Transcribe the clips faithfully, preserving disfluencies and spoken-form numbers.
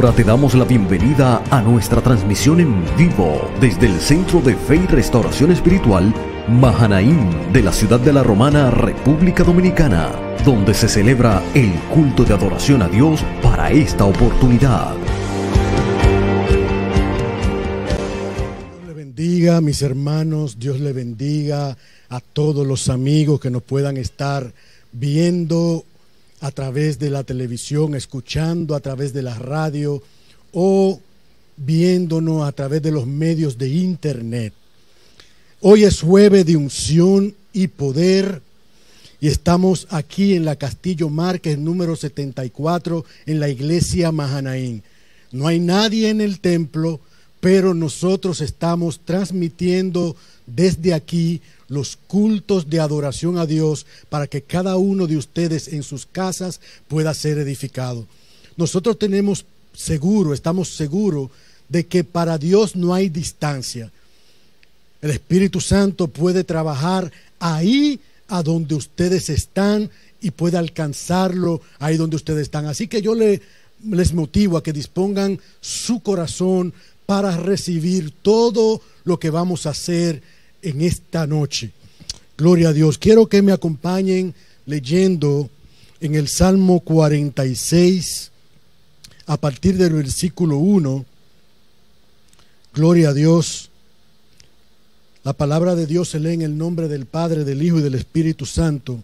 ahora te damos la bienvenida a nuestra transmisión en vivo desde el Centro de Fe y Restauración Espiritual Mahanaim de la ciudad de La Romana, República Dominicana, donde se celebra el culto de adoración a Dios para esta oportunidad. Dios le bendiga, mis hermanos, Dios le bendiga a todos los amigos que nos puedan estar viendo a través de la televisión, escuchando a través de la radio o viéndonos a través de los medios de internet. Hoy es jueves de unción y poder y estamos aquí en la Castillo Márquez número setenta y cuatro en la iglesia Mahanaim. No hay nadie en el templo, pero nosotros estamos transmitiendo desde aquí los cultos de adoración a Dios para que cada uno de ustedes en sus casas pueda ser edificado. Nosotros tenemos seguro, estamos seguros de que para Dios no hay distancia. El Espíritu Santo puede trabajar ahí a donde ustedes están y puede alcanzarlo ahí donde ustedes están. Así que yo le, les motivo a que dispongan su corazón para recibir todo lo que vamos a hacer en esta noche. Gloria a Dios. Quiero que me acompañen leyendo en el Salmo cuarenta y seis a partir del versículo uno. Gloria a Dios. La palabra de Dios se lee en el nombre del Padre, del Hijo y del Espíritu Santo.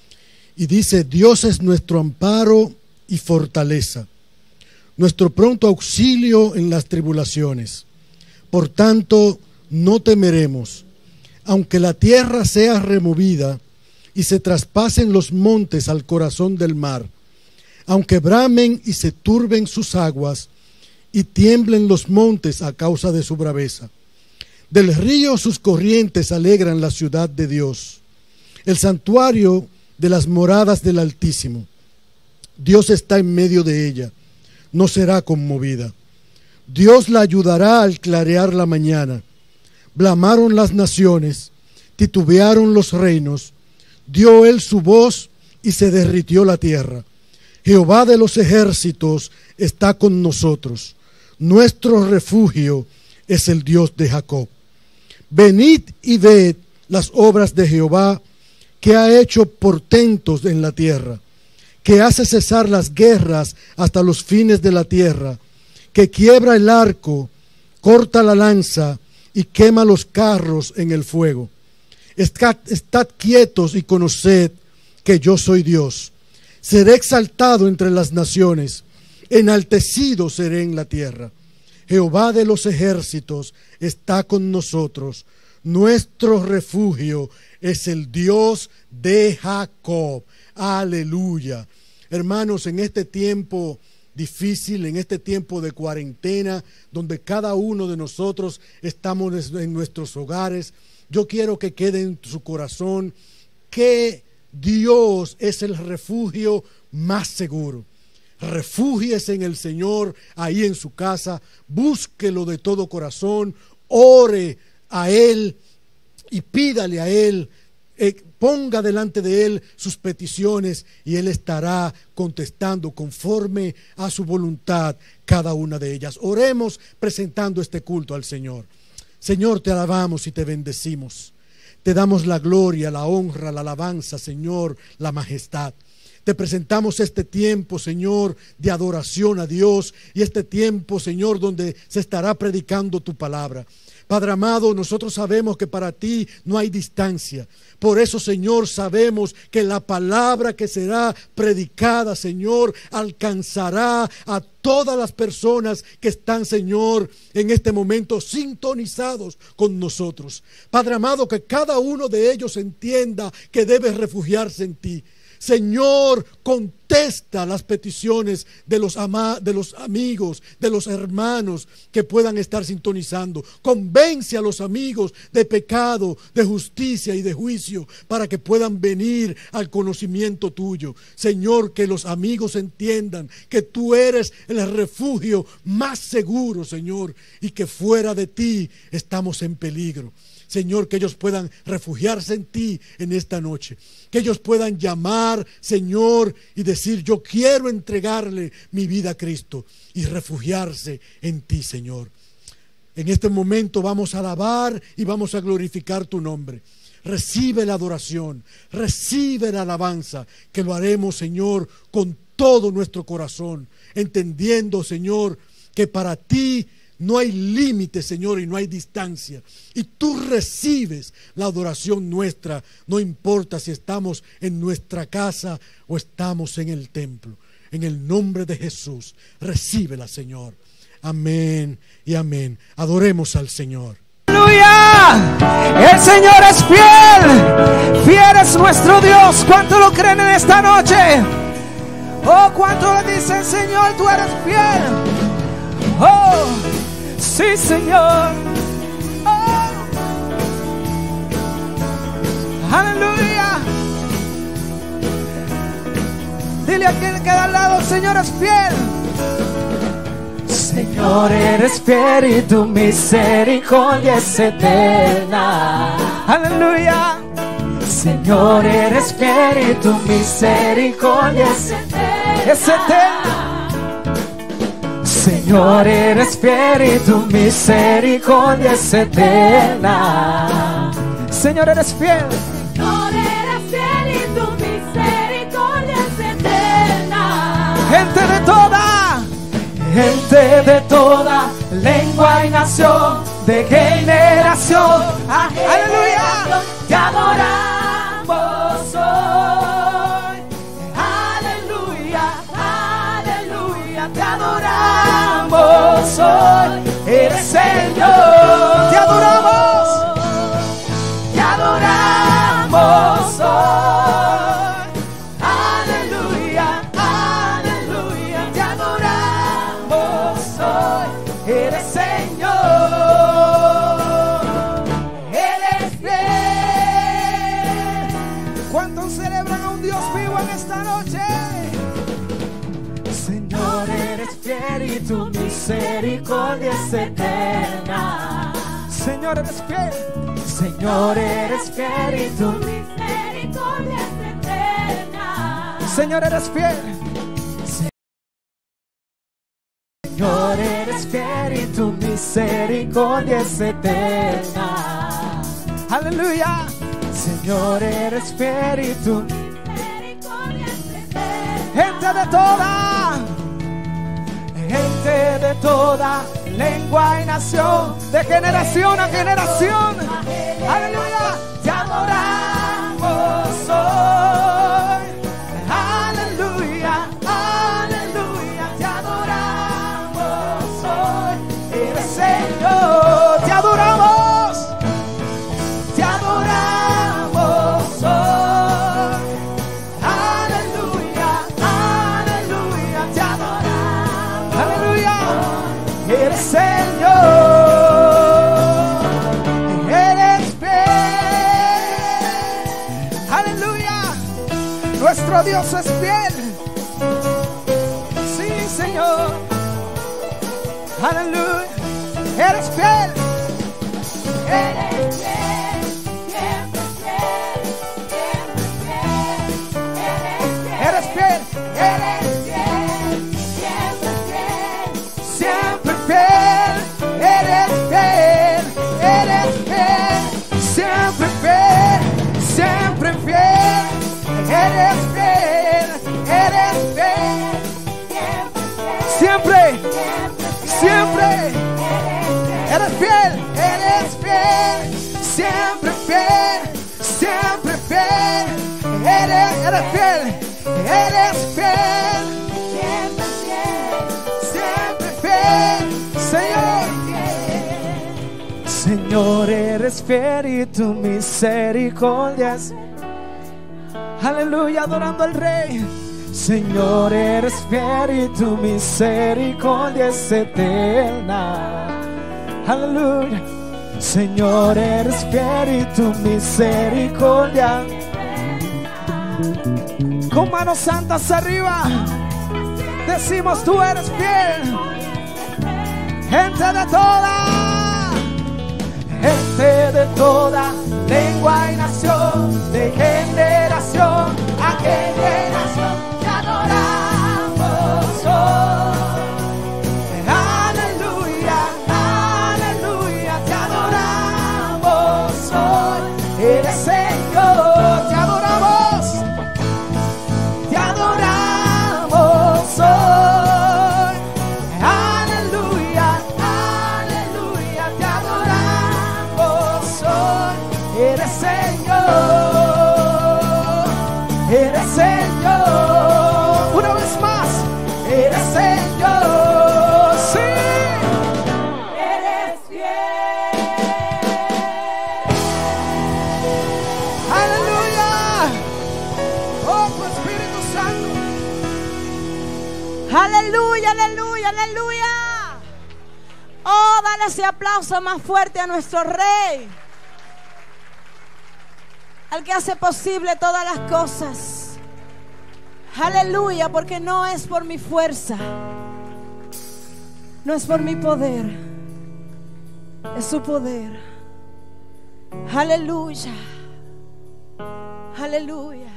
Y dice: Dios es nuestro amparo y fortaleza, nuestro pronto auxilio en las tribulaciones. Por tanto, no temeremos, aunque la tierra sea removida y se traspasen los montes al corazón del mar, aunque bramen y se turben sus aguas y tiemblen los montes a causa de su braveza. Del río sus corrientes alegran la ciudad de Dios, el santuario de las moradas del Altísimo. Dios está en medio de ella, no será conmovida. Dios la ayudará al clarear la mañana. Blamaron las naciones, titubearon los reinos, dio él su voz y se derritió la tierra. Jehová de los ejércitos está con nosotros, nuestro refugio es el Dios de Jacob. Venid y ved las obras de Jehová, que ha hecho portentos en la tierra, que hace cesar las guerras hasta los fines de la tierra, que quiebra el arco, corta la lanza y quema los carros en el fuego. Estad, estad quietos y conoced que yo soy Dios. Seré exaltado entre las naciones, enaltecido seré en la tierra. Jehová de los ejércitos está con nosotros. Nuestro refugio es el Dios de Jacob. Aleluya. Hermanos, en este tiempo difícil, en este tiempo de cuarentena, donde cada uno de nosotros estamos en nuestros hogares, yo quiero que quede en su corazón que Dios es el refugio más seguro. Refúgiese en el Señor ahí en su casa, búsquelo de todo corazón, ore a Él y pídale a Él, eh, ponga delante de Él sus peticiones y Él estará contestando conforme a su voluntad cada una de ellas. Oremos presentando este culto al Señor. Señor, te alabamos y te bendecimos. Te damos la gloria, la honra, la alabanza, Señor, la majestad. Te presentamos este tiempo, Señor, de adoración a Dios y este tiempo, Señor, donde se estará predicando tu palabra. Padre amado, nosotros sabemos que para ti no hay distancia. Por eso, Señor, sabemos que la palabra que será predicada, Señor, alcanzará a todas las personas que están, Señor, en este momento sintonizados con nosotros. Padre amado, que cada uno de ellos entienda que debe refugiarse en ti. Señor, contesta las peticiones de los, ama, de los amigos, de los hermanos que puedan estar sintonizando. Convence a los amigos de pecado, de justicia y de juicio para que puedan venir al conocimiento tuyo. Señor, que los amigos entiendan que tú eres el refugio más seguro, Señor, y que fuera de ti estamos en peligro. Señor, que ellos puedan refugiarse en ti en esta noche. Que ellos puedan llamar, Señor, y decir: yo quiero entregarle mi vida a Cristo, y refugiarse en ti, Señor. En este momento vamos a alabar y vamos a glorificar tu nombre. Recibe la adoración, recibe la alabanza, que lo haremos, Señor, con todo nuestro corazón, entendiendo, Señor, que para ti no hay límite, Señor, y no hay distancia. Y tú recibes la adoración nuestra, no importa si estamos en nuestra casa o estamos en el templo. En el nombre de Jesús, recíbela, Señor. Amén y amén. Adoremos al Señor. ¡Aleluya! El Señor es fiel. Fiel es nuestro Dios. ¿Cuánto lo creen en esta noche? Oh, ¿cuánto le dicen: Señor, tú eres fiel? Oh, sí, Señor. Oh, aleluya. Dile a quien queda al lado: Señor es fiel. Señor, eres fiel y tu misericordia es eterna. Aleluya. Señor, eres fiel y tu misericordia es eterna. Es eterna. Señor, eres fiel y tu misericordia es eterna. Señor, eres fiel. Señor, eres fiel y tu misericordia es eterna. Gente de toda, gente de toda lengua y nación, de generación, ah, aleluya, te adoramos hoy. Aleluya, aleluya, te adoramos hoy. Eres Señor, te adoramos, te adoramos hoy. Aleluya, aleluya, te adoramos hoy. Eres Señor, eres fiel. ¿Cuántos celebran a un Dios vivo en esta noche? Señor, eres fiel y tu misericordia es eterna. Señor, eres fiel. Señor, eres fiel y tu misericordia es eterna. Señor, eres fiel. Señor, eres fiel y tu misericordia es eterna. Aleluya. Señor, eres fiel y tu misericordia es eterna. Gente de toda, gente de toda lengua y nación, de generación a generación. Aleluya. Te adoramos hoy. Aleluya, aleluya, te adoramos hoy. Eres Señor, te adoramos, te adoramos hoy. Aleluya, aleluya, te adoramos. Aleluya, eres Señor, eres fiel. Aleluya, nuestro Dios es fiel. Sí, Señor. Aleluya, eres fiel. Eres fiel, siempre fiel, siempre fiel. Eres fiel, Eres fiel, eres fiel, eres fiel, siempre fiel, siempre fiel, eres fiel, eres fiel, siempre fiel, siempre, siempre, eres fiel, eres fiel, siempre fiel, siempre fiel, eres, eres fiel, eres fiel, siempre fiel, Señor. Señor, eres fiel y tu misericordia es... Aleluya, adorando al Rey. Señor, eres fiel y tu misericordia es eterna. Aleluya. Señor, eres fiel y tu misericordia. Con manos santas arriba decimos: tú eres fiel. Gente de toda, gente de toda lengua y nación, de generación a generación, te adoramos hoy. Aleluya, aleluya, te adoramos hoy. Eres Señor, te adoramos, te adoramos hoy. Aleluya, aleluya, te adoramos hoy. Eres Señor, eres Señor. Una vez más, eres Señor, sí. Eres fiel. Aleluya. Oh, tu Espíritu Santo. Aleluya, aleluya, aleluya. Oh, dale ese aplauso más fuerte a nuestro Rey, al que hace posible todas las cosas. Aleluya, porque no es por mi fuerza, no es por mi poder, es su poder. Aleluya, aleluya.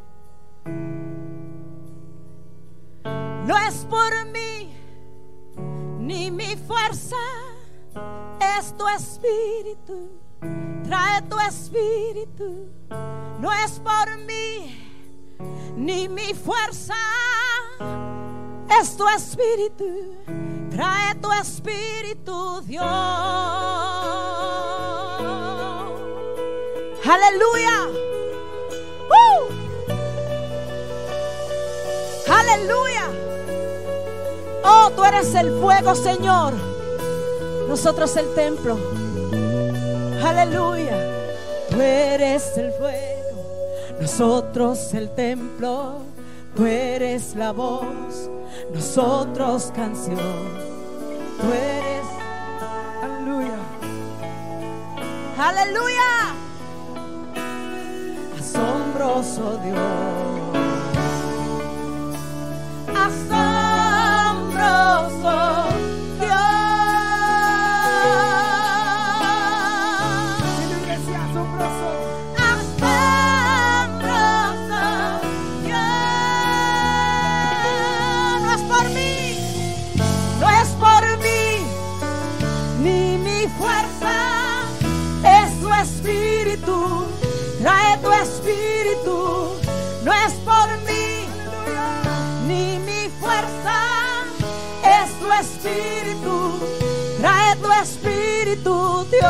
No es por mí ni mi fuerza, es tu espíritu. Trae tu espíritu. No es por mí ni mi fuerza, es tu espíritu. Trae tu espíritu, Dios. Aleluya. ¡Uh! Aleluya. Oh, tú eres el fuego, Señor. Nosotros el templo. Aleluya. Tú eres el fuego, nosotros el templo. Tú eres la voz, nosotros canción. Tú eres, aleluya, aleluya, asombroso Dios, asombroso Dios. Espíritu, trae tu espíritu. No es por mí ni mi fuerza, es tu espíritu. Trae tu espíritu, Dios.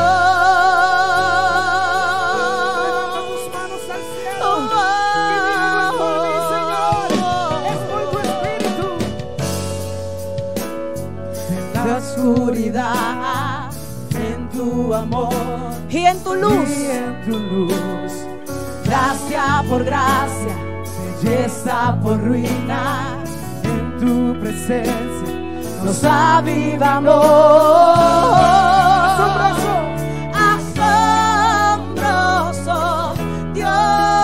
Tus manos al cielo. Oh, oh, oh, oh, Señor, es por tu espíritu. En la oscuridad, en tu amor y en tu luz, y en tu luz, gracia por gracia, belleza por ruina, en tu presencia nos avivamos. Asombroso, asombroso Dios,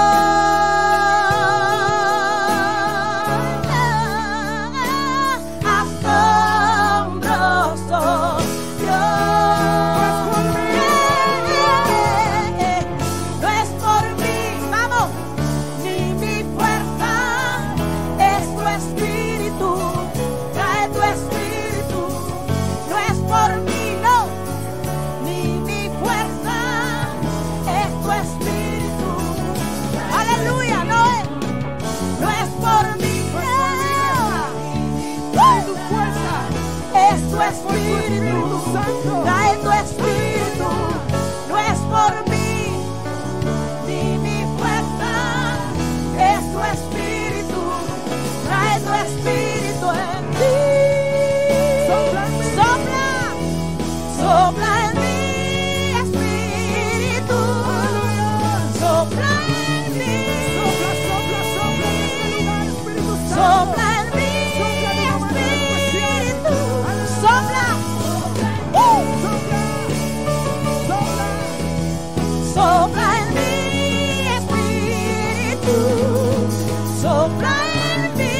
asombroso Dios. Espíritu Santo, trae tu espíritu. No es por mí ni mi fuerza, es tu espíritu. Trae tu espíritu en ti. Sopla, sopla en mí, espíritu. Sopla en mí, sopla, sopla, sopla en este lugar, Espíritu Santo. Sopla en mí. Sopla en mí, espíritu, sopla en mí.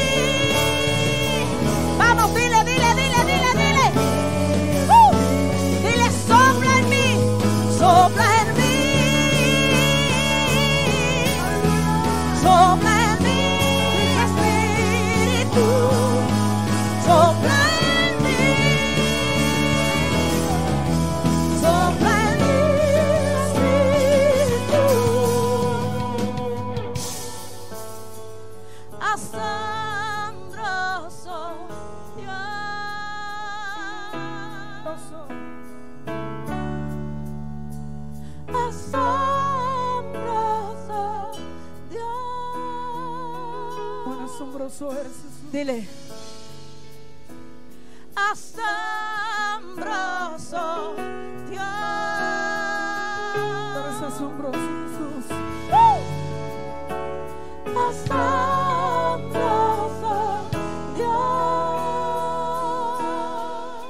Vamos, dile, dile, dile, dile, dile. Uh, dile, sopla en mí, sopla. asombroso Dios. Asombroso Dios. Cuán asombroso eres, Jesús. Dile. Asombroso Dios. Eres asombroso, Jesús. ¡Uh! Asombroso Dios.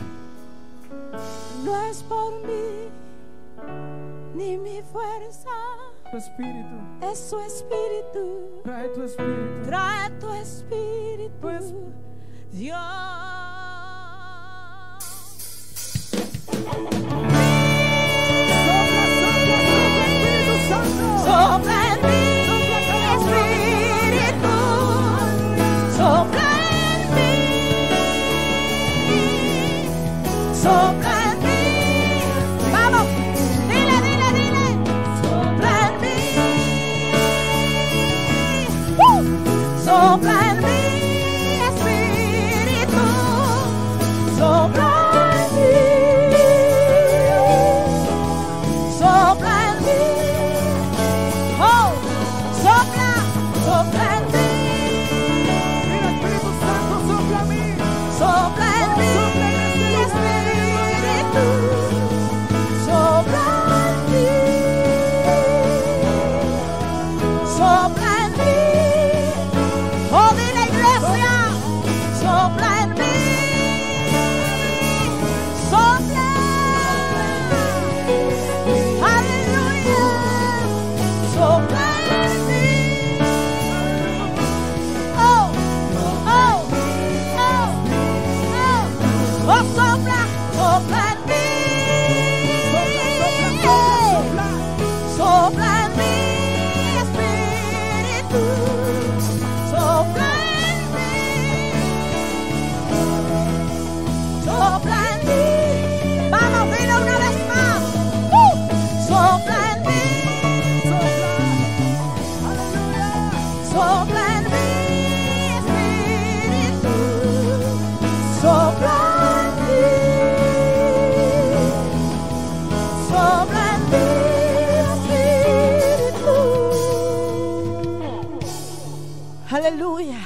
No es por mí ni mi fuerza, Tu espíritu. es su espíritu. Trae tu espíritu. Trae tu espíritu, Tu espíritu. Dios. Sopla en mí, Espíritu, sopla en mí, sopla en mí. Vamos, dile, dile, dile, sopla en mí, ¡Uh! Sopla en mí, Espíritu, sopla en mí, sopla en mí. Oh, sopla, sopla en mí. Mira, Espíritu Santo, sopla a mí. Sopla en mí, Espíritu. Sopla en mí. Sopla en mí. Oh, dile, iglesia. Sopla en mí. Sopla. Aleluya. Sopla en mí. Oh, oh, oh, oh. Oh, sopla, sopla en mí. Sopla en mí, Espíritu. Sopla en mí. Sopla en mí. Vamos, dile una vez más. ¡Uh! Sopla en mí. Sopla en mí, Espíritu. Sopla en mí. Sopla en mí, Espíritu. Aleluya.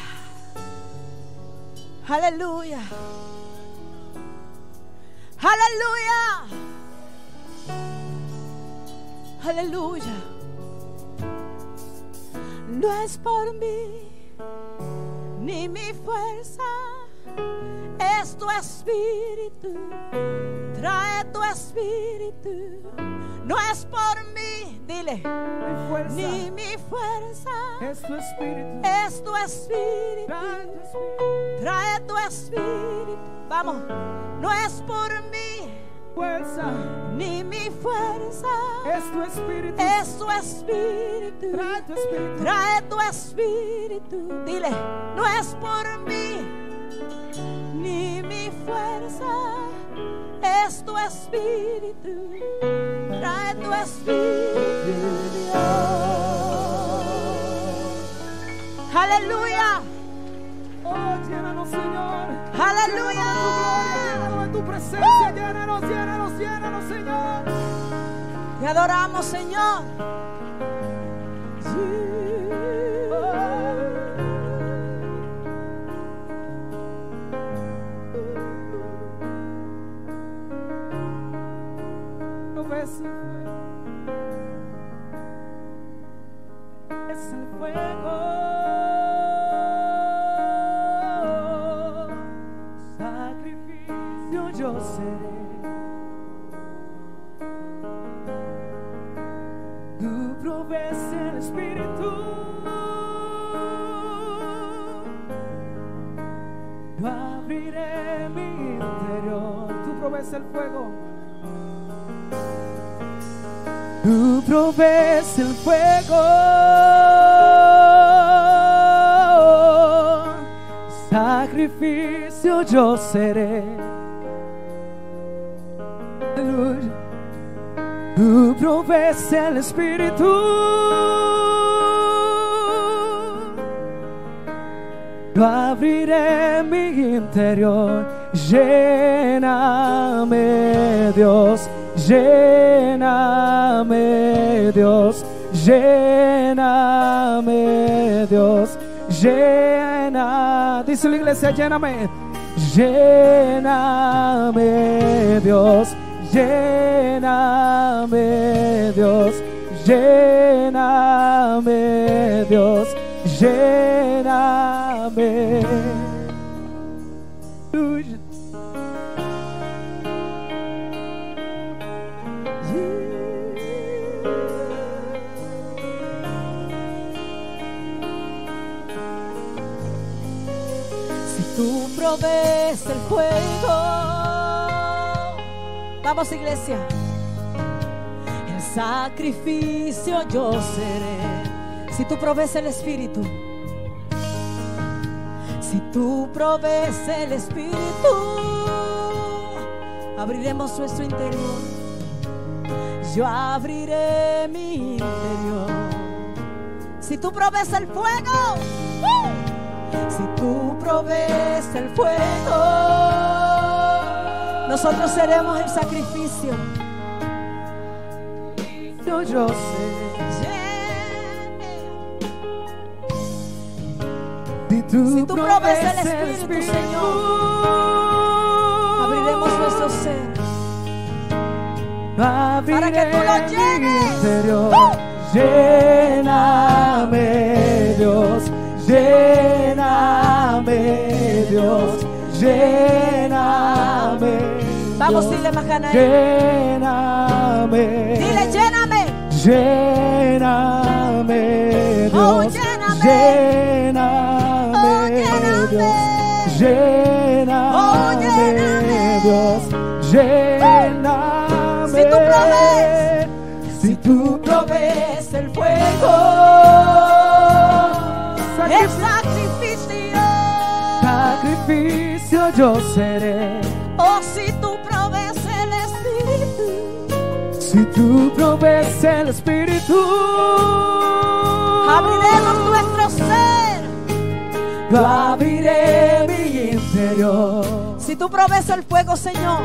Aleluya. Aleluya. Aleluya. No es por mí ni mi fuerza, es tu espíritu. Trae tu espíritu. No es por mí, dile, Mi fuerza. ni mi fuerza, Es tu espíritu. es tu espíritu. Trae tu espíritu. Trae tu espíritu. Vamos, no es por mí Fuerza. ni mi fuerza, Es tu espíritu. es tu espíritu. Trae tu espíritu. Trae tu espíritu. Dile, no es por mí ni mi fuerza, es tu espíritu. Trae tu espíritu, Dios. Aleluya. Oh, llénanos, Señor. Aleluya. Llénanos de tu presencia. Llénanos, llénanos, llénanos, Señor. Te adoramos, Señor. No ves el fuego. Es el fuego. Sacrificio yo seré. Tú provees el espíritu. Yo abriré mi interior. Tú provees el fuego. Tú provees el fuego. Sacrificio yo seré. Aleluya. Tú provees el espíritu. Lo abriré en mi interior. Lléname, Dios, lléname, Dios, lléname, Dios, llena. Dice la iglesia, lléname, lléname, Dios, lléname, Dios, lléname, Dios, lléname. Si tú provees el fuego, vamos iglesia, el sacrificio yo seré. Si tú provees el Espíritu, si tú provees el Espíritu, abriremos nuestro interior. Yo abriré mi interior. Si tú provees el fuego, ¡uh! Si tú provees el fuego, nosotros seremos el sacrificio. Yo, yo sé. Si tú, si tú provees el Espíritu, Espíritu, Señor, abriremos nuestro ser para que tú lo llenes. ¡Uh! Lléname, Dios, lléname, Dios, lléname. Vamos, dile Mahanaim. Lléname. Dile, lléname. Lléname, Dios. Oh, lléname. Lléname, oh, lléname. Dios. Lléname, oh, lléname. Dios. Lléname. Si tú provees, si tú provees el fuego, el sacrificio, sacrificio yo seré. Oh, si tú provees el Espíritu, si tú provees el Espíritu, abriremos nuestro ser. Lo abriré mi interior. Si tú provees el fuego, Señor,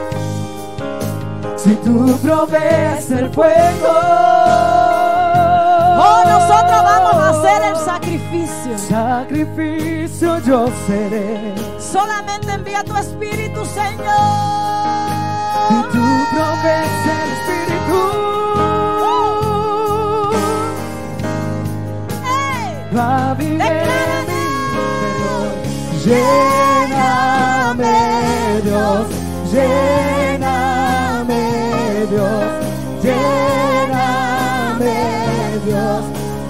si tú provees el fuego, oh, nosotros vamos a hacer el sacrificio. Sacrificio yo seré. Solamente envía tu Espíritu, Señor. Si tú provees el Espíritu, hey, lo abriré mi interior. Lléname, Dios, lléname, Dios, lléname, Dios,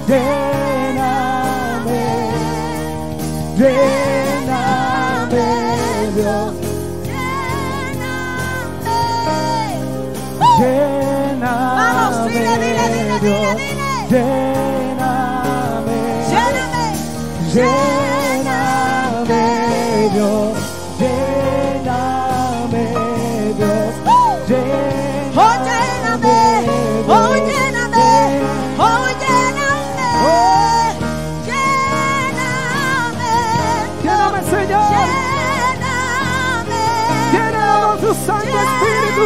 lléname, lléname, Dios, lléname. Vamos, dile, dile, dile, dile, dile. Lléname, lléname, lléname, Dios, lléname, Dios, lléname, oh, lléname, oh, lléname, oh, lléname, lléname, lléname, Señor, lléname, lléname tu Santo Espíritu.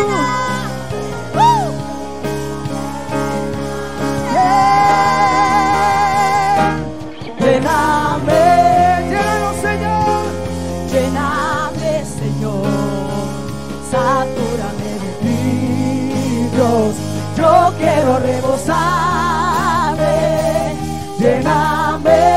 Lléname, lléname, Señor, lléname, Señor, satúrame de ti, Dios, yo quiero rebosarme. Lléname,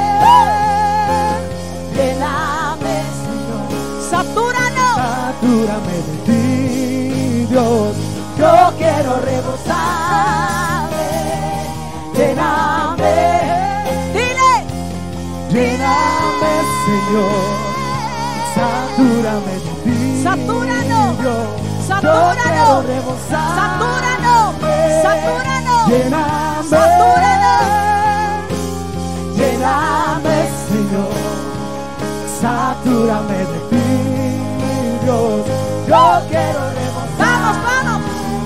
lléname, Señor, satúranos, satúrame de ti, Dios, yo quiero rebosarme. Lléname, dile, lléname, Señor, satúrame de ti, satúranos, Dios, satúranos, rebosar. satúranos, satúranos, Lléname, satúranos, lléname, Señor, satúrame de ti, Dios, yo quiero rebosar. vamos, vamos,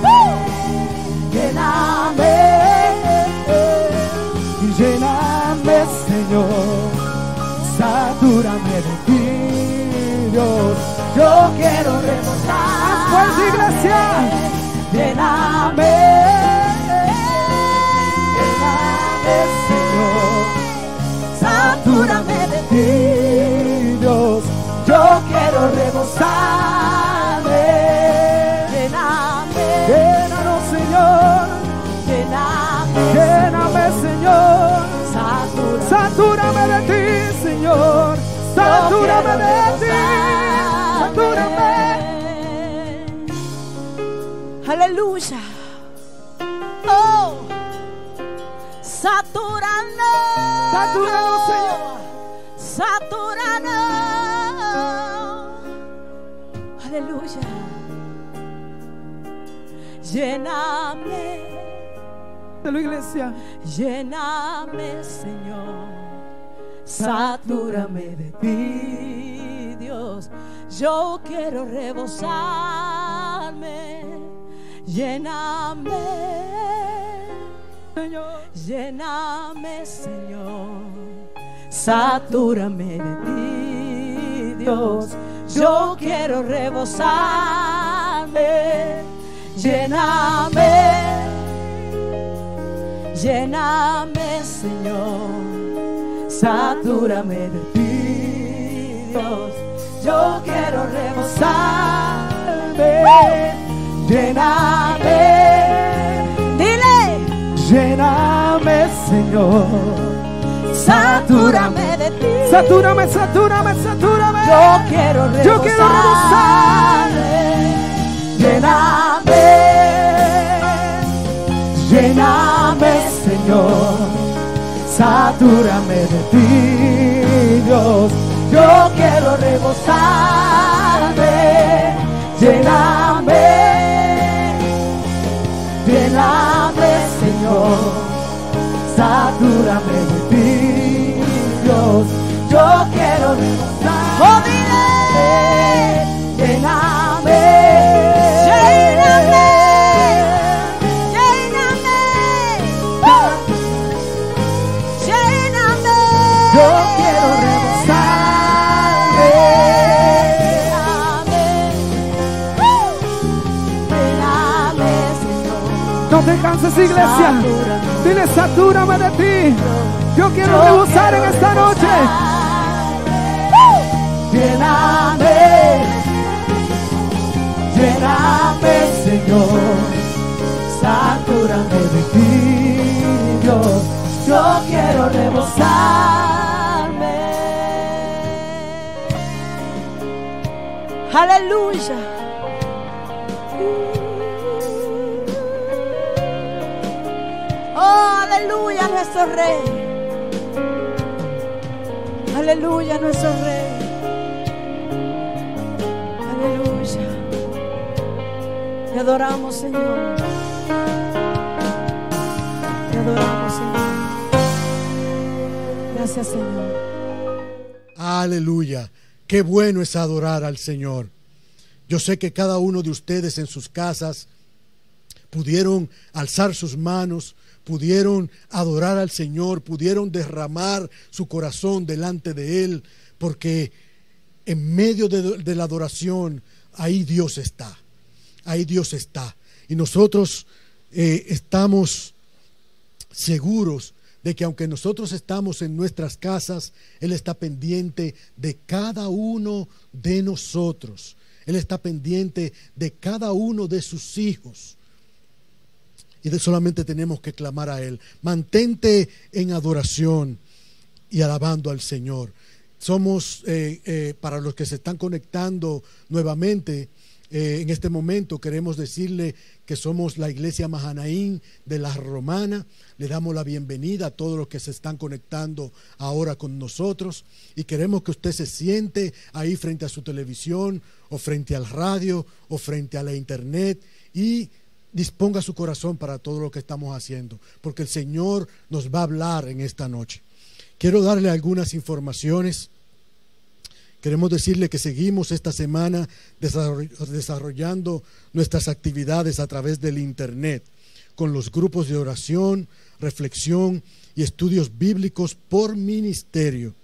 Lléname, lléname, Señor, satúrame. Satúrame de ti, Dios. Yo quiero rebosar. Pues iglesia, lléname, lléname, Señor. Satúrame de ti, Dios. Yo quiero rebosarme. Lléname, llénanos, Señor. Lléname, lléname, Señor. Satúrame, satúrame de ti, Señor. Satúrame de ti. Satúrame. Aleluya. Oh, satúranos. Satúranos, Señor. Satúranos. Aleluya. Lléname. De la iglesia. Lléname, Señor. Satúrame de ti, Dios. Yo quiero rebosarme. Lléname, Señor. lléname, Señor. Satúrame de ti, Dios. Yo quiero rebosarme. Lléname, lléname, Señor. Satúrame de ti, Dios. Yo quiero rebosarme. Lléname, dile, Lléname, Señor. satúrame de ti. Satúrame, satúrame, satúrame. Yo quiero rebosarme. Yo quiero rebosarme. Lléname, Lléname, Señor. Satúrame de ti, Dios. Yo quiero rebosarme. Lléname, lléname, Señor. Satúrame de ti, Dios. Yo quiero rebosarme. oh, dile, Lléname, lléname, lléname, lléname. yo quiero rebosarme. Lléname, Señor. No te canses, iglesia. Satúrame. Dile, satúrame de ti. Yo quiero Yo rebosar en quiero esta noche. Lléname, lléname, Señor. Satúrame de ti, Dios. Yo quiero rebosarme. Aleluya. Oh, aleluya, nuestro Rey. Aleluya, nuestro Rey. Aleluya. Te adoramos, Señor. Te adoramos, Señor. Gracias, Señor. Aleluya. Qué bueno es adorar al Señor. Yo sé que cada uno de ustedes en sus casas pudieron alzar sus manos, pudieron adorar al Señor, pudieron derramar su corazón delante de Él, porque en medio de, de la adoración, ahí Dios está, ahí Dios está. Y nosotros eh, estamos seguros de que aunque nosotros estamos en nuestras casas, Él está pendiente de cada uno de nosotros. Él está pendiente de cada uno de sus hijos. Y de solamente tenemos que clamar a Él. Mantente en adoración y alabando al Señor. Somos, eh, eh, para los que se están conectando nuevamente, eh, en este momento queremos decirle que somos la iglesia Mahanaim de la Romana. Le damos la bienvenida a todos los que se están conectando ahora con nosotros. Y queremos que usted se siente ahí frente a su televisión, o frente al radio, o frente a la internet, y disponga su corazón para todo lo que estamos haciendo, porque el Señor nos va a hablar en esta noche. Quiero darle algunas informaciones. Queremos decirle que seguimos esta semana desarrollando nuestras actividades a través del internet, con los grupos de oración, reflexión y estudios bíblicos por ministerio.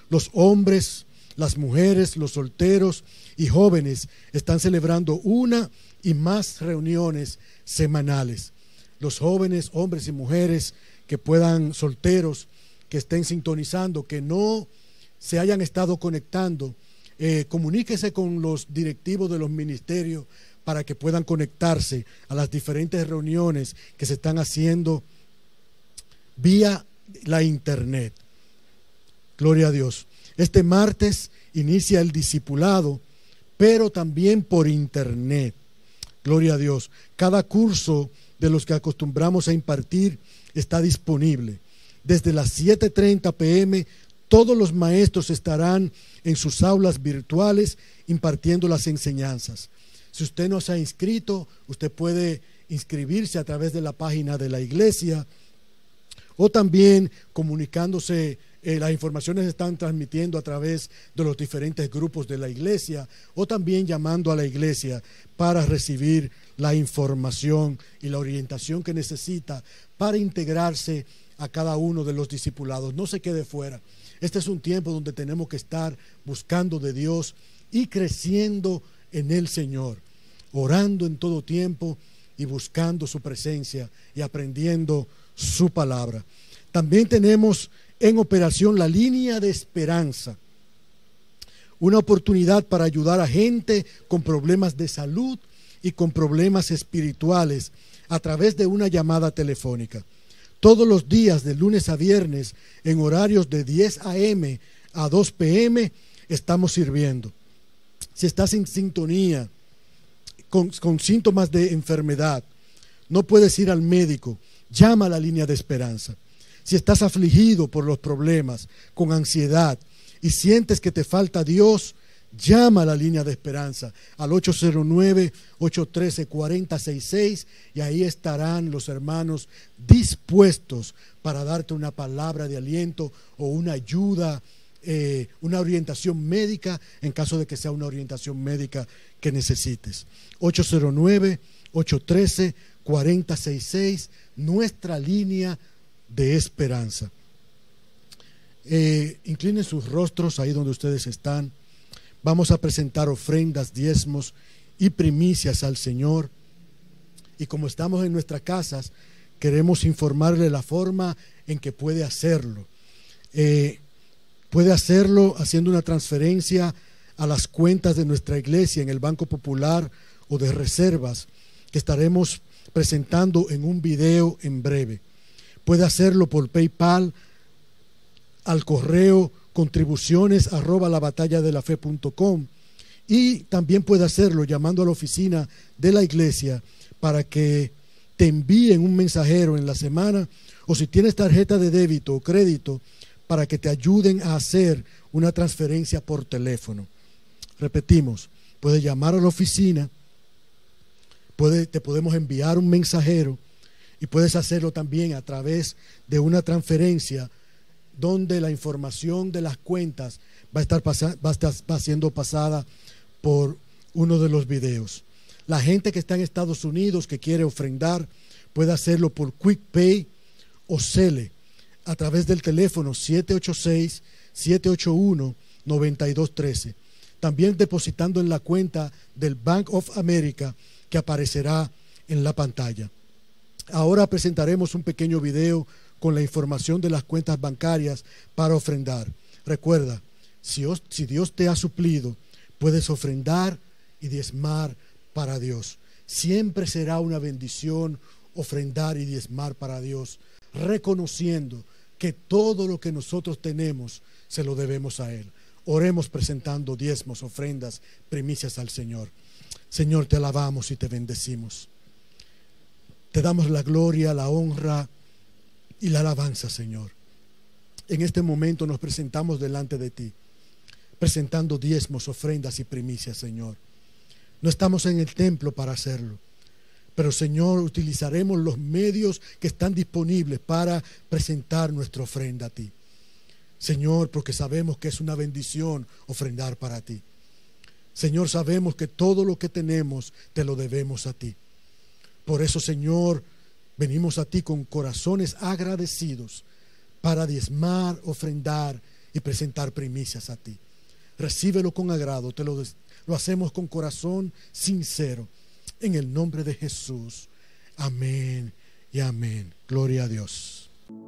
Los hombres, las mujeres, los solteros y jóvenes están celebrando una y más reuniones semanales. Los jóvenes, hombres y mujeres que puedan, solteros, que estén sintonizando, que no se hayan estado conectando, eh, comuníquese con los directivos de los ministerios para que puedan conectarse a las diferentes reuniones que se están haciendo vía la internet. Gloria a Dios. Este martes inicia el discipulado, pero también por internet. Gloria a Dios. Cada curso de los que acostumbramos a impartir está disponible. Desde las siete treinta p m todos los maestros estarán en sus aulas virtuales impartiendo las enseñanzas. Si usted no se ha inscrito, usted puede inscribirse a través de la página de la iglesia o también comunicándose. Eh, las informaciones se están transmitiendo a través de los diferentes grupos de la iglesia o también llamando a la iglesia para recibir la información y la orientación que necesita para integrarse a cada uno de los discipulados. No se quede fuera. Este es un tiempo donde tenemos que estar buscando de Dios y creciendo en el Señor, orando en todo tiempo y buscando su presencia y aprendiendo su palabra. También tenemos en operación la línea de esperanza, una oportunidad para ayudar a gente con problemas de salud y con problemas espirituales a través de una llamada telefónica. Todos los días de lunes a viernes en horarios de diez a m a dos p m estamos sirviendo. Si estás en sintonía con, con síntomas de enfermedad, no puedes ir al médico, llama a la línea de esperanza. Si estás afligido por los problemas, con ansiedad y sientes que te falta Dios, llama a la línea de esperanza al ocho cero nueve, ocho uno tres, cuatro cero seis seis y ahí estarán los hermanos dispuestos para darte una palabra de aliento o una ayuda, eh, una orientación médica en caso de que sea una orientación médica que necesites. ocho cero nueve, ocho uno tres, cuatro cero seis seis, nuestra línea de esperanza. Eh, inclinen sus rostros ahí donde ustedes están. Vamos a presentar ofrendas, diezmos y primicias al Señor. Y como estamos en nuestras casas, queremos informarle la forma en que puede hacerlo. Eh, puede hacerlo haciendo una transferencia a las cuentas de nuestra iglesia en el Banco Popular o de reservas que estaremos presentando en un video en breve. Puede hacerlo por PayPal al correo contribuciones arroba la batalla de la fe punto com y también puede hacerlo llamando a la oficina de la iglesia para que te envíen un mensajero en la semana, o si tienes tarjeta de débito o crédito, para que te ayuden a hacer una transferencia por teléfono. Repetimos, puedes llamar a la oficina, puede, te podemos enviar un mensajero y puedes hacerlo también a través de una transferencia donde la información de las cuentas va a estar, pasa, va a estar va siendo pasada por uno de los videos. La gente que está en Estados Unidos que quiere ofrendar puede hacerlo por QuickPay o Zelle a través del teléfono siete ocho seis, siete ocho uno, nueve dos uno tres. También depositando en la cuenta del Bank of America que aparecerá en la pantalla. Ahora presentaremos un pequeño video con la información de las cuentas bancarias para ofrendar. Recuerda, si Dios, si Dios te ha suplido, puedes ofrendar y diezmar para Dios. Siempre será una bendición ofrendar y diezmar para Dios, reconociendo que todo lo que nosotros tenemos se lo debemos a Él. Oremos presentando diezmos, ofrendas, primicias al Señor. Señor, te alabamos y te bendecimos. Te damos la gloria, la honra y la alabanza, Señor. En este momento nos presentamos delante de ti, presentando diezmos, ofrendas y primicias, Señor. No estamos en el templo para hacerlo, pero, Señor, utilizaremos los medios que están disponibles para presentar nuestra ofrenda a ti, Señor, porque sabemos que es una bendición ofrendar para ti. Señor, sabemos que todo lo que tenemos te lo debemos a ti. Por eso, Señor, venimos a ti con corazones agradecidos para diezmar, ofrendar y y presentar primicias a ti. Recíbelo con agrado, te lo, lo hacemos con corazón sincero, en el nombre de Jesús. Amén y amén. Gloria a Dios.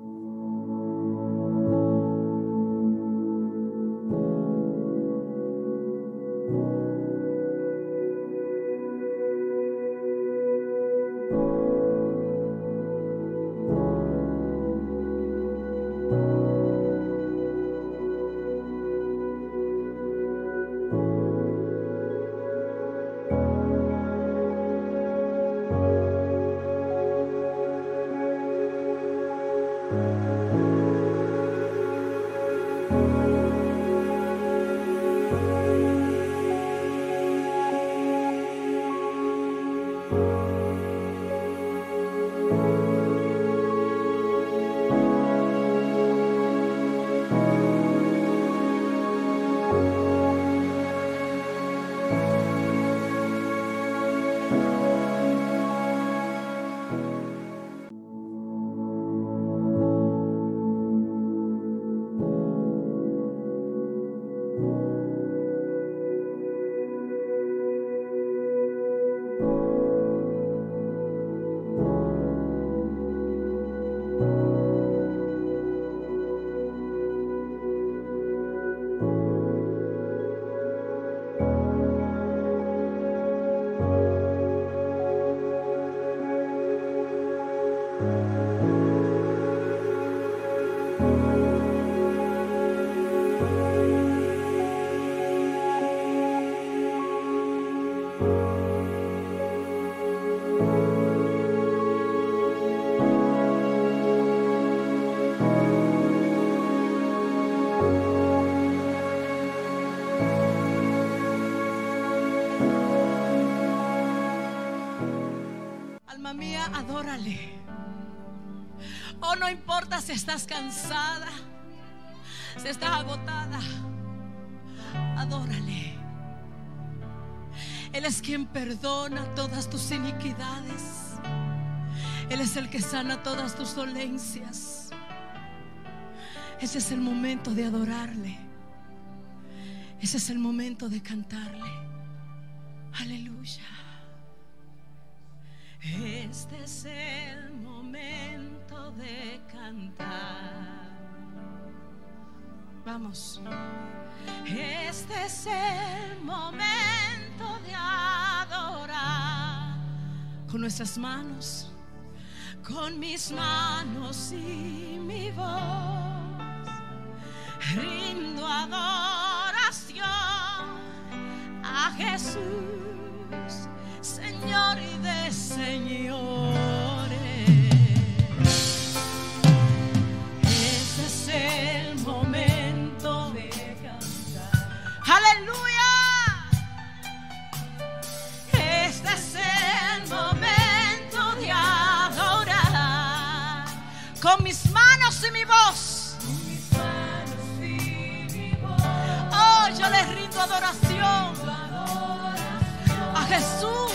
Alma mía, adórale. Oh, no importa si estás cansada, si estás agotada, adórale. Él es quien perdona todas tus iniquidades. Él es el que sana todas tus dolencias. Ese es el momento de adorarle. Ese es el momento de cantarle. Aleluya. Este es el momento de cantar. Vamos. Este es el momento de adorar. Con nuestras manos, con mis manos y mi voz, rindo adoración a Jesús, Señor y de señores. Este es el momento de cantar. ¡Aleluya! Este es el momento de adorar con mis manos y mi voz. Con mis manos y mi voz. Oh, yo les rindo adoración a Jesús.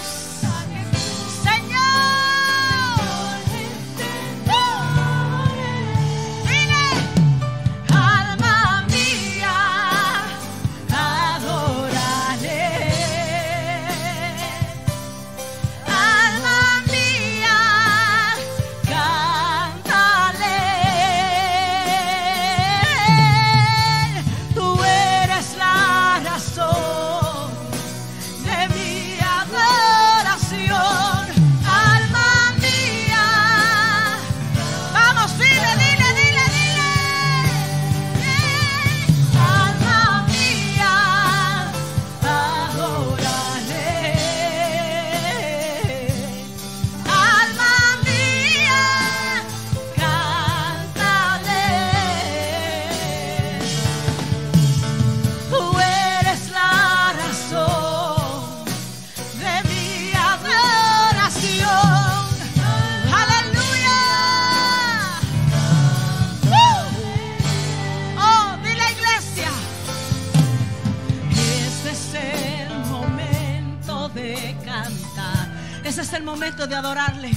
Ese es el momento de adorarle.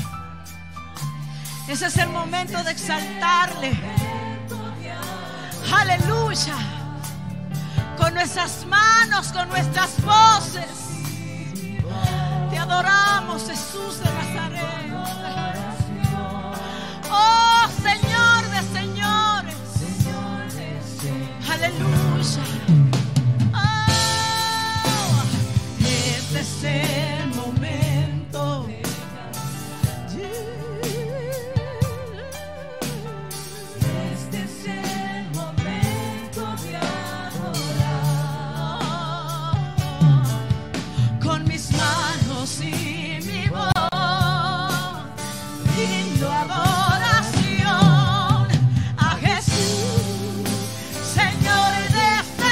Ese es el momento de exaltarle. Aleluya. Aleluya. Con nuestras manos, con nuestras voces, te adoramos, Jesús de Nazaret. Oh, Señor de señores. Aleluya. Oh, este es el momento. Este es el momento de adorar. Con mis manos y mi voz rindo adoración a Jesús, Señor de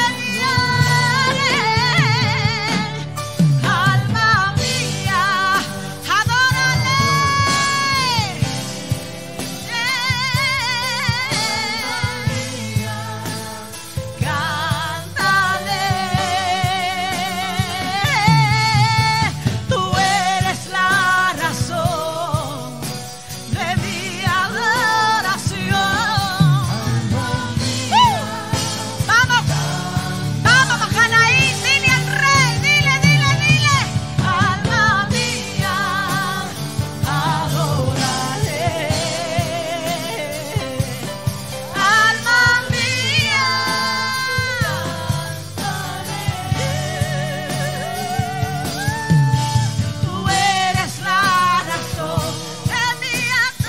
señores. Alma mía, adórale. Cántale. Tú eres la razón de mi adoración. ¡Uh! Vamos, vamos, Mahanaim, dile al rey, dile, dile, dile. Alma mía, adórale. Alma mía, tú eres la razón de mi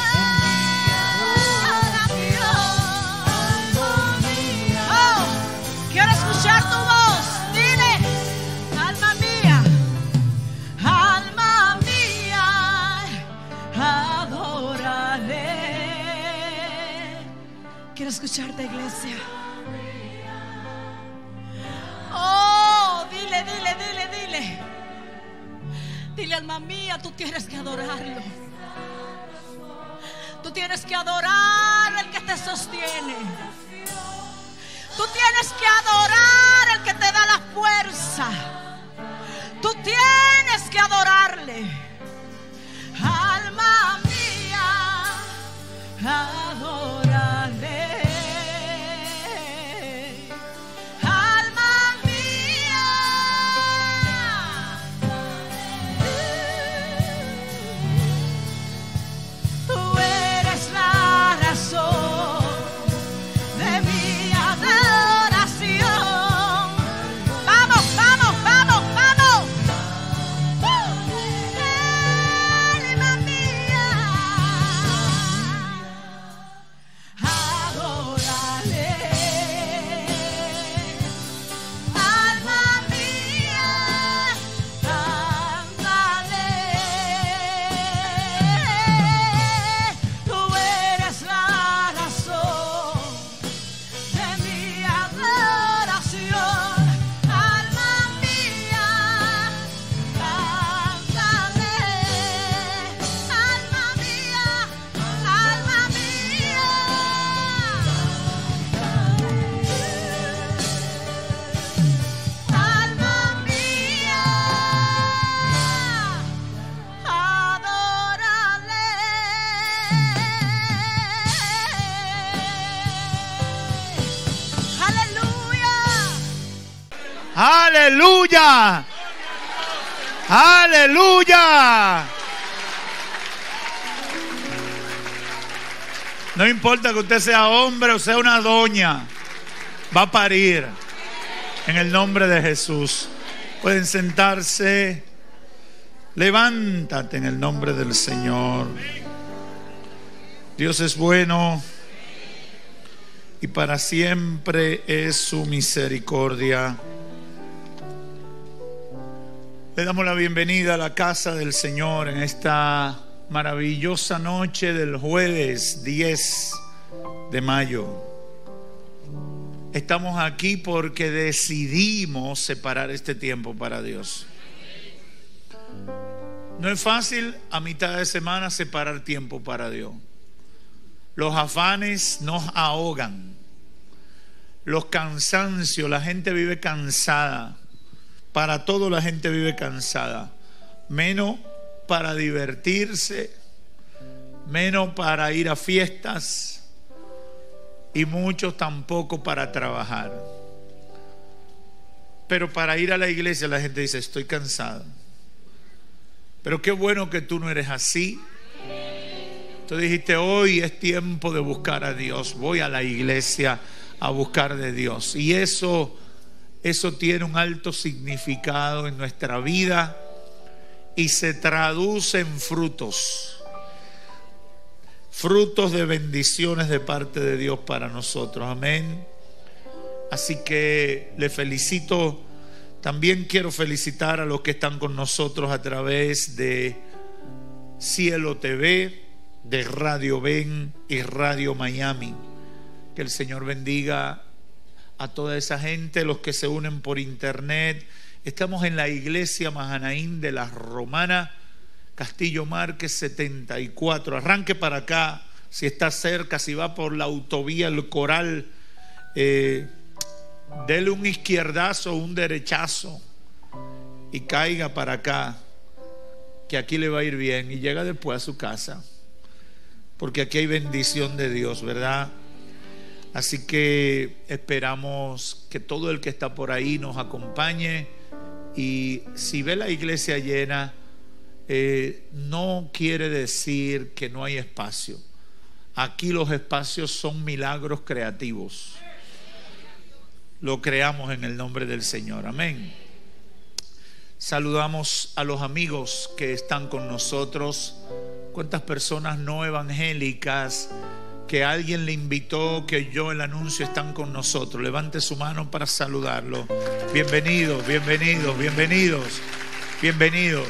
adoración. Oh, quiero escuchar tu voz. Dile, alma mía, alma mía, adórale. Quiero escucharte, iglesia. Oh, dile, dile, dile, dile. Dile, alma mía, tú tienes que adorarlo. Tú tienes que adorar al que te sostiene. Tú tienes que adorar al que te da la fuerza. Tú tienes que adorarle. Alma mía, adórale. Alma mía, tú eres la razón de mi adoración. Vamos, vamos, vamos, vamos. Alma mía, adórale. Alma mía, ándale. Tú eres la razón de mi adoración. Alma mía, ándale. Alma mía, alma mía. Alma mía, adórale. Aleluya. Aleluya. Aleluya. No importa que usted sea hombre o sea una doña, va a parir en el nombre de Jesús. Pueden sentarse. Levántate en el nombre del Señor. Dios es bueno y para siempre es su misericordia. Le damos la bienvenida a la casa del Señor en esta maravillosa noche del jueves diez de mayo. Estamos aquí porque decidimos separar este tiempo para Dios. No es fácil a mitad de semana separar tiempo para Dios. Los afanes nos ahogan. Los cansancios, la gente vive cansada. Para todo la gente vive cansada. Menos para divertirse, menos para ir a fiestas y muchos tampoco para trabajar. Pero para ir a la iglesia la gente dice: estoy cansado. Pero qué bueno que tú no eres así. Tú dijiste: hoy es tiempo de buscar a Dios. Voy a la iglesia a buscar de Dios. Y eso, eso tiene un alto significado en nuestra vida y se traduce en frutos. Frutos de bendiciones de parte de Dios para nosotros. Amén. Así que le felicito. También quiero felicitar a los que están con nosotros a través de Cielo T V, de Radio Ven y Radio Miami. Que el Señor bendiga a toda esa gente, los que se unen por internet. Estamos en la iglesia Mahanaim de la Romana, Castillo Márquez setenta y cuatro. Arranque para acá, si está cerca, si va por la autovía El Coral, eh, dele un izquierdazo o un derechazo y caiga para acá, que aquí le va a ir bien, y llega después a su casa, porque aquí hay bendición de Dios, ¿verdad? Así que esperamos que todo el que está por ahí nos acompañe. Y si ve la iglesia llena, eh, no quiere decir que no hay espacio. Aquí los espacios son milagros creativos. Lo creamos en el nombre del Señor. Amén. Saludamos a los amigos que están con nosotros. ¿Cuántas personas no evangélicas que alguien le invitó, que oyó el anuncio, están con nosotros? Levante su mano para saludarlo. Bienvenidos, bienvenidos, bienvenidos, bienvenidos.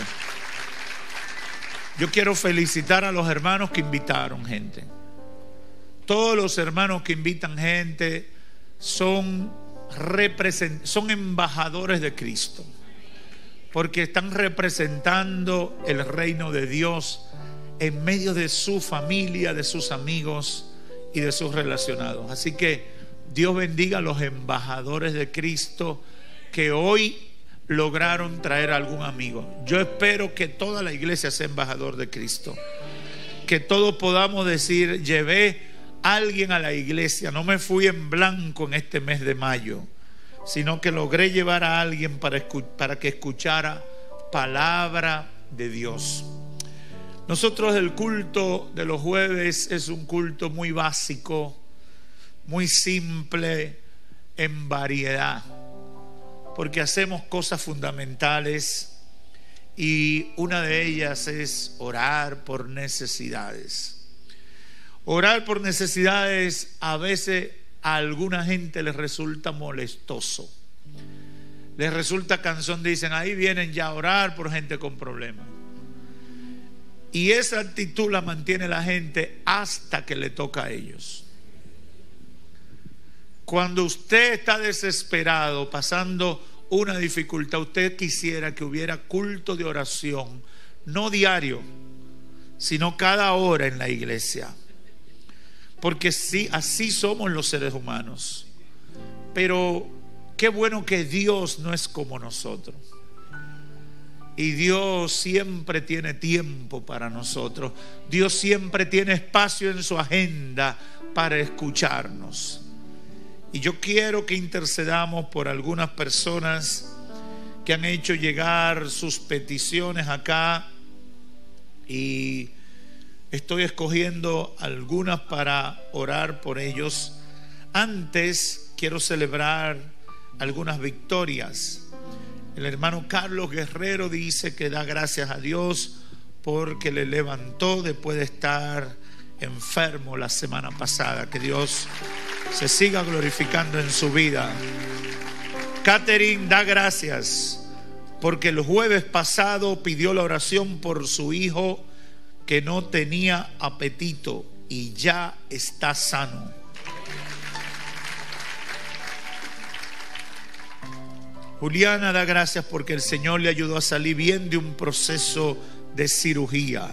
Yo quiero felicitar a los hermanos que invitaron gente. Todos los hermanos que invitan gente son, represent- son embajadores de Cristo, porque están representando el reino de Dios en medio de su familia, de sus amigos y de sus relacionados. Así que Dios bendiga a los embajadores de Cristo que hoy lograron traer a algún amigo. Yo espero que toda la iglesia sea embajador de Cristo, que todos podamos decir: llevé a alguien a la iglesia, no me fui en blanco en este mes de mayo, sino que logré llevar a alguien para, para que escuchara palabra de Dios. Nosotros, el culto de los jueves es un culto muy básico, muy simple, en variedad, porque hacemos cosas fundamentales y una de ellas es orar por necesidades. Orar por necesidades a veces a alguna gente les resulta molestoso, les resulta cansón. Dicen: ahí vienen ya a orar por gente con problemas. Y esa actitud la mantiene la gente hasta que le toca a ellos. Cuando usted está desesperado, pasando una dificultad, usted quisiera que hubiera culto de oración, no diario, sino cada hora en la iglesia. Porque sí, así somos los seres humanos. Pero qué bueno que Dios no es como nosotros. Y Dios siempre tiene tiempo para nosotros. Dios siempre tiene espacio en su agenda para escucharnos. Y yo quiero que intercedamos por algunas personas que han hecho llegar sus peticiones acá. Y estoy escogiendo algunas para orar por ellos. Antes quiero celebrar algunas victorias. El hermano Carlos Guerrero dice que da gracias a Dios porque le levantó después de estar enfermo la semana pasada. Que Dios se siga glorificando en su vida. Catherine da gracias porque el jueves pasado pidió la oración por su hijo que no tenía apetito y ya está sano. Juliana da gracias porque el Señor le ayudó a salir bien de un proceso de cirugía.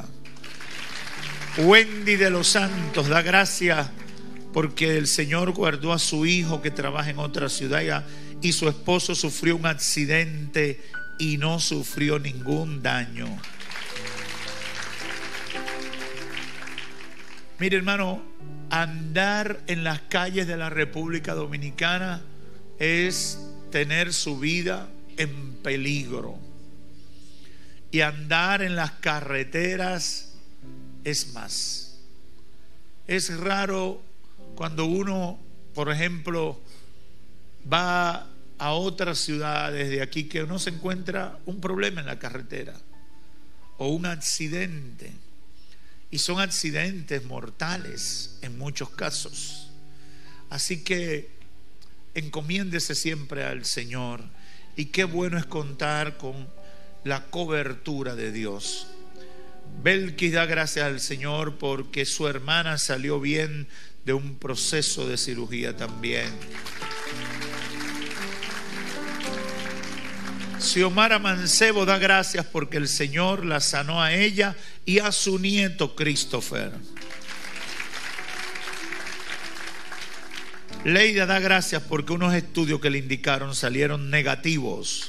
Wendy de los Santos da gracias porque el Señor guardó a su hijo que trabaja en otra ciudad y su esposo sufrió un accidente y no sufrió ningún daño. Mire, hermano, andar en las calles de la República Dominicana es tener su vida en peligro. Y andar en las carreteras es más. Es raro cuando uno, por ejemplo, va a otras ciudades de aquí que uno se encuentra un problema en la carretera o un accidente. Y son accidentes mortales en muchos casos. Así que encomiéndese siempre al Señor. Y qué bueno es contar con la cobertura de Dios. Belkis da gracias al Señor porque su hermana salió bien de un proceso de cirugía también. Xiomara Mancebo da gracias porque el Señor la sanó a ella y a su nieto Christopher. Leida da gracias porque unos estudios que le indicaron salieron negativos.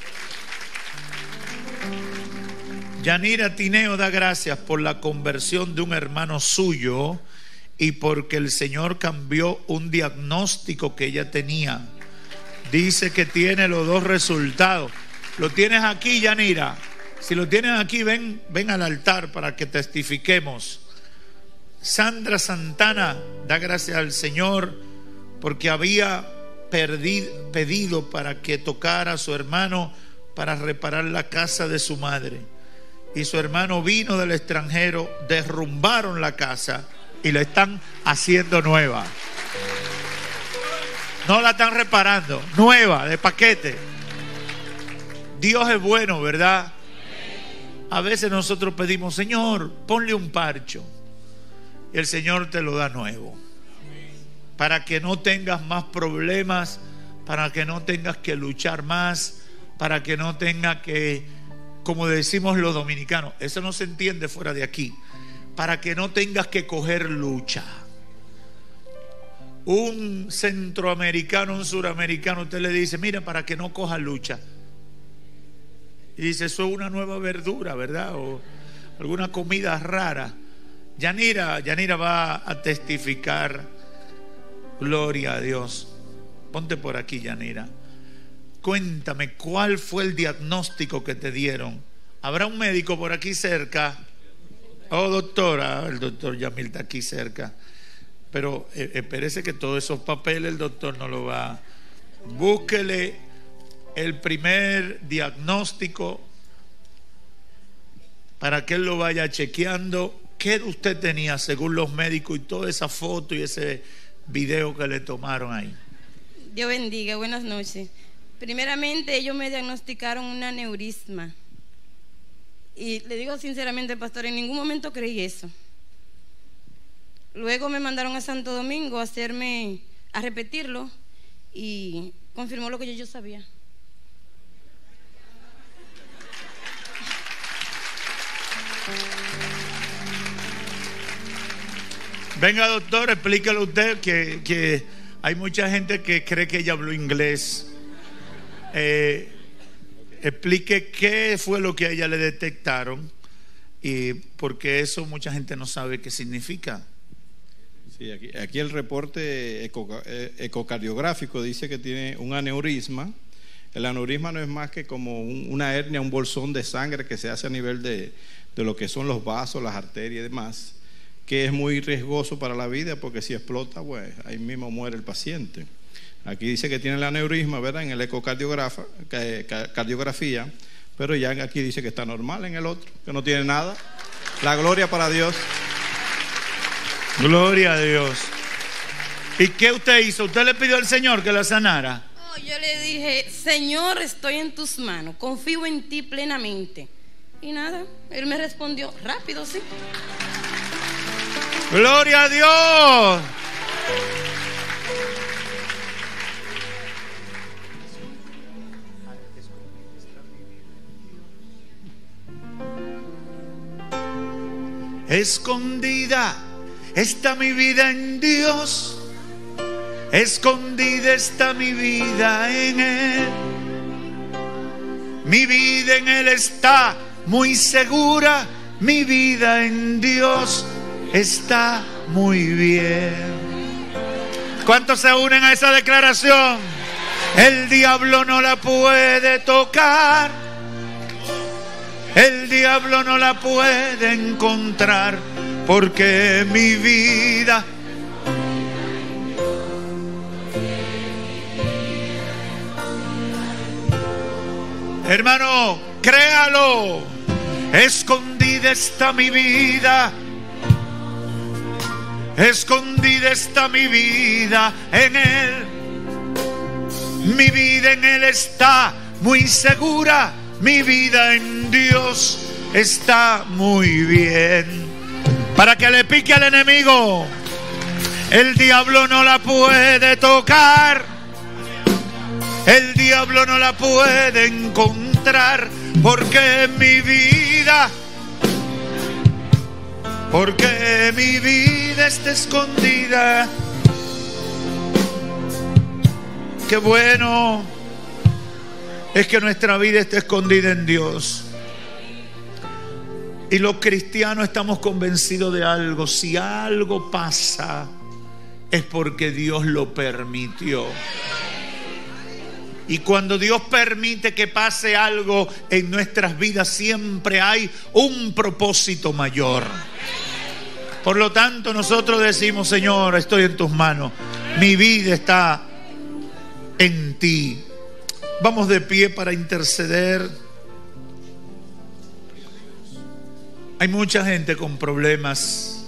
Yanira Tineo da gracias por la conversión de un hermano suyo y porque el Señor cambió un diagnóstico que ella tenía. Dice que tiene los dos resultados. ¿Lo tienes aquí, Yanira? Si lo tienes aquí, ven, ven al altar para que testifiquemos. Sandra Santana da gracias al Señor porque había perdido, pedido para que tocara a su hermano para reparar la casa de su madre. Y su hermano vino del extranjero, derrumbaron la casa y la están haciendo nueva. No la están reparando, nueva, de paquete. Dios es bueno, ¿verdad? A veces nosotros pedimos, Señor, ponle un parcho. Y el Señor te lo da nuevo. Para que no tengas más problemas, para que no tengas que luchar más, para que no tengas que, como decimos los dominicanos, eso no se entiende fuera de aquí, para que no tengas que coger lucha. Un centroamericano, un suramericano, usted le dice, mira, para que no coja lucha. Y dice, eso es una nueva verdura, ¿verdad? O alguna comida rara. Yanira, Yanira va a testificar. Gloria a Dios. Ponte por aquí, Yanira. Cuéntame, ¿cuál fue el diagnóstico que te dieron? ¿Habrá un médico por aquí cerca? Oh, doctora, el doctor Yamil está aquí cerca. Pero eh, espérese que todos esos papeles el doctor no lo va. Búsquele el primer diagnóstico para que él lo vaya chequeando. ¿Qué usted tenía según los médicos y toda esa foto y ese video que le tomaron ahí? Dios bendiga, buenas noches. Primeramente ellos me diagnosticaron un aneurisma. Y le digo sinceramente, pastor, en ningún momento creí eso. Luego me mandaron a Santo Domingo a hacerme, a repetirlo y confirmó lo que yo, yo sabía. Venga, doctor, explíquelo usted que, que hay mucha gente que cree que ella habló inglés. Eh, explique qué fue lo que a ella le detectaron y porque eso mucha gente no sabe qué significa. Sí, aquí, aquí el reporte eco, eh, ecocardiográfico dice que tiene un aneurisma. El aneurisma no es más que como un, una hernia, un bolsón de sangre que se hace a nivel de, de lo que son los vasos, las arterias y demás, que es muy riesgoso para la vida porque si explota, pues ahí mismo muere el paciente. Aquí dice que tiene el aneurisma, ¿verdad? En el ecocardiografía, pero ya aquí dice que está normal en el otro, que no tiene nada. La gloria para Dios. Gloria a Dios. ¿Y qué usted hizo? ¿Usted le pidió al Señor que la sanara? Oh, yo le dije, Señor, estoy en tus manos, confío en ti plenamente. Y nada, él me respondió rápido, sí. Gloria a Dios. Escondida está mi vida en Dios, escondida está mi vida en Él. Mi vida en Él está muy segura, mi vida en Dios está muy bien. ¿Cuántos se unen a esa declaración? El diablo no la puede tocar, el diablo no la puede encontrar, porque mi vida hermano, créalo, escondida está mi vida, escondida está mi vida en Él, mi vida en Él está muy segura, mi vida en Dios está muy bien. Para que le pique al enemigo, el diablo no la puede tocar, el diablo no la puede encontrar, porque mi vida, porque mi vida está escondida. Qué bueno es que nuestra vida está escondida en Dios. Y los cristianos estamos convencidos de algo: si algo pasa es porque Dios lo permitió. Y cuando Dios permite que pase algo en nuestras vidas, siempre hay un propósito mayor. Por lo tanto, nosotros decimos: Señor, estoy en tus manos, mi vida está en ti. Vamos de pie para interceder. Hay mucha gente con problemas,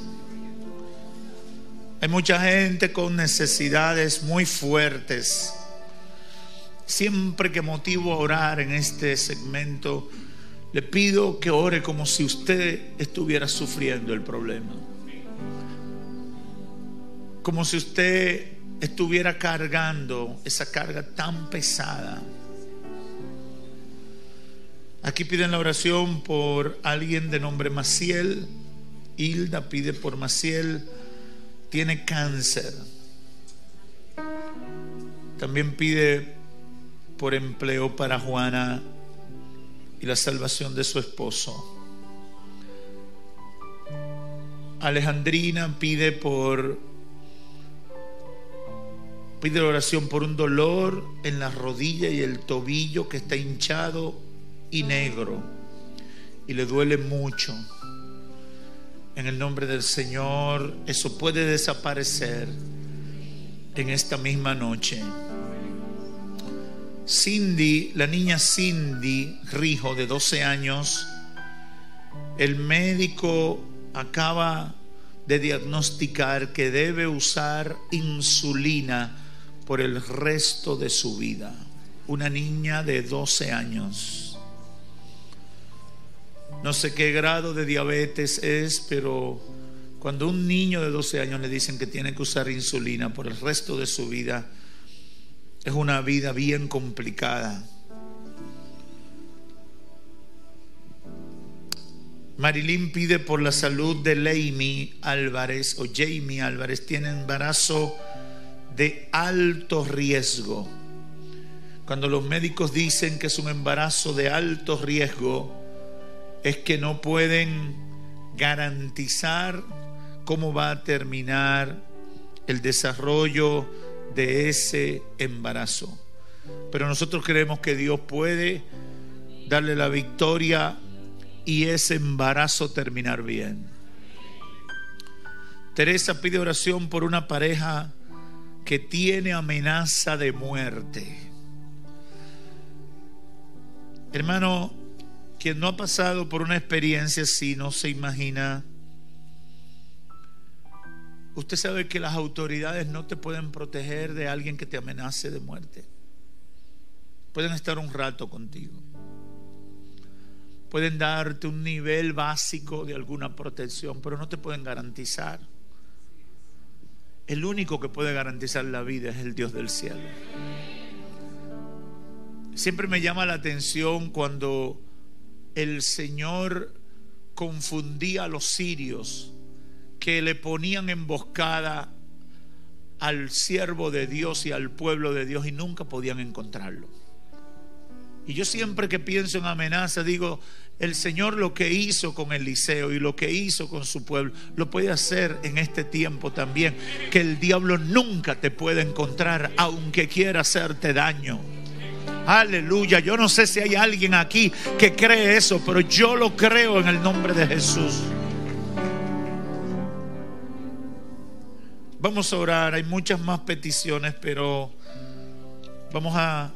hay mucha gente con necesidades muy fuertes. Siempre que motivo a orar en este segmento, le pido que ore como si usted estuviera sufriendo el problema, como si usted estuviera cargando esa carga tan pesada. Aquí piden la oración por alguien de nombre Maciel. Hilda pide por Maciel, tiene cáncer. También pide por empleo para Juana y la salvación de su esposo. Alejandrina pide por pide oración por un dolor en la rodilla y el tobillo que está hinchado y negro y le duele mucho. En el nombre del Señor, eso puede desaparecer en esta misma noche. Cindy, la niña Cindy Rijo, de doce años, el médico acaba de diagnosticar que debe usar insulina por el resto de su vida. Una niña de doce años. No sé qué grado de diabetes es, pero cuando a un niño de doce años le dicen que tiene que usar insulina por el resto de su vida, es una vida bien complicada. Marilyn pide por la salud de Jamie Álvarez o Jamie Álvarez. Tiene embarazo de alto riesgo. Cuando los médicos dicen que es un embarazo de alto riesgo, es que no pueden garantizar cómo va a terminar el desarrollo de ese embarazo. Pero nosotros creemos que Dios puede darle la victoria y ese embarazo terminar bien. Teresa pide oración por una pareja que tiene amenaza de muerte. Hermano, quien no ha pasado por una experiencia así no se imagina. Usted sabe que las autoridades no te pueden proteger de alguien que te amenace de muerte. Pueden estar un rato contigo, pueden darte un nivel básico de alguna protección, pero no te pueden garantizar. El único que puede garantizar la vida es el Dios del cielo. Siempre me llama la atención cuando el Señor confundía a los sirios que le ponían emboscada al siervo de Dios y al pueblo de Dios y nunca podían encontrarlo. Y yo siempre que pienso en amenaza digo, el Señor lo que hizo con Eliseo y lo que hizo con su pueblo, lo puede hacer en este tiempo también. Que el diablo nunca te puede encontrar, aunque quiera hacerte daño. Aleluya. Yo no sé si hay alguien aquí que cree eso, pero yo lo creo en el nombre de Jesús. Vamos a orar. Hay muchas más peticiones, pero vamos a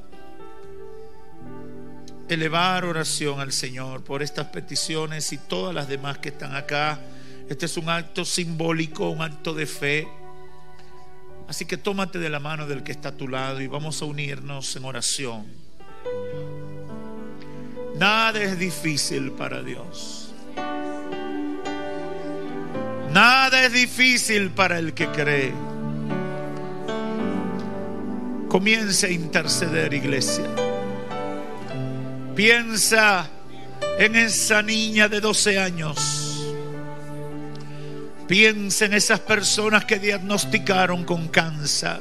elevar oración al Señor por estas peticiones y todas las demás que están acá. Este es un acto simbólico, un acto de fe. Así que tómate de la mano del que está a tu lado y vamos a unirnos en oración. Nada es difícil para Dios. Nada es difícil para el que cree. Comience a interceder, iglesia. Piensa en esa niña de doce años. Piensa en esas personas que diagnosticaron con cáncer.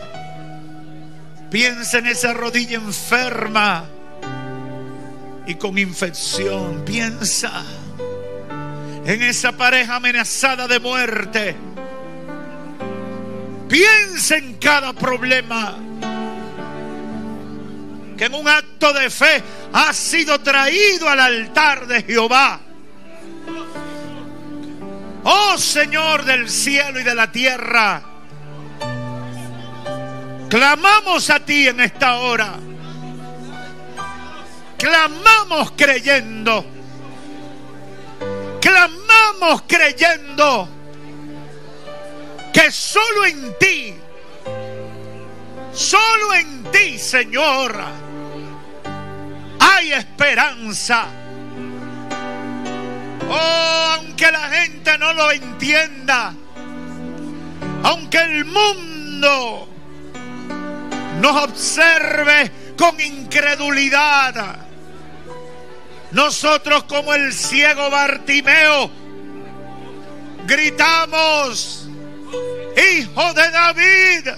Piensa en esa rodilla enferma y con infección. Piensa en esa pareja amenazada de muerte. Piensa en cada problema que en un acto de fe ha sido traído al altar de Jehová. Oh Señor del cielo y de la tierra, clamamos a ti en esta hora. Clamamos creyendo. Clamamos creyendo que solo en ti, solo en ti, Señor, hay esperanza. Oh, aunque la gente no lo entienda, aunque el mundo nos observe con incredulidad, nosotros como el ciego Bartimeo gritamos: Hijo de David,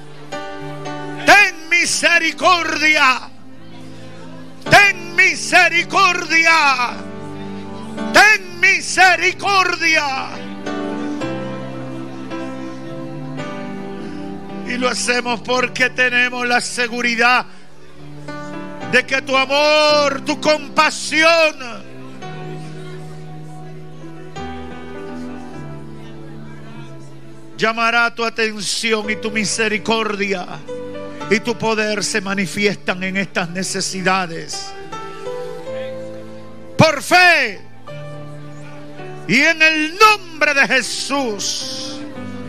ten misericordia, ten misericordia, ten misericordia. Y lo hacemos porque tenemos la seguridad de que tu amor, tu compasión llamará tu atención, y tu misericordia y tu poder se manifiestan en estas necesidades. Por fe y en el nombre de Jesús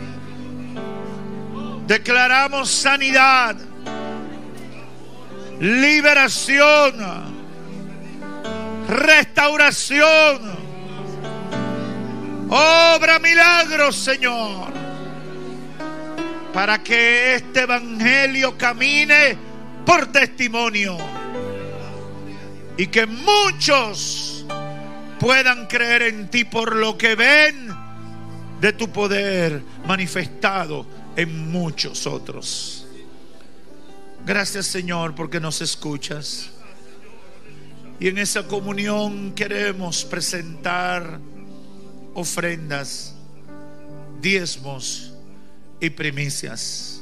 declaramos sanidad, liberación, restauración. Obra milagros, Señor, para que este evangelio camine por testimonio y que muchos puedan creer en ti por lo que ven de tu poder manifestado en muchos otros. Gracias, Señor, porque nos escuchas. Y en esa comunión queremos presentar ofrendas, diezmos y primicias.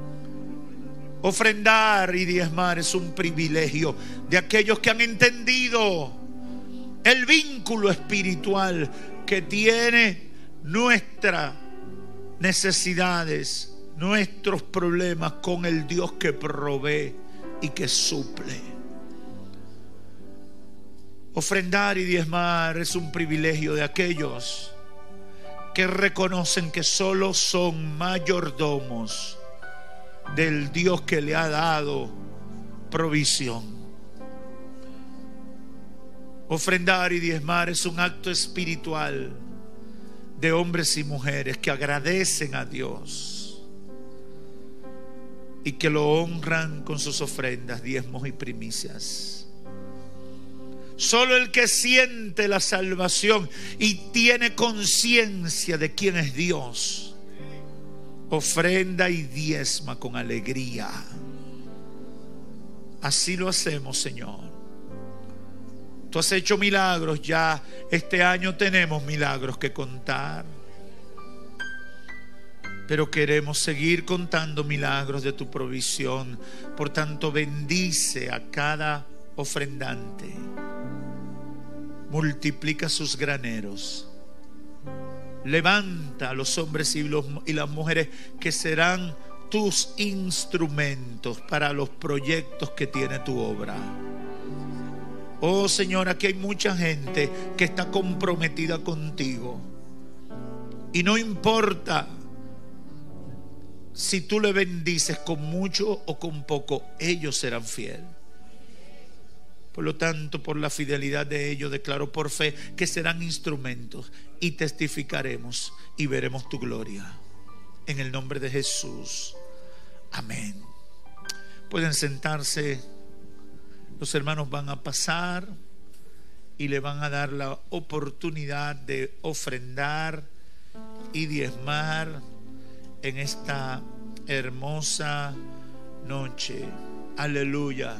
Ofrendar y diezmar es un privilegio de aquellos que han entendido el vínculo espiritual que tiene nuestras necesidades, nuestros problemas con el Dios que provee y que suple. Ofrendar y diezmar es un privilegio de aquellos que reconocen que solo son mayordomos del Dios que le ha dado provisión. Ofrendar y diezmar es un acto espiritual de hombres y mujeres que agradecen a Dios y que lo honran con sus ofrendas, diezmos y primicias. Solo el que siente la salvación y tiene conciencia de quién es Dios, ofrenda y diezma con alegría. Así lo hacemos, Señor. Tú has hecho milagros, ya este año tenemos milagros que contar. Pero queremos seguir contando milagros de tu provisión. Por tanto, bendice a cada ofrendante. Multiplica sus graneros. Levanta a los hombres y, los, y las mujeres que serán tus instrumentos para los proyectos que tiene tu obra. Oh Señor, aquí hay mucha gente que está comprometida contigo. Y no importa si tú le bendices con mucho o con poco, ellos serán fieles. Por lo tanto, por la fidelidad de ellos, declaro por fe que serán instrumentos y testificaremos y veremos tu gloria. En el nombre de Jesús. Amén. Pueden sentarse. Los hermanos van a pasar y le van a dar la oportunidad de ofrendar y diezmar en esta hermosa noche. Aleluya.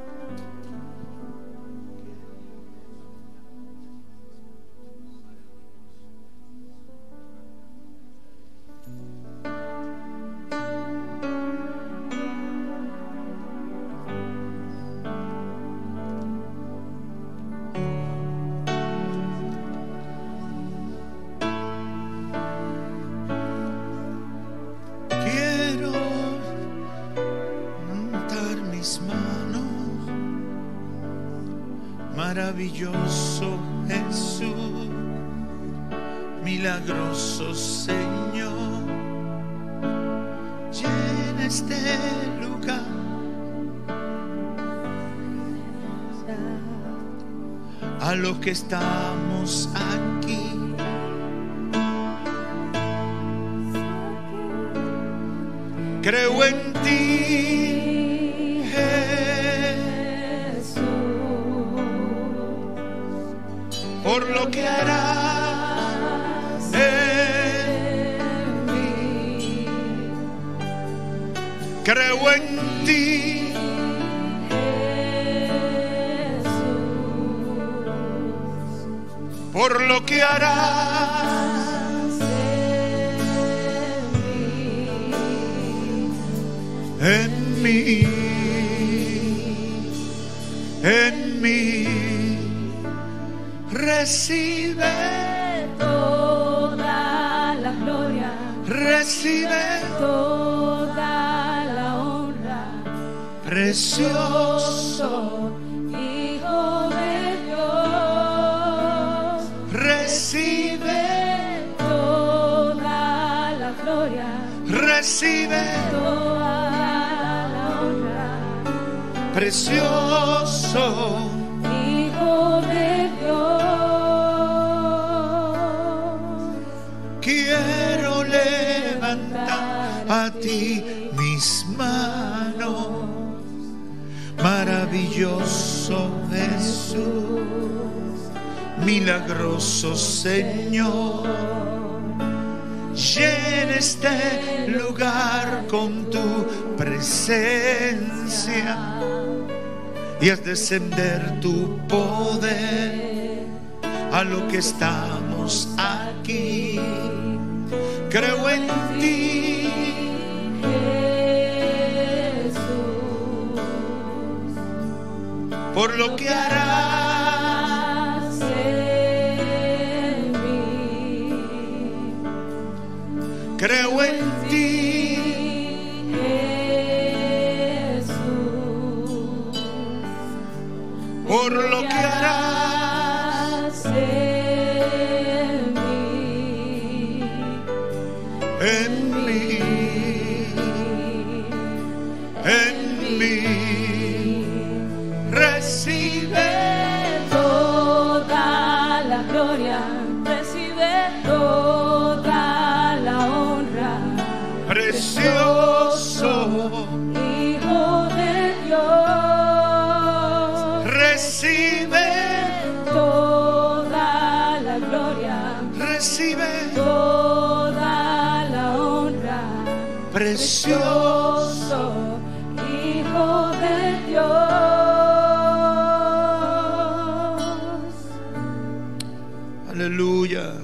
Maravilloso Jesús, milagroso Señor, llena este lugar. A los que estamos aquí, creo en ti, Jesús, por lo que harás en mí. Creo en ti, Jesús, por lo que harás en mí, en mí. Recibe toda la gloria, recibe toda la honra, precioso Hijo de Dios. Recibe toda la gloria, recibe toda la honra, precioso Hijo de Dios. quiero levantar a ti mis manos. Maravilloso Jesús, milagroso Señor, llena este lugar con tu presencia y haz descender tu poder a lo que estamos aquí. Creo en ti, Jesús, por lo que harás en mí. creo en ti, Jesús, por lo que harás en mí, en mí, en mí. Recibe toda la gloria, recibe toda la honra, precioso, Hijo de Dios. recibe, Toda la gloria, recibe, toda la honra, precioso, Hijo de Dios. Aleluya.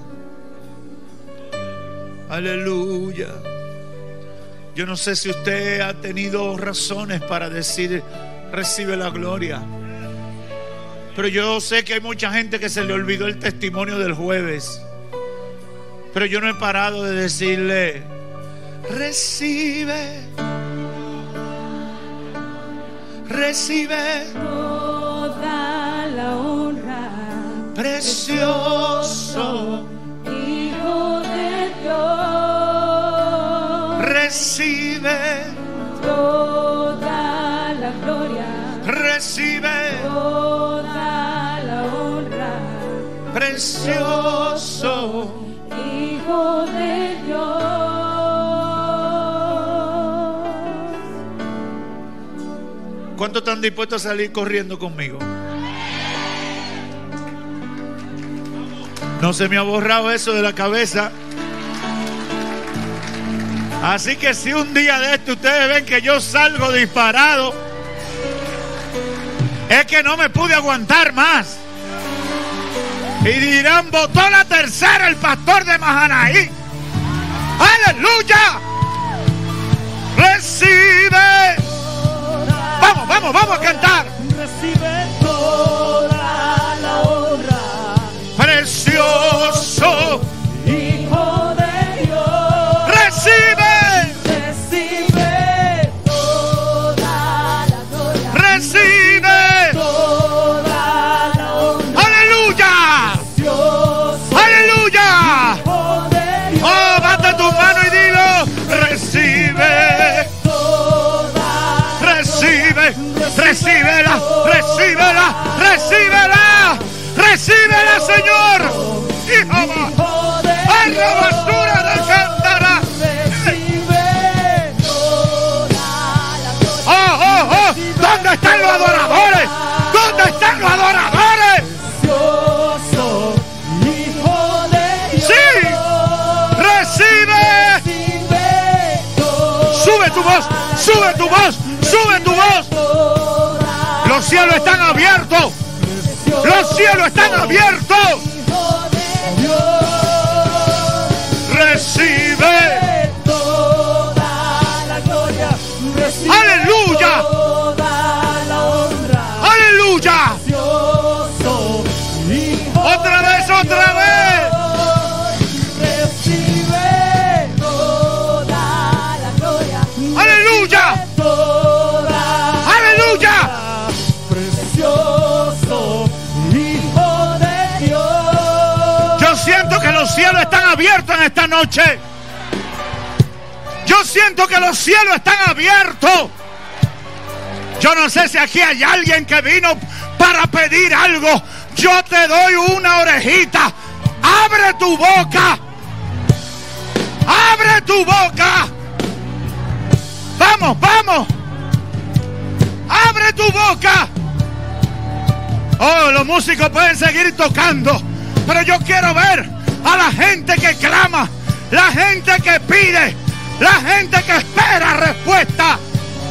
Aleluya. Yo no sé si usted ha tenido razones para decir recibe la gloria, pero yo sé que hay mucha gente que se le olvidó el testimonio del jueves. Pero yo no he parado de decirle recibe, recibe toda la honra, precioso Hijo de Dios. Recibe Toda la gloria, recibe toda la honra, precioso Hijo de Dios. ¿Cuántos están dispuestos a salir corriendo conmigo? No se me ha borrado eso de la cabeza. Así que si un día de esto ustedes ven que yo salgo disparado, es que no me pude aguantar más. Y dirán, votó la tercera el pastor de Mahanaim. ¡Aleluya! Recibe. Vamos, vamos, vamos a cantar. Recibe toda la honra, Precioso Hijo de Dios. recibe, Recibe toda la gloria, recibe. toda la honra, ¡Aleluya! Dios, ¡Aleluya! Hijo de Dios. ¡Oh, bate tu mano y dilo! Recibe, Toda, recibe, recíbela, recíbela, recíbela, recíbela, Señor. Hijo, Hijo de ¡ay, la basura de cántara! recibe toda la gloria. ¡Oh, oh, oh! ¿Dónde están los adoradores? ¿Dónde están los adoradores? Precioso Hijo de Dios. ¡Sí! ¡Recibe! Recibe toda, ¡Sube tu voz! ¡Sube tu voz! ¡Sube tu voz! toda, ¡Los cielos están abiertos! ¡Los cielos están abiertos! Hijo de Dios. ¡Recibe! Toda la gloria, recibe ¡Aleluya! toda la honra, ¡Aleluya! precioso Hijo ¡Otra vez, otra vez! recibe toda la gloria, ¡Aleluya! toda, ¡Aleluya! precioso Hijo de Dios. Yo siento que los cielos están abiertos en esta noche. Yo siento que los cielos están abiertos. Yo no sé si aquí hay alguien que vino para pedir algo. Yo te doy una orejita. Abre tu boca. Abre tu boca. Vamos, vamos. Abre tu boca. Oh, los músicos pueden seguir tocando, pero yo quiero ver a la gente que clama, la gente que pide, la gente que espera respuesta.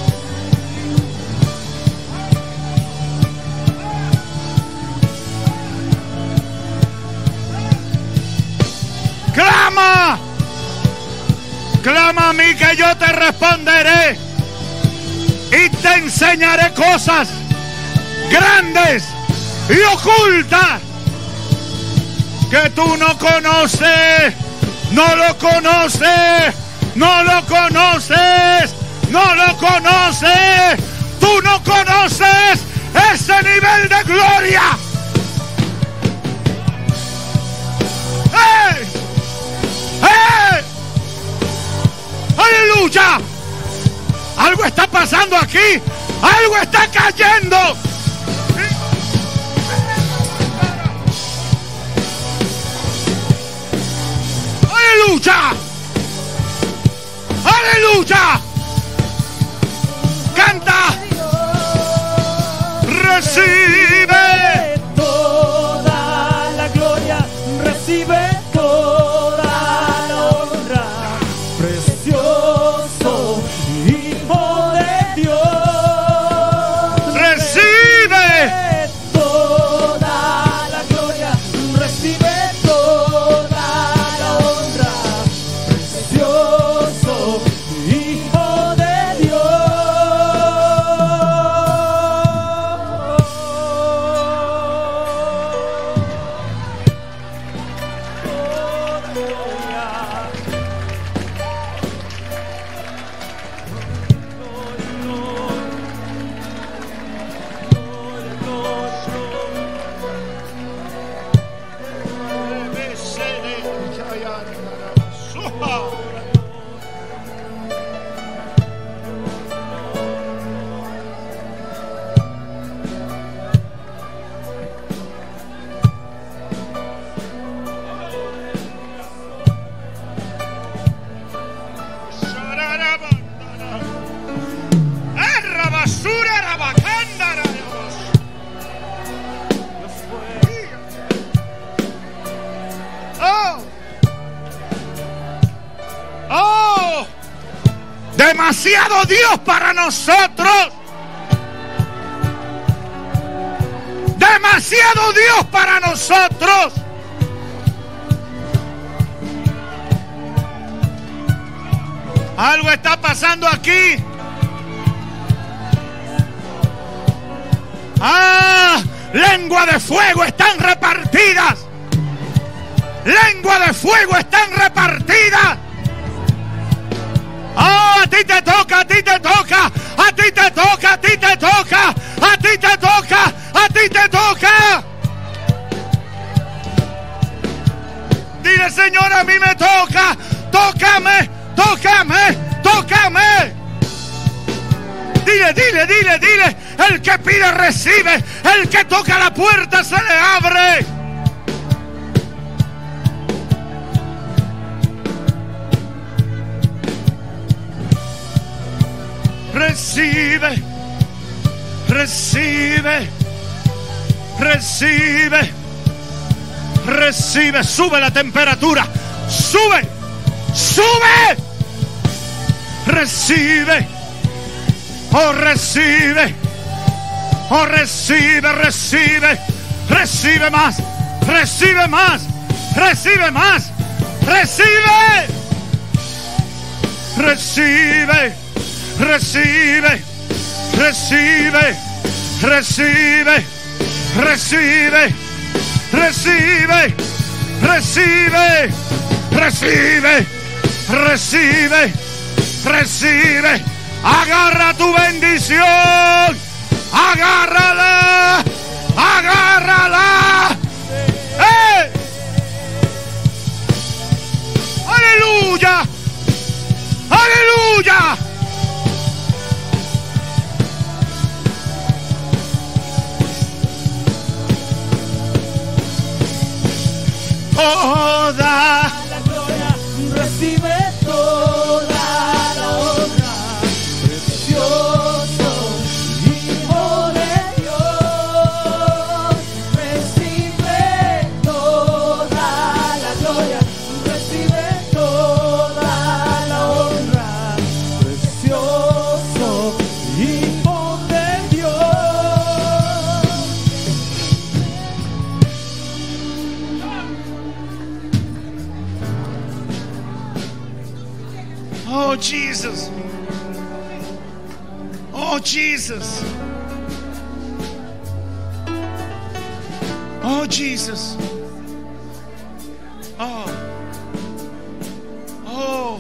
Clama, clama a mí que yo te responderé y te enseñaré cosas grandes y ocultas que tú no conoces, no lo conoces, no lo conoces, no lo conoces, tú no conoces ese nivel de gloria. ¡Hey! ¡Hey! ¡Aleluya! Algo está pasando aquí, algo está cayendo. ¡Aleluya! ¡Aleluya! ¡Canta! ¡Recibe! Toda la gloria, recibe toda la honra, precioso Hijo de Dios. ¡Recibe! demasiado Dios para nosotros. Demasiado Dios para nosotros. Algo está pasando aquí. Ah, lengua de fuego están repartidas. Lengua de fuego están repartidas. Oh, a ti te toca, a ti te toca, a ti te toca, a ti te toca, a ti te toca, a ti te toca. Dile, Señor, a mí me toca. Tócame, tócame, tócame. Dile, dile, dile, dile. El que pide recibe. El que toca la puerta se le abre. Recibe, recibe, recibe, recibe. Sube la temperatura. Sube, sube. Recibe. Oh, recibe. Oh, recibe, recibe. Recibe más. Recibe más. Recibe más. Recibe. Recibe. Recibe. Recibe. Recibe. Recibe. Recibe. Recibe. Recibe. Recibe. Recibe. Agarra tu bendición. Agárrala. Agárrala. ¡Eh! Aleluya. Aleluya. Toda la gloria, recibe toda la honra, precioso Hijo de Dios. Recibe toda la gloria, recibe toda la honra, precioso Hijo de Dios. Oh, Jesus. Oh, Jesus. Oh, Jesus. Oh. Oh.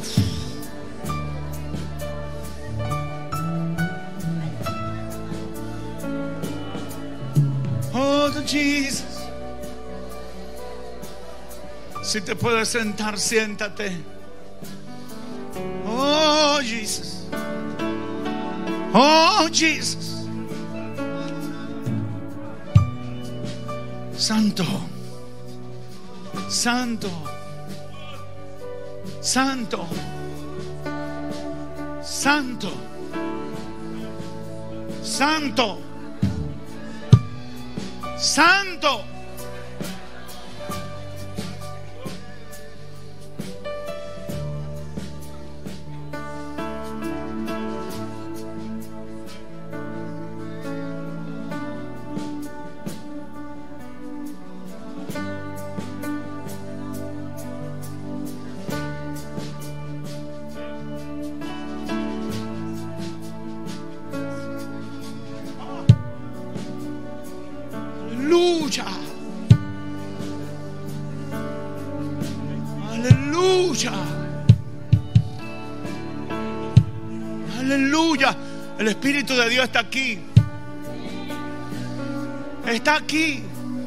Oh, Jesus. Si te puedes sentar, siéntate. Oh, Jesus. Oh, Jesus. Santo. Santo. Santo. Santo. Santo. Santo. Aleluya. Aleluya. Aleluya. El Espíritu de Dios está aquí. Está aquí.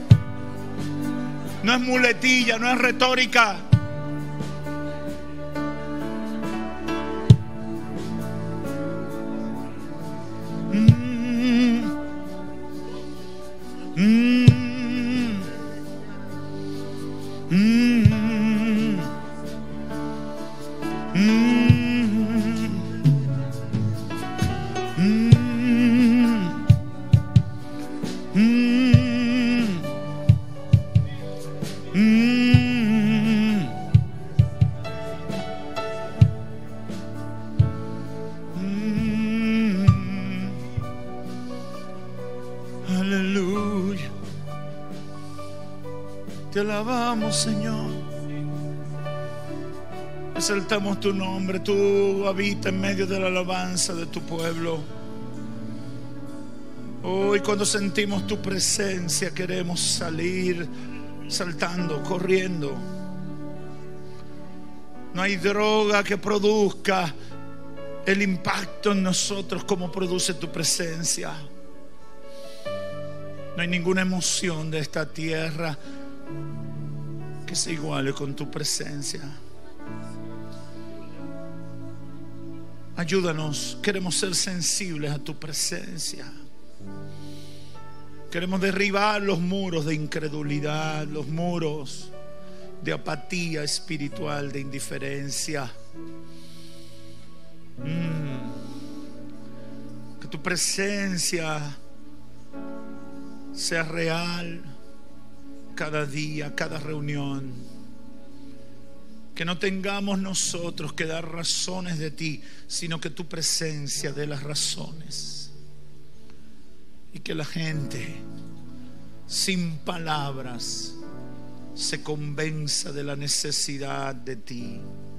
No es muletilla, no es retórica. Mm. Te alabamos, Señor. Exaltamos tu nombre. Tú habitas en medio de la alabanza de tu pueblo. Hoy, cuando sentimos tu presencia, queremos salir saltando, corriendo. No hay droga que produzca el impacto en nosotros como produce tu presencia. No hay ninguna emoción de esta tierra que se iguale con tu presencia. Ayúdanos, queremos ser sensibles a tu presencia. Queremos derribar los muros de incredulidad, los muros de apatía espiritual, de indiferencia. Mm. Que tu presencia sea real cada día, cada reunión. Que no tengamos nosotros que dar razones de ti, sino que tu presencia dé las razones. Y que la gente, sin palabras, se convenza de la necesidad de ti.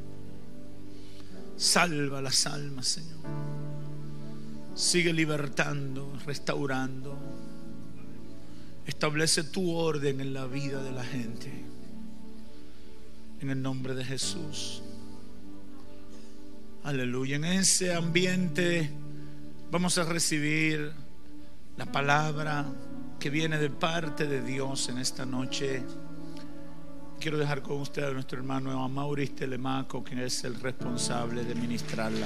Salva las almas, Señor. Sigue libertando, restaurando. Establece tu orden en la vida de la gente. En el nombre de Jesús. Aleluya. En ese ambiente vamos a recibir la palabra que viene de parte de Dios en esta noche. Quiero dejar con usted a nuestro hermano Amaury Telemaco, quien es el responsable de ministrarla.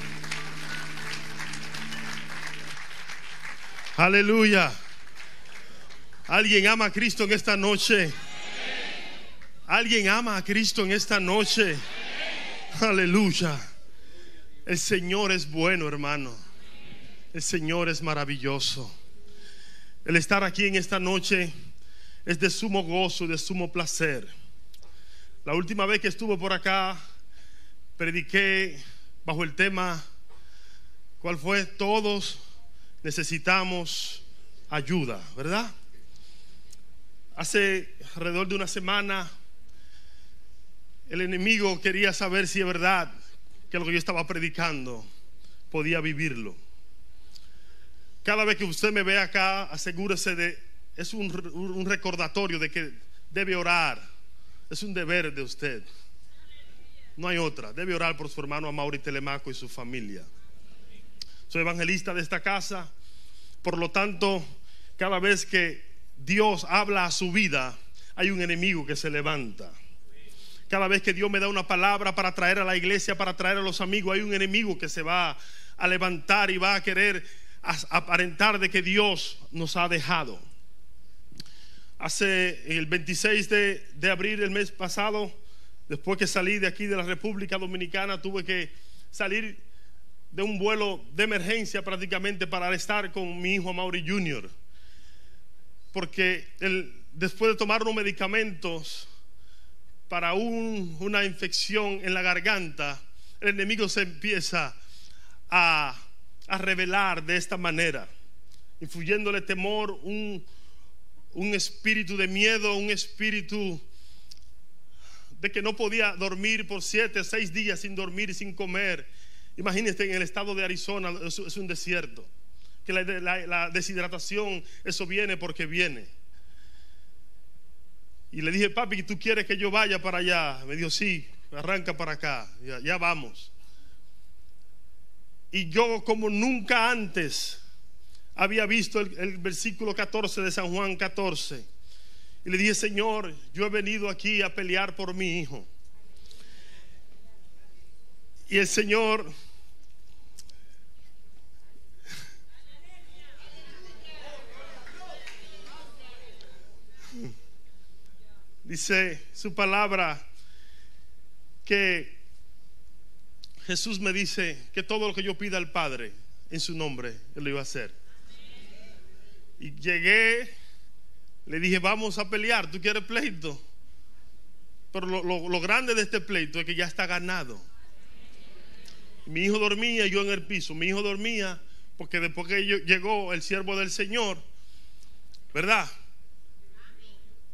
Aleluya. ¿Alguien ama a Cristo en esta noche? ¿Alguien ama a Cristo en esta noche? Aleluya. El Señor es bueno, hermano. El Señor es maravilloso. El estar aquí en esta noche es de sumo gozo, de sumo placer. La última vez que estuve por acá, prediqué bajo el tema, ¿cuál fue? Todos necesitamos ayuda, ¿verdad? Hace alrededor de una semana, el enemigo quería saber si es verdad que lo que yo estaba predicando podía vivirlo. Cada vez que usted me ve acá, asegúrese de, es un, un recordatorio de que debe orar. Es un deber de usted. No hay otra. Debe orar por su hermano Amaury Telemaco y su familia. Soy evangelista de esta casa. Por lo tanto, cada vez que Dios habla a su vida, hay un enemigo que se levanta. Cada vez que Dios me da una palabra para traer a la iglesia, para traer a los amigos, hay un enemigo que se va a levantar y va a querer aparentar de que Dios nos ha dejado. Hace el veintiséis de, de abril del mes pasado, después que salí de aquí de la República Dominicana, tuve que salir de un vuelo de emergencia prácticamente para estar con mi hijo Amaury junior Porque él, después de tomar unos medicamentos para un, una infección en la garganta, el enemigo se empieza a a revelar de esta manera, influyéndole temor, un, un espíritu de miedo, un espíritu de que no podía dormir por siete, seis días sin dormir y sin comer. Imagínense, en el estado de Arizona es, es un desierto, que la, la, la deshidratación, eso viene porque viene. Y le dije, papi, ¿tú quieres que yo vaya para allá? Me dijo, sí, arranca para acá, ya, ya vamos. Y yo, como nunca antes había visto el, el versículo catorce de San Juan catorce, y le dije, Señor, yo he venido aquí a pelear por mi hijo. Y el Señor dice su palabra que Jesús me dice que todo lo que yo pida al Padre en su nombre, Él lo iba a hacer. Y llegué, le dije, vamos a pelear, ¿tú quieres pleito? Pero lo, lo, lo grande de este pleito es que ya está ganado. Mi hijo dormía y yo en el piso. Mi hijo dormía porque después que llegó el siervo del Señor, ¿verdad?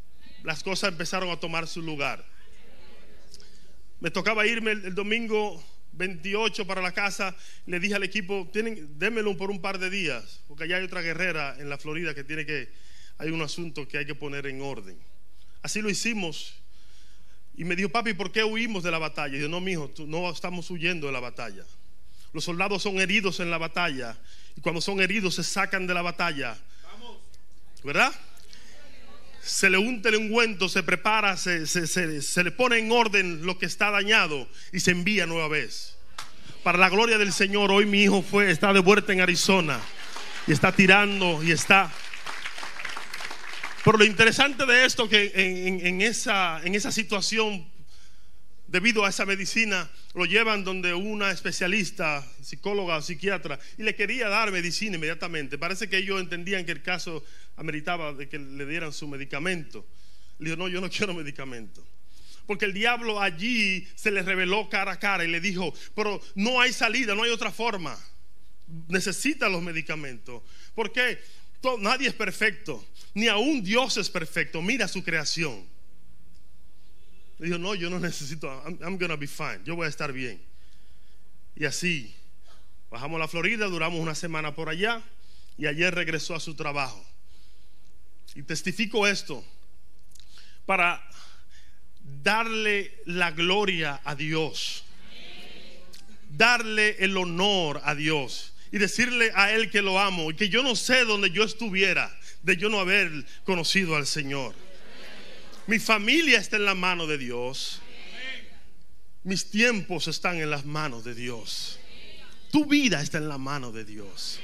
las cosas empezaron a tomar su lugar. Me tocaba irme el, el domingo veintiocho para la casa. Le dije al equipo, tienen, démelo por un par de días, porque allá hay otra guerrera en la Florida que tiene que, hay un asunto que hay que poner en orden. Así lo hicimos. Y me dijo, papi, ¿por qué huimos de la batalla? Y yo, no, mijo, tú, no estamos huyendo de la batalla. Los soldados son heridos en la batalla, y cuando son heridos se sacan de la batalla, ¿verdad? Se le unta el ungüento, se prepara, se, se, se, se le pone en orden lo que está dañado y se envía nueva vez. Para la gloria del Señor, hoy mi hijo fue, está de vuelta en Arizona y está tirando y está. Pero lo interesante de esto que en, en, en, esa, en esa situación, debido a esa medicina, lo llevan donde una especialista, psicóloga o psiquiatra, y le quería dar medicina inmediatamente. Parece que ellos entendían que el caso ameritaba de que le dieran su medicamento. Le dijo, no, yo no quiero medicamento. Porque el diablo allí se le reveló cara a cara y le dijo, pero no hay salida, no hay otra forma. Necesita los medicamentos. ¿Por qué? Todo, nadie es perfecto, ni aún Dios es perfecto. Mira su creación. Le dijo, no, yo no necesito, I'm, I'm gonna be fine, yo voy a estar bien. Y así, bajamos a la Florida, duramos una semana por allá, y ayer regresó a su trabajo. Y testifico esto para darle la gloria a Dios, darle el honor a Dios y decirle a Él que lo amo y que yo no sé dónde yo estuviera de yo no haber conocido al Señor. Mi familia está en la mano de Dios. Mis tiempos están en las manos de Dios. Tu vida está en la mano de Dios.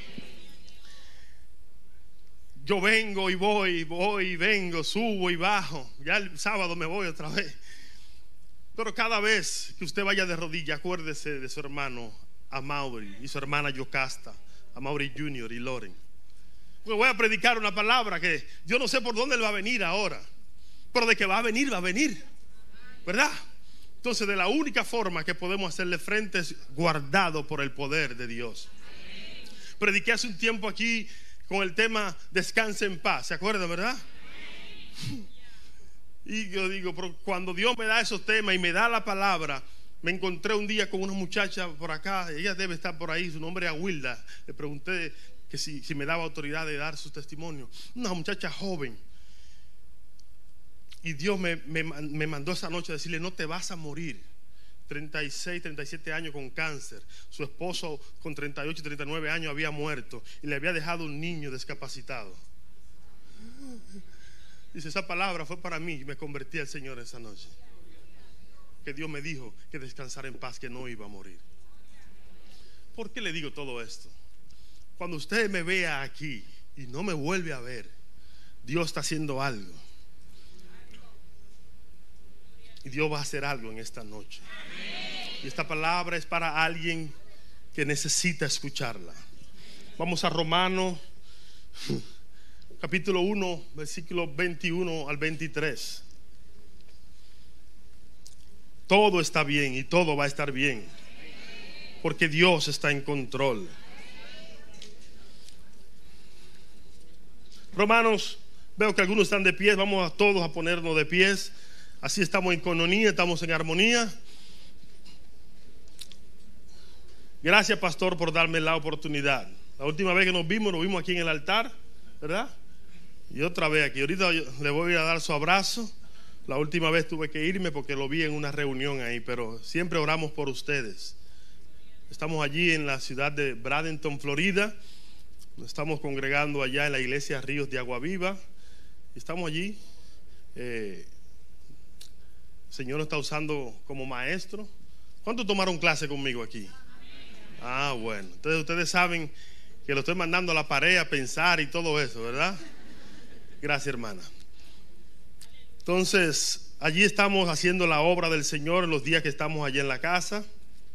Yo vengo y voy, voy y vengo, subo y bajo. Ya el sábado me voy otra vez. Pero cada vez que usted vaya de rodillas, acuérdese de su hermano Amaury y su hermana Yocasta, Amaury junior y Loren. Porque voy a predicar una palabra que yo no sé por dónde él va a venir ahora, pero de que va a venir, va a venir, ¿verdad? Entonces, de la única forma que podemos hacerle frente es guardado por el poder de Dios. Prediqué hace un tiempo aquí con el tema descanse en paz, ¿se acuerdan, verdad? Y yo digo, pero cuando Dios me da esos temas y me da la palabra, me encontré un día con una muchacha por acá, ella debe estar por ahí, su nombre es Awilda. Le pregunté que si, si me daba autoridad de dar su testimonio. Una muchacha joven. Y Dios me, me, me mandó esa noche a decirle, no te vas a morir. treinta y seis, treinta y siete años con cáncer. Su esposo con treinta y ocho, treinta y nueve años había muerto y le había dejado un niño discapacitado. Dice, esa palabra fue para mí y me convertí al Señor esa noche. Que Dios me dijo que descansara en paz, que no iba a morir. ¿Por qué le digo todo esto? Cuando usted me vea aquí y no me vuelve a ver, Dios está haciendo algo. Y Dios va a hacer algo en esta noche. Y esta palabra es para alguien que necesita escucharla. Vamos a Romanos capítulo uno, versículo veintiuno al veintitrés. Todo está bien y todo va a estar bien, porque Dios está en control. Romanos, veo que algunos están de pie. Vamos a todos a ponernos de pies. Así estamos en coinonía, estamos en armonía. Gracias, pastor, por darme la oportunidad. La última vez que nos vimos, nos vimos aquí en el altar, ¿verdad? Y otra vez aquí. Ahorita le voy a dar su abrazo. La última vez tuve que irme porque lo vi en una reunión ahí, pero siempre oramos por ustedes. Estamos allí en la ciudad de Bradenton, Florida. Nos estamos congregando allá en la iglesia Ríos de Agua Viva. Estamos allí. Eh, el Señor nos está usando como maestro. ¿Cuántos tomaron clase conmigo aquí? Ah, bueno. Entonces ustedes saben que lo estoy mandando a la pared a pensar y todo eso, ¿verdad? Gracias, hermana. Entonces, allí estamos haciendo la obra del Señor en los días que estamos allí en la casa.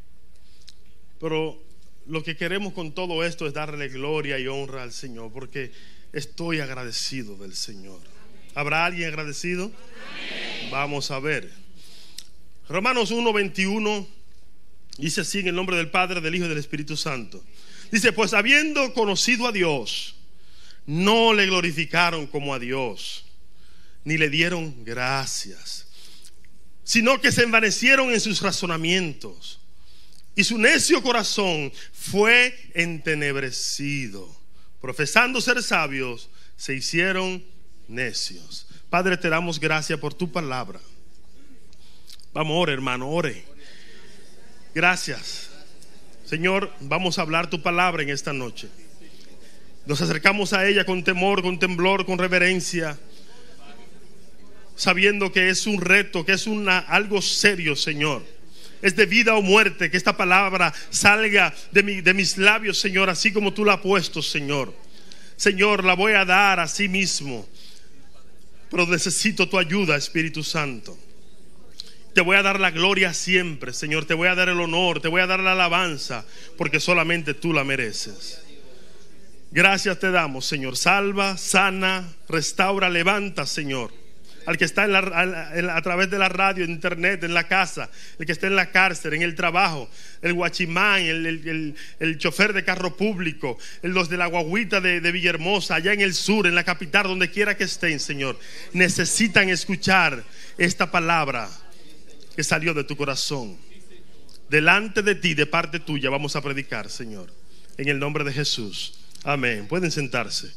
Pero lo que queremos con todo esto es darle gloria y honra al Señor, porque estoy agradecido del Señor. ¿Habrá alguien agradecido? Amén. Vamos a ver. Romanos uno, veintiuno dice así, en el nombre del Padre, del Hijo y del Espíritu Santo. Dice, pues habiendo conocido a Dios, no le glorificaron como a Dios, ni le dieron gracias, sino que se envanecieron en sus razonamientos, y su necio corazón fue entenebrecido. Profesando ser sabios, se hicieron necios. Padre, te damos gracias por tu palabra. Vamos, ore, hermano, ore. Gracias, Señor. Vamos a hablar tu palabra en esta noche. Nos acercamos a ella con temor, con temblor, con reverencia, sabiendo que es un reto, que es una, algo serio, Señor. Es de vida o muerte que esta palabra salga de, mi, de mis labios, Señor, así como tú la has puesto, Señor. Señor, la voy a dar a sí mismo, pero necesito tu ayuda, Espíritu Santo. Te voy a dar la gloria siempre, Señor. Te voy a dar el honor, te voy a dar la alabanza, porque solamente tú la mereces. Gracias te damos, Señor. Salva, sana, restaura, levanta, Señor. Al que está en la, a, a través de la radio, en internet, en la casa, el que está en la cárcel, en el trabajo, el guachimán, el, el, el, el chofer de carro público, los de la guaguita de, de Villahermosa, allá en el sur, en la capital, donde quiera que estén, Señor, necesitan escuchar esta palabra que salió de tu corazón. Delante de ti, de parte tuya, vamos a predicar, Señor, en el nombre de Jesús. Amén. Pueden sentarse.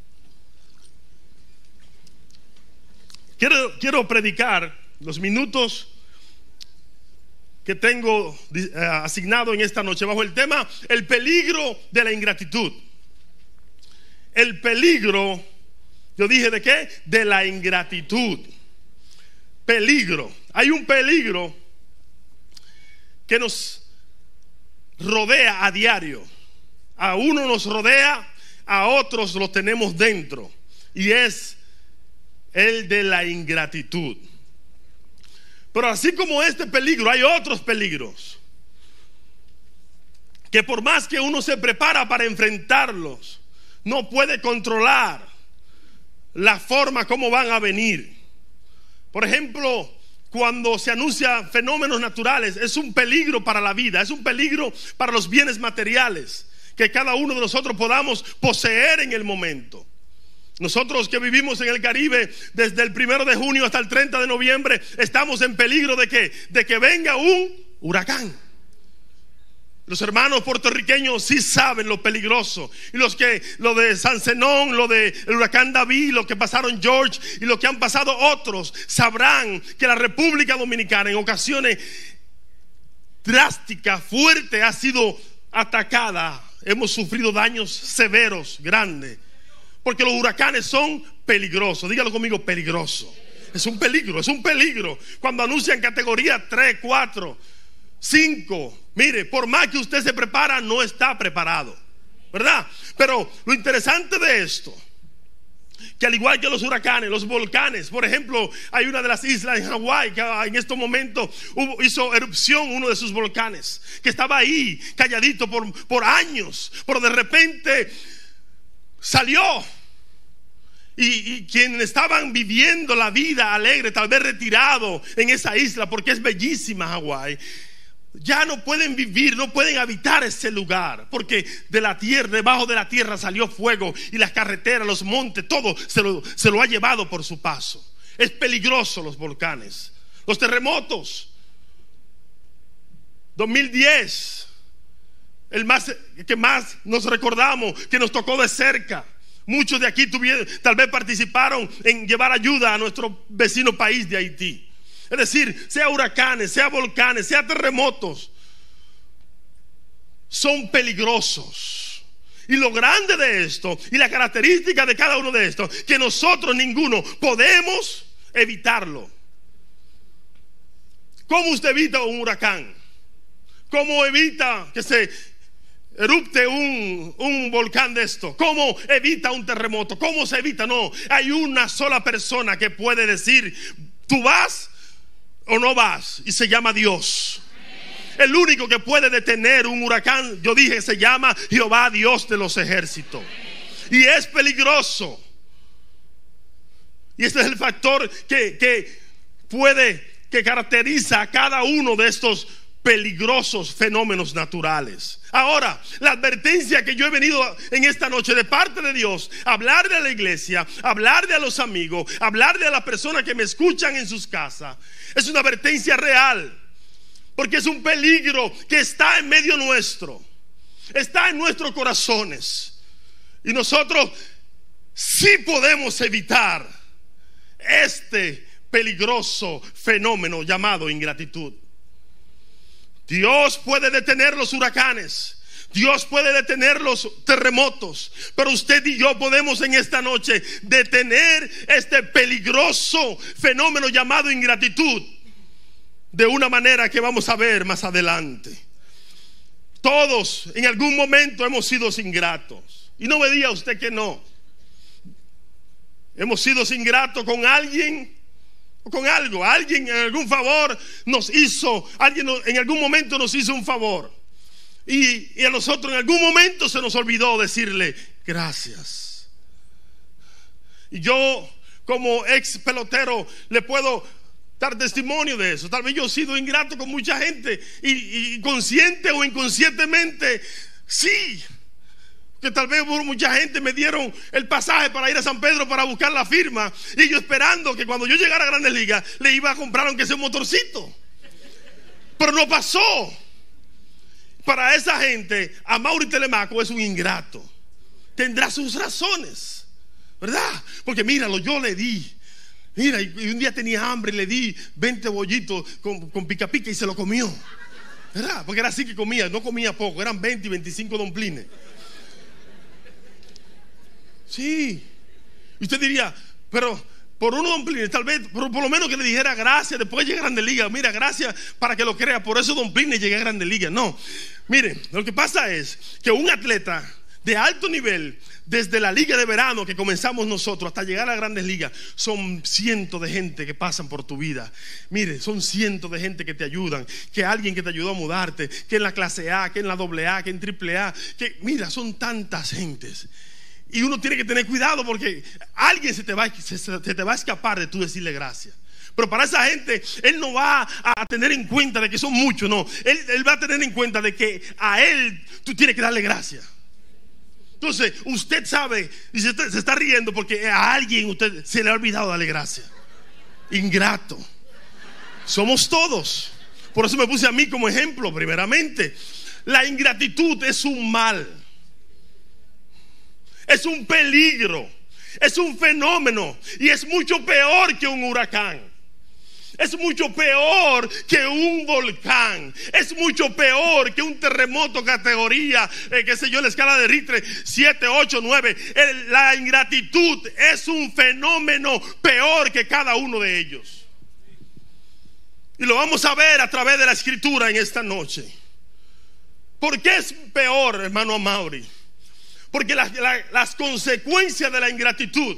Quiero, quiero predicar los minutos que tengo eh, asignado en esta noche bajo el tema el peligro de la ingratitud. El peligro, yo dije de qué, de la ingratitud. Peligro. Hay un peligro que nos rodea a diario. A uno nos rodea, a otros lo tenemos dentro, y es el de la ingratitud. Pero así como este peligro, hay otros peligros que por más que uno se prepara para enfrentarlos, no puede controlar la forma como van a venir. Por ejemplo, cuando se anuncian fenómenos naturales, es un peligro para la vida, es un peligro para los bienes materiales que cada uno de nosotros podamos poseer en el momento. Nosotros que vivimos en el Caribe desde el primero de junio hasta el treinta de noviembre, estamos en peligro de que, de que venga un huracán. Los hermanos puertorriqueños sí saben lo peligroso, y los que, lo de San Zenón, lo de el huracán David, lo que pasaron George y lo que han pasado otros, sabrán que la República Dominicana en ocasiones drásticas, fuertes, ha sido atacada. Hemos sufrido daños severos, grandes, porque los huracanes son peligrosos. Dígalo conmigo, peligroso. Es un peligro, es un peligro. Cuando anuncian categoría tres, cuatro, cinco, mire, por más que usted se prepara, no está preparado, ¿verdad? Pero lo interesante de esto, que al igual que los huracanes, los volcanes, por ejemplo, hay una de las islas en Hawái que en estos momentos hubo, hizo erupción uno de sus volcanes, que estaba ahí calladito por, por años, pero de repente salió. Y, y quienes estaban viviendo la vida alegre, tal vez retirado en esa isla, porque es bellísima Hawái, ya no pueden vivir, no pueden habitar ese lugar, porque de la tierra, debajo de la tierra salió fuego, y las carreteras, los montes, todo se lo, se lo ha llevado por su paso. Es peligroso los volcanes. Los terremotos, dos mil diez, el más que más nos recordamos, que nos tocó de cerca. Muchos de aquí tuvieron, tal vez participaron en llevar ayuda a nuestro vecino país de Haití. Es decir, sea huracanes, sea volcanes, sea terremotos, son peligrosos. Y lo grande de esto, y la característica de cada uno de estos, que nosotros ninguno podemos evitarlo. ¿Cómo usted evita un huracán? ¿Cómo evita que se erupte un, un volcán de esto? ¿Cómo evita un terremoto? ¿Cómo se evita? No, hay una sola persona que puede decir, tú vas o no vas, y se llama Dios. El único que puede detener un huracán, yo dije, se llama Jehová, Dios de los ejércitos. Y es peligroso. Y este es el factor que, que puede, que caracteriza a cada uno de estos peligrosos fenómenos naturales. Ahora, la advertencia que yo he venido en esta noche de parte de Dios, hablarle a la iglesia, hablarle a los amigos, hablarle a las personas que me escuchan en sus casas, es una advertencia real, porque es un peligro que está en medio nuestro, está en nuestros corazones, y nosotros sí podemos evitar este peligroso fenómeno llamado ingratitud. Dios puede detener los huracanes, Dios puede detener los terremotos, pero usted y yo podemos en esta noche detener este peligroso fenómeno llamado ingratitud de una manera que vamos a ver más adelante. Todos en algún momento hemos sido ingratos, y no me diga usted que no. Hemos sido ingratos con alguien o con algo. Alguien en algún favor nos hizo, alguien en algún momento nos hizo un favor, y, y a nosotros en algún momento se nos olvidó decirle gracias. Y yo, como ex pelotero, le puedo dar testimonio de eso. Tal vez yo he sido ingrato con mucha gente, y, y consciente o inconscientemente, sí, que tal vez mucha gente me dieron el pasaje para ir a San Pedro para buscar la firma, y yo esperando que cuando yo llegara a Grandes Ligas le iba a comprar aunque sea un motorcito, pero no pasó. Para esa gente, Amaury Telemaco es un ingrato. Tendrá sus razones, ¿verdad? Porque míralo, yo le di, mira, y un día tenía hambre y le di veinte bollitos con, con pica pica y se lo comió, ¿verdad? Porque era así que comía, no comía poco, eran veinte y veinticinco domplines. Sí. Y usted diría, pero por uno Don Plini, tal vez por, por lo menos que le dijera gracias, después llegué a Grandes Ligas. Mira, gracias para que lo crea, por eso Don Plini llegué a Grandes Ligas. No, miren, lo que pasa es que un atleta de alto nivel, desde la liga de verano que comenzamos nosotros hasta llegar a Grandes Ligas, son cientos de gente que pasan por tu vida. Mire, son cientos de gente que te ayudan, que alguien que te ayudó a mudarte, que en la clase A, que en la doble A, que en triple A, que mira, son tantas gentes. Y uno tiene que tener cuidado porque alguien se te va, se, se te va a escapar de tú decirle gracias. Pero para esa gente, él no va a tener en cuenta de que son muchos, no. Él, él va a tener en cuenta de que a él tú tienes que darle gracias. Entonces, usted sabe, y se, se está riendo porque a alguien usted se le ha olvidado darle gracias. Ingrato. Somos todos. Por eso me puse a mí como ejemplo, primeramente. La ingratitud es un mal. Es un peligro, es un fenómeno, y es mucho peor que un huracán. Es mucho peor que un volcán. Es mucho peor que un terremoto categoría, eh, qué sé yo, la escala de Richter siete, ocho, nueve. El, la ingratitud es un fenómeno peor que cada uno de ellos. Y lo vamos a ver a través de la escritura en esta noche. ¿Por qué es peor, hermano Amaury? Porque las, la, las consecuencias de la ingratitud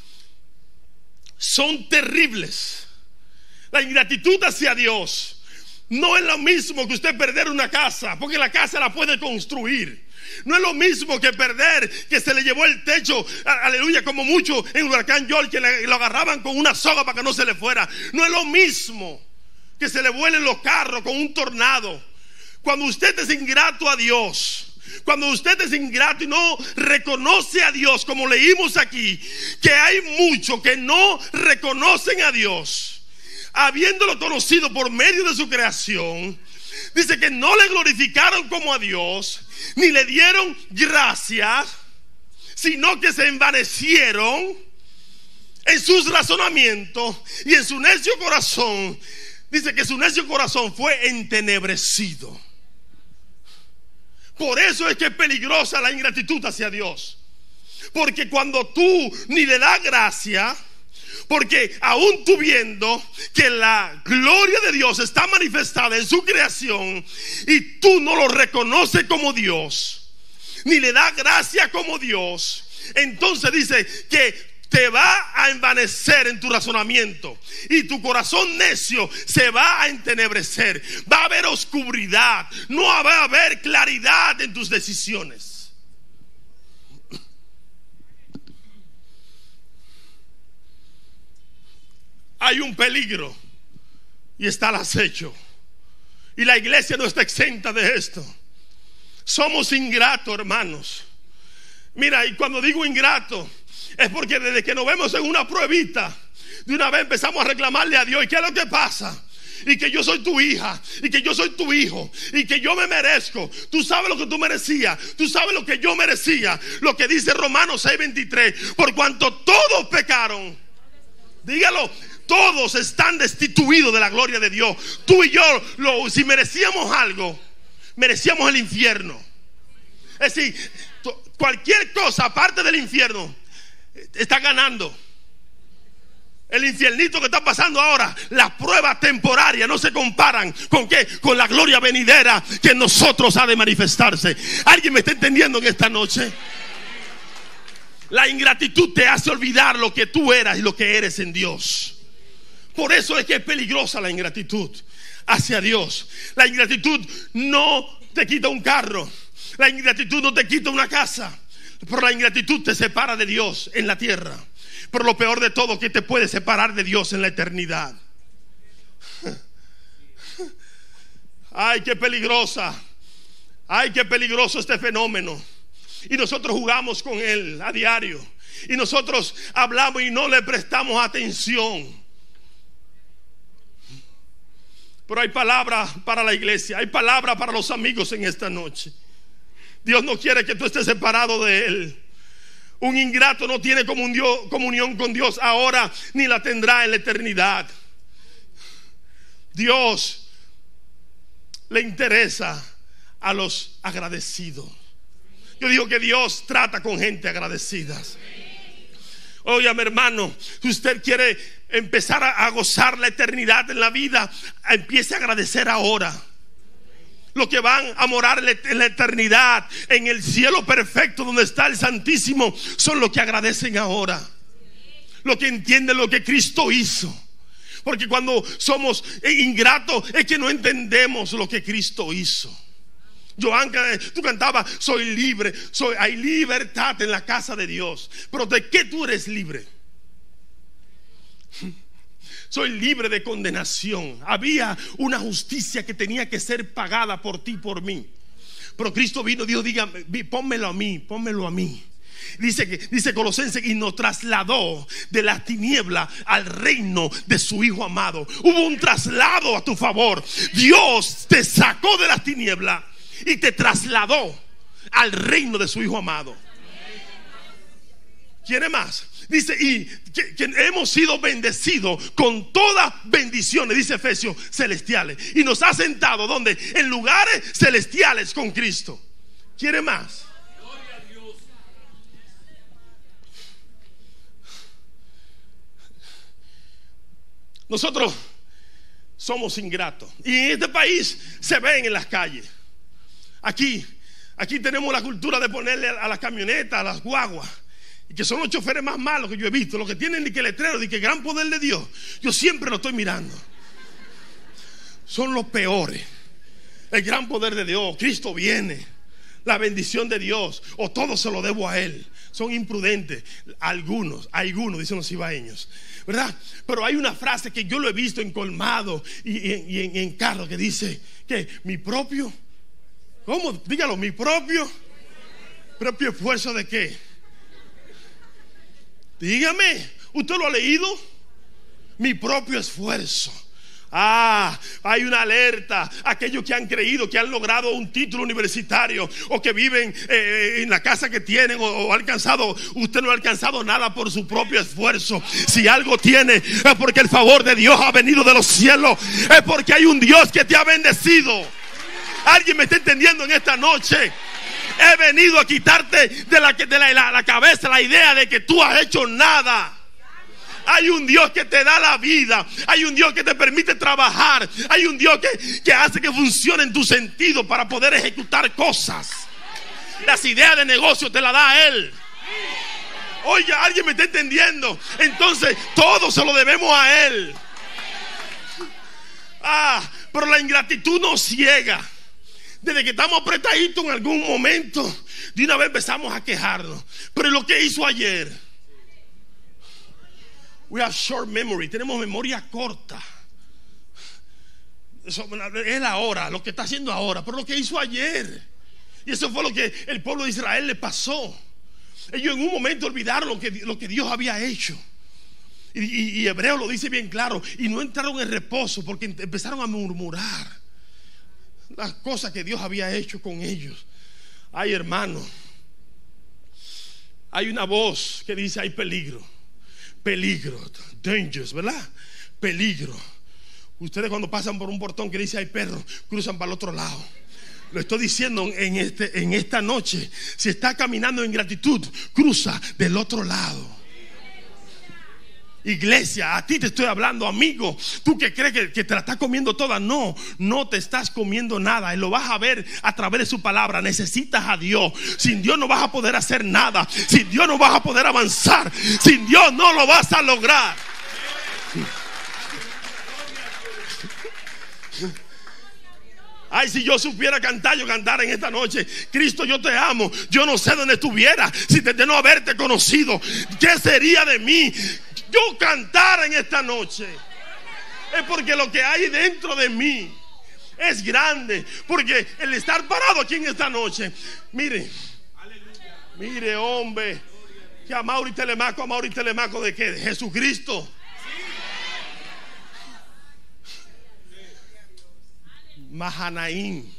son terribles. La ingratitud hacia Dios no es lo mismo que usted perder una casa, porque la casa la puede construir. No es lo mismo que perder que se le llevó el techo, aleluya, como mucho en el huracán George, que le, lo agarraban con una soga para que no se le fuera. No es lo mismo que se le vuelen los carros con un tornado. Cuando usted es ingrato a Dios, cuando usted es ingrato y no reconoce a Dios, como leímos aquí, que hay muchos que no reconocen a Dios, habiéndolo conocido por medio de su creación, dice que no le glorificaron como a Dios, ni le dieron gracias, sino que se envanecieron en sus razonamientos y en su necio corazón. Dice que su necio corazón fue entenebrecido. Por eso es que es peligrosa la ingratitud hacia Dios. Porque cuando tú ni le das gracia, porque aún tú viendo que la gloria de Dios está manifestada en su creación y tú no lo reconoces como Dios, ni le das gracia como Dios, entonces dice que te va a envanecer en tu razonamiento y tu corazón necio se va a entenebrecer. Va a haber oscuridad, no va a haber claridad en tus decisiones. Hay un peligro y está al acecho, Y la iglesia no está exenta de esto. Somos ingratos, hermanos. Mira, y cuando digo ingrato, es porque desde que nos vemos en una pruebita, de una vez empezamos a reclamarle a Dios. ¿Y qué es lo que pasa? Y que yo soy tu hija, y que yo soy tu hijo, y que yo me merezco. Tú sabes lo que tú merecías, tú sabes lo que yo merecía. Lo que dice Romanos seis veintitrés: por cuanto todos pecaron, dígalo, todos están destituidos de la gloria de Dios. Tú y yo, lo, si merecíamos algo, merecíamos el infierno. Es decir, cualquier cosa aparte del infierno está ganando. El infiernito que está pasando ahora, las pruebas temporarias no se comparan con qué, con la gloria venidera que en nosotros ha de manifestarse. ¿Alguien me está entendiendo en esta noche? La ingratitud te hace olvidar lo que tú eras y lo que eres en Dios. Por eso es que es peligrosa la ingratitud hacia Dios. La ingratitud no te quita un carro, la ingratitud no te quita una casa, pero la ingratitud te separa de Dios en la tierra. Pero lo peor de todo, que te puede separar de Dios en la eternidad. Ay, qué peligrosa. Ay, qué peligroso este fenómeno. Y nosotros jugamos con él a diario. Y nosotros hablamos y no le prestamos atención. Pero hay palabra para la iglesia, hay palabra para los amigos en esta noche. Dios no quiere que tú estés separado de él. Un ingrato no tiene comunión con Dios ahora, ni la tendrá en la eternidad. Dios le interesa a los agradecidos. Yo digo que Dios trata con gente agradecida. Oye, mi hermano, si usted quiere empezar a, a gozar la eternidad en la vida, empiece a agradecer ahora. Los que van a morar en la eternidad, en el cielo perfecto donde está el Santísimo, son los que agradecen ahora, los que entienden lo que Cristo hizo. Porque cuando somos ingratos es que no entendemos lo que Cristo hizo. Joan, tú cantabas: soy libre, soy, hay libertad en la casa de Dios. Pero ¿de qué tú eres libre? Soy libre de condenación. Había una justicia que tenía que ser pagada por ti, por mí. Pero Cristo vino y dijo: dígame, pónmelo a mí, pónmelo a mí. Dice que dice Colosenses: y nos trasladó de las tinieblas al reino de su Hijo amado. Hubo un traslado a tu favor. Dios te sacó de las tinieblas y te trasladó al reino de su Hijo amado. ¿Quiere más? Dice, y que, que hemos sido bendecidos con todas bendiciones, dice Efesios, celestiales. Y nos ha sentado, ¿dónde? En lugares celestiales con Cristo. ¿Quiere más? Nosotros somos ingratos. Y en este país se ven en las calles. Aquí, aquí tenemos la cultura de ponerle a las camionetas, a las guaguas, y que son los choferes más malos que yo he visto, los que tienen ni que letrero, ni que gran poder de Dios. Yo siempre lo estoy mirando. Son los peores. El gran poder de Dios, Cristo viene, la bendición de Dios, o todo se lo debo a Él. Son imprudentes. Algunos, algunos, dicen los ibaeños, ¿verdad? Pero hay una frase que yo lo he visto en colmado y, y, y en, en carro, que dice que mi propio, ¿cómo? Dígalo, mi propio, propio esfuerzo ¿de qué? Dígame, ¿usted lo ha leído? Mi propio esfuerzo. Ah, hay una alerta. Aquellos que han creído, que han logrado un título universitario, o que viven eh, en la casa que tienen, o, o alcanzado, usted no ha alcanzado nada por su propio esfuerzo. Si algo tiene, es porque el favor de Dios ha venido de los cielos. Es porque hay un Dios que te ha bendecido. ¿Alguien me está entendiendo en esta noche? He venido a quitarte de la, de la, la, la cabeza la idea de que tú has hecho nada. Hay un Dios que te da la vida. Hay un Dios que te permite trabajar. Hay un Dios que, que hace que funcionen tus sentidos para poder ejecutar cosas. Las ideas de negocio te las da Él. Oye, alguien me está entendiendo. Entonces todo se lo debemos a Él. Ah, pero la ingratitud nos ciega. Desde que estamos apretaditos en algún momento, de una vez empezamos a quejarnos. Pero lo que hizo ayer, we have short memory, tenemos memoria corta. eso, él ahora, lo que está haciendo ahora, pero lo que hizo ayer. Y eso fue lo que el pueblo de Israel le pasó. Ellos en un momento olvidaron lo que, lo que Dios había hecho. Y, y, y Hebreo lo dice bien claro. Y no entraron en reposo porque empezaron a murmurar las cosas que Dios había hecho con ellos. Ay, hermano, hay una voz que dice: hay peligro, peligro, dangers, ¿verdad? Peligro. Ustedes cuando pasan por un portón que dice hay perros, cruzan para el otro lado. Lo estoy diciendo en, este, en esta noche. Si está caminando en gratitud, cruza del otro lado. Iglesia, a ti te estoy hablando, amigo. Tú que crees que, que te la estás comiendo toda. No, no te estás comiendo nada. Y lo vas a ver a través de su palabra. Necesitas a Dios. Sin Dios no vas a poder hacer nada. Sin Dios no vas a poder avanzar. Sin Dios no lo vas a lograr. Ay, si yo supiera cantar, yo cantara en esta noche: Cristo, yo te amo. Yo no sé dónde estuviera si de no haberte conocido. ¿Qué sería de mí? Yo cantara en esta noche. Es porque lo que hay dentro de mí es grande. Porque el estar parado aquí en esta noche, mire, mire, hombre, que a Mauri Telemaco, a Mauri Telemaco de qué? De Jesucristo. Mahanaim,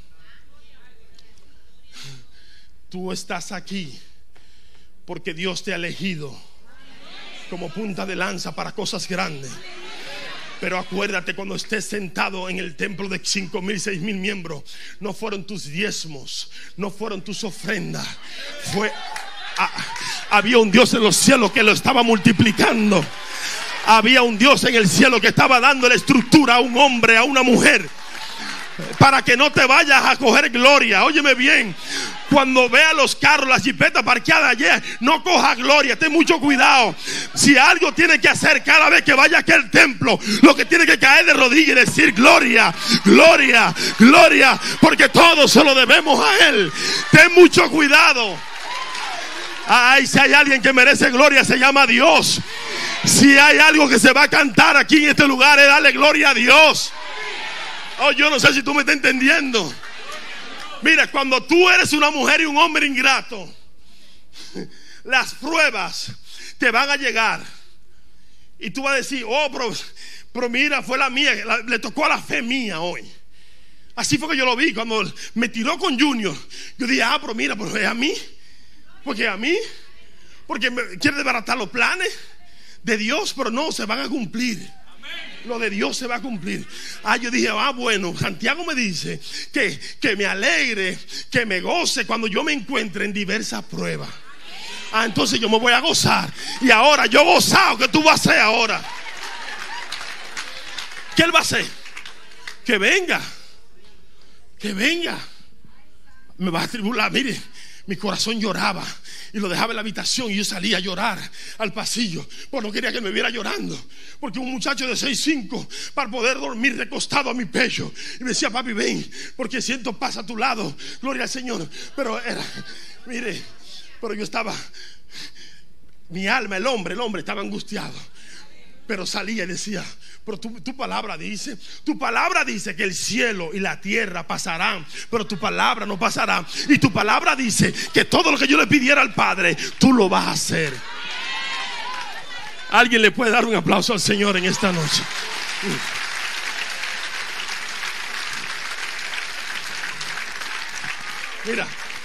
tú estás aquí porque Dios te ha elegido como punta de lanza para cosas grandes. Pero acuérdate, cuando estés sentado en el templo de cinco mil, seis mil miembros, no fueron tus diezmos, no fueron tus ofrendas, fue ah, había un Dios en los cielos que lo estaba multiplicando. Había un Dios en el cielo que estaba dando la estructura a un hombre, a una mujer, para que no te vayas a coger gloria. Óyeme bien, cuando vea los carros, las jipetas parqueadas allá, no coja gloria. Ten mucho cuidado. Si algo tiene que hacer cada vez que vaya aquí al templo, lo que tiene que caer de rodillas y decir: gloria, gloria, gloria, porque todo se lo debemos a Él. Ten mucho cuidado. Ay, si hay alguien que merece gloria, se llama Dios. Si hay algo que se va a cantar aquí en este lugar, es darle gloria a Dios. Oh, yo no sé si tú me estás entendiendo. Mira, cuando tú eres una mujer y un hombre ingrato, las pruebas te van a llegar. Y tú vas a decir: oh, pero, pero mira, fue la mía, la, le tocó a la fe mía hoy. Así fue que yo lo vi cuando me tiró con Junior. Yo dije: ah, pero mira, pero es a mí. Porque a mí, porque me quiere desbaratar los planes de Dios, pero no, se van a cumplir. Lo de Dios se va a cumplir. Ah, yo dije: ah, bueno, Santiago me dice que, que me alegre, que me goce cuando yo me encuentre en diversas pruebas. Ah, entonces yo me voy a gozar. Y ahora yo gozado, ¿qué tú vas a hacer ahora? ¿Qué él va a hacer? Que venga, que venga. Me va a tribular. Mire, mi corazón lloraba y lo dejaba en la habitación y yo salía a llorar al pasillo, porque no quería que me viera llorando. Porque un muchacho de seis cinco, para poder dormir recostado a mi pecho, y me decía: papi, ven, porque siento paz a tu lado. Gloria al Señor. Pero era, mire, pero yo estaba, mi alma, el hombre, el hombre estaba angustiado. Pero salía y decía: pero tu, tu palabra dice, tu palabra dice que el cielo y la tierra pasarán, pero tu palabra no pasará. Y tu palabra dice que todo lo que yo le pidiera al Padre, tú lo vas a hacer. Alguien le puede dar un aplauso al Señor en esta noche. Mira,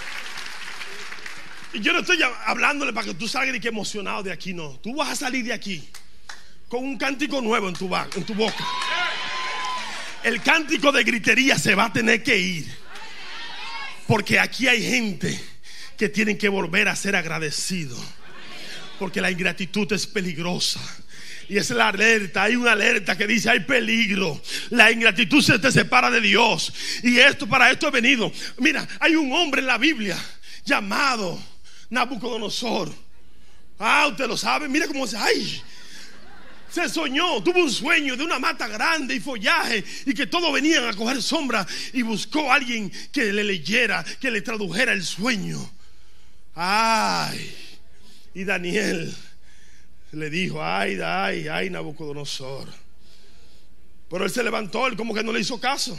yo no estoy hablándole para que tú salgas y que emocionado de aquí, no. Tú vas a salir de aquí con un cántico nuevo en tu, en tu boca. El cántico de gritería se va a tener que ir, porque aquí hay gente que tienen que volver a ser agradecidos, porque la ingratitud es peligrosa. Y es la alerta, hay una alerta que dice: hay peligro. La ingratitud se te separa de Dios. Y esto, para esto he venido. Mira, hay un hombre en la Biblia llamado Nabucodonosor. Ah, usted lo sabe. Mira cómo se, ay, se soñó, tuvo un sueño de una mata grande y follaje, y que todos venían a coger sombra, y buscó a alguien que le leyera, que le tradujera el sueño. Ay, y Daniel le dijo: ay, ay, ay, Nabucodonosor, Pero él se levantó, él como que no le hizo caso.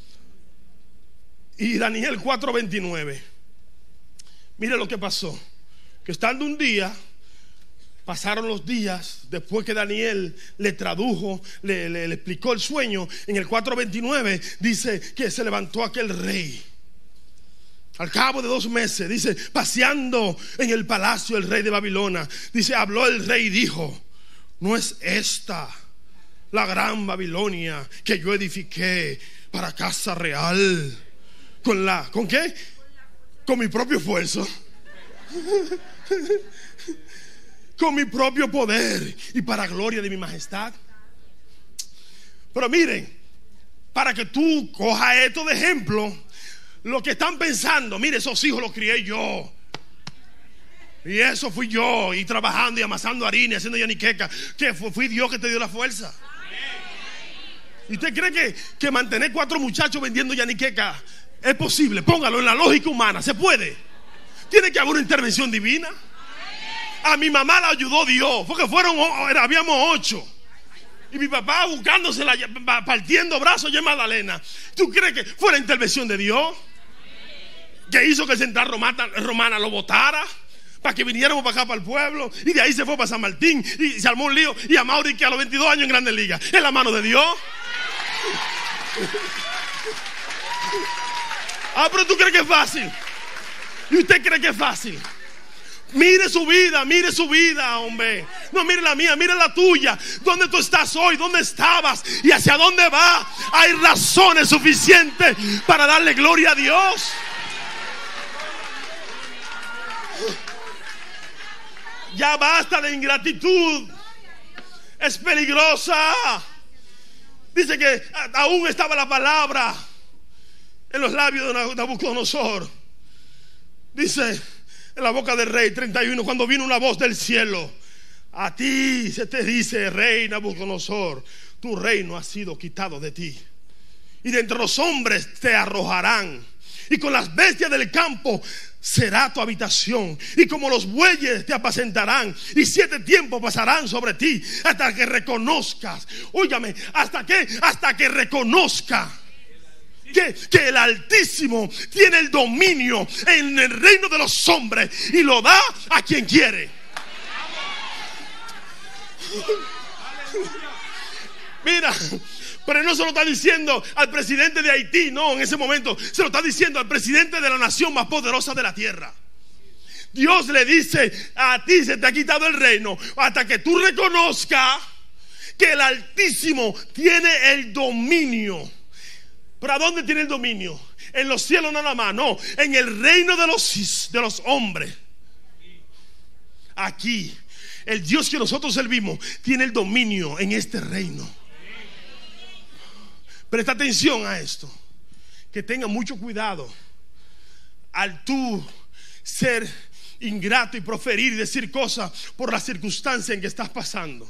Y Daniel cuatro veintinueve, mire lo que pasó. Que estando un día, pasaron los días, después que Daniel le tradujo, le, le, le explicó el sueño. En el cuatro veintinueve dice que se levantó aquel rey. Al cabo de dos meses, dice, paseando en el palacio el rey de Babilonia, dice, habló el rey y dijo: ¿no es esta la gran Babilonia que yo edifiqué para casa real? ¿Con la, con qué? Con mi propio esfuerzo, con mi propio poder y para gloria de mi majestad. Pero miren, para que tú cojas esto de ejemplo, lo que están pensando, mire, esos hijos los crié yo, y eso fui yo, y trabajando y amasando harina y haciendo yaniqueca, que fue, fui Dios que te dio la fuerza. ¿Y usted cree que, que mantener cuatro muchachos vendiendo yaniqueca es posible? Póngalo en la lógica humana, ¿se puede? Tiene que haber una intervención divina. A mi mamá la ayudó Dios, porque fueron, habíamos ocho, y mi papá buscándose la, partiendo brazos ya en Magdalena. ¿Tú crees que fue la intervención de Dios que hizo que el Central Romana, Romana lo votara para que viniéramos para acá, para el pueblo? Y de ahí se fue para San Martín y se armó un lío. Y a Mauri, que a los veintidós años en Grandes Ligas, es la mano de Dios. Ah, pero tú crees que es fácil. ¿Y usted cree que es fácil? Mire su vida, mire su vida, hombre. No mire la mía, mire la tuya. ¿Dónde tú estás hoy? ¿Dónde estabas? ¿Y hacia dónde va? Hay razones suficientes para darle gloria a Dios. Ya basta de ingratitud. Es peligrosa. Dice que aún estaba la palabra en los labios de Nabucodonosor. Dice en la boca del rey, treinta y uno, cuando vino una voz del cielo: a ti se te dice, rey Nabucodonosor, tu reino ha sido quitado de ti, y de entre los hombres te arrojarán, y con las bestias del campo será tu habitación, y como los bueyes te apacentarán, y siete tiempos pasarán sobre ti hasta que reconozcas, óigame, hasta que, hasta que reconozca que, que el Altísimo tiene el dominio en el reino de los hombres y lo da a quien quiere. Mira, pero no se lo está diciendo al presidente de Haití, no, en ese momento se lo está diciendo al presidente de la nación más poderosa de la tierra. Dios le dice: a ti se te ha quitado el reino hasta que tú reconozcas que el Altísimo tiene el dominio. ¿Pero a dónde tiene el dominio? En los cielos nada más, no, en el reino de los, de los hombres. Aquí el Dios que nosotros servimos tiene el dominio en este reino. Presta atención a esto, que tenga mucho cuidado al tú ser ingrato y proferir y decir cosas por la circunstancia en que estás pasando.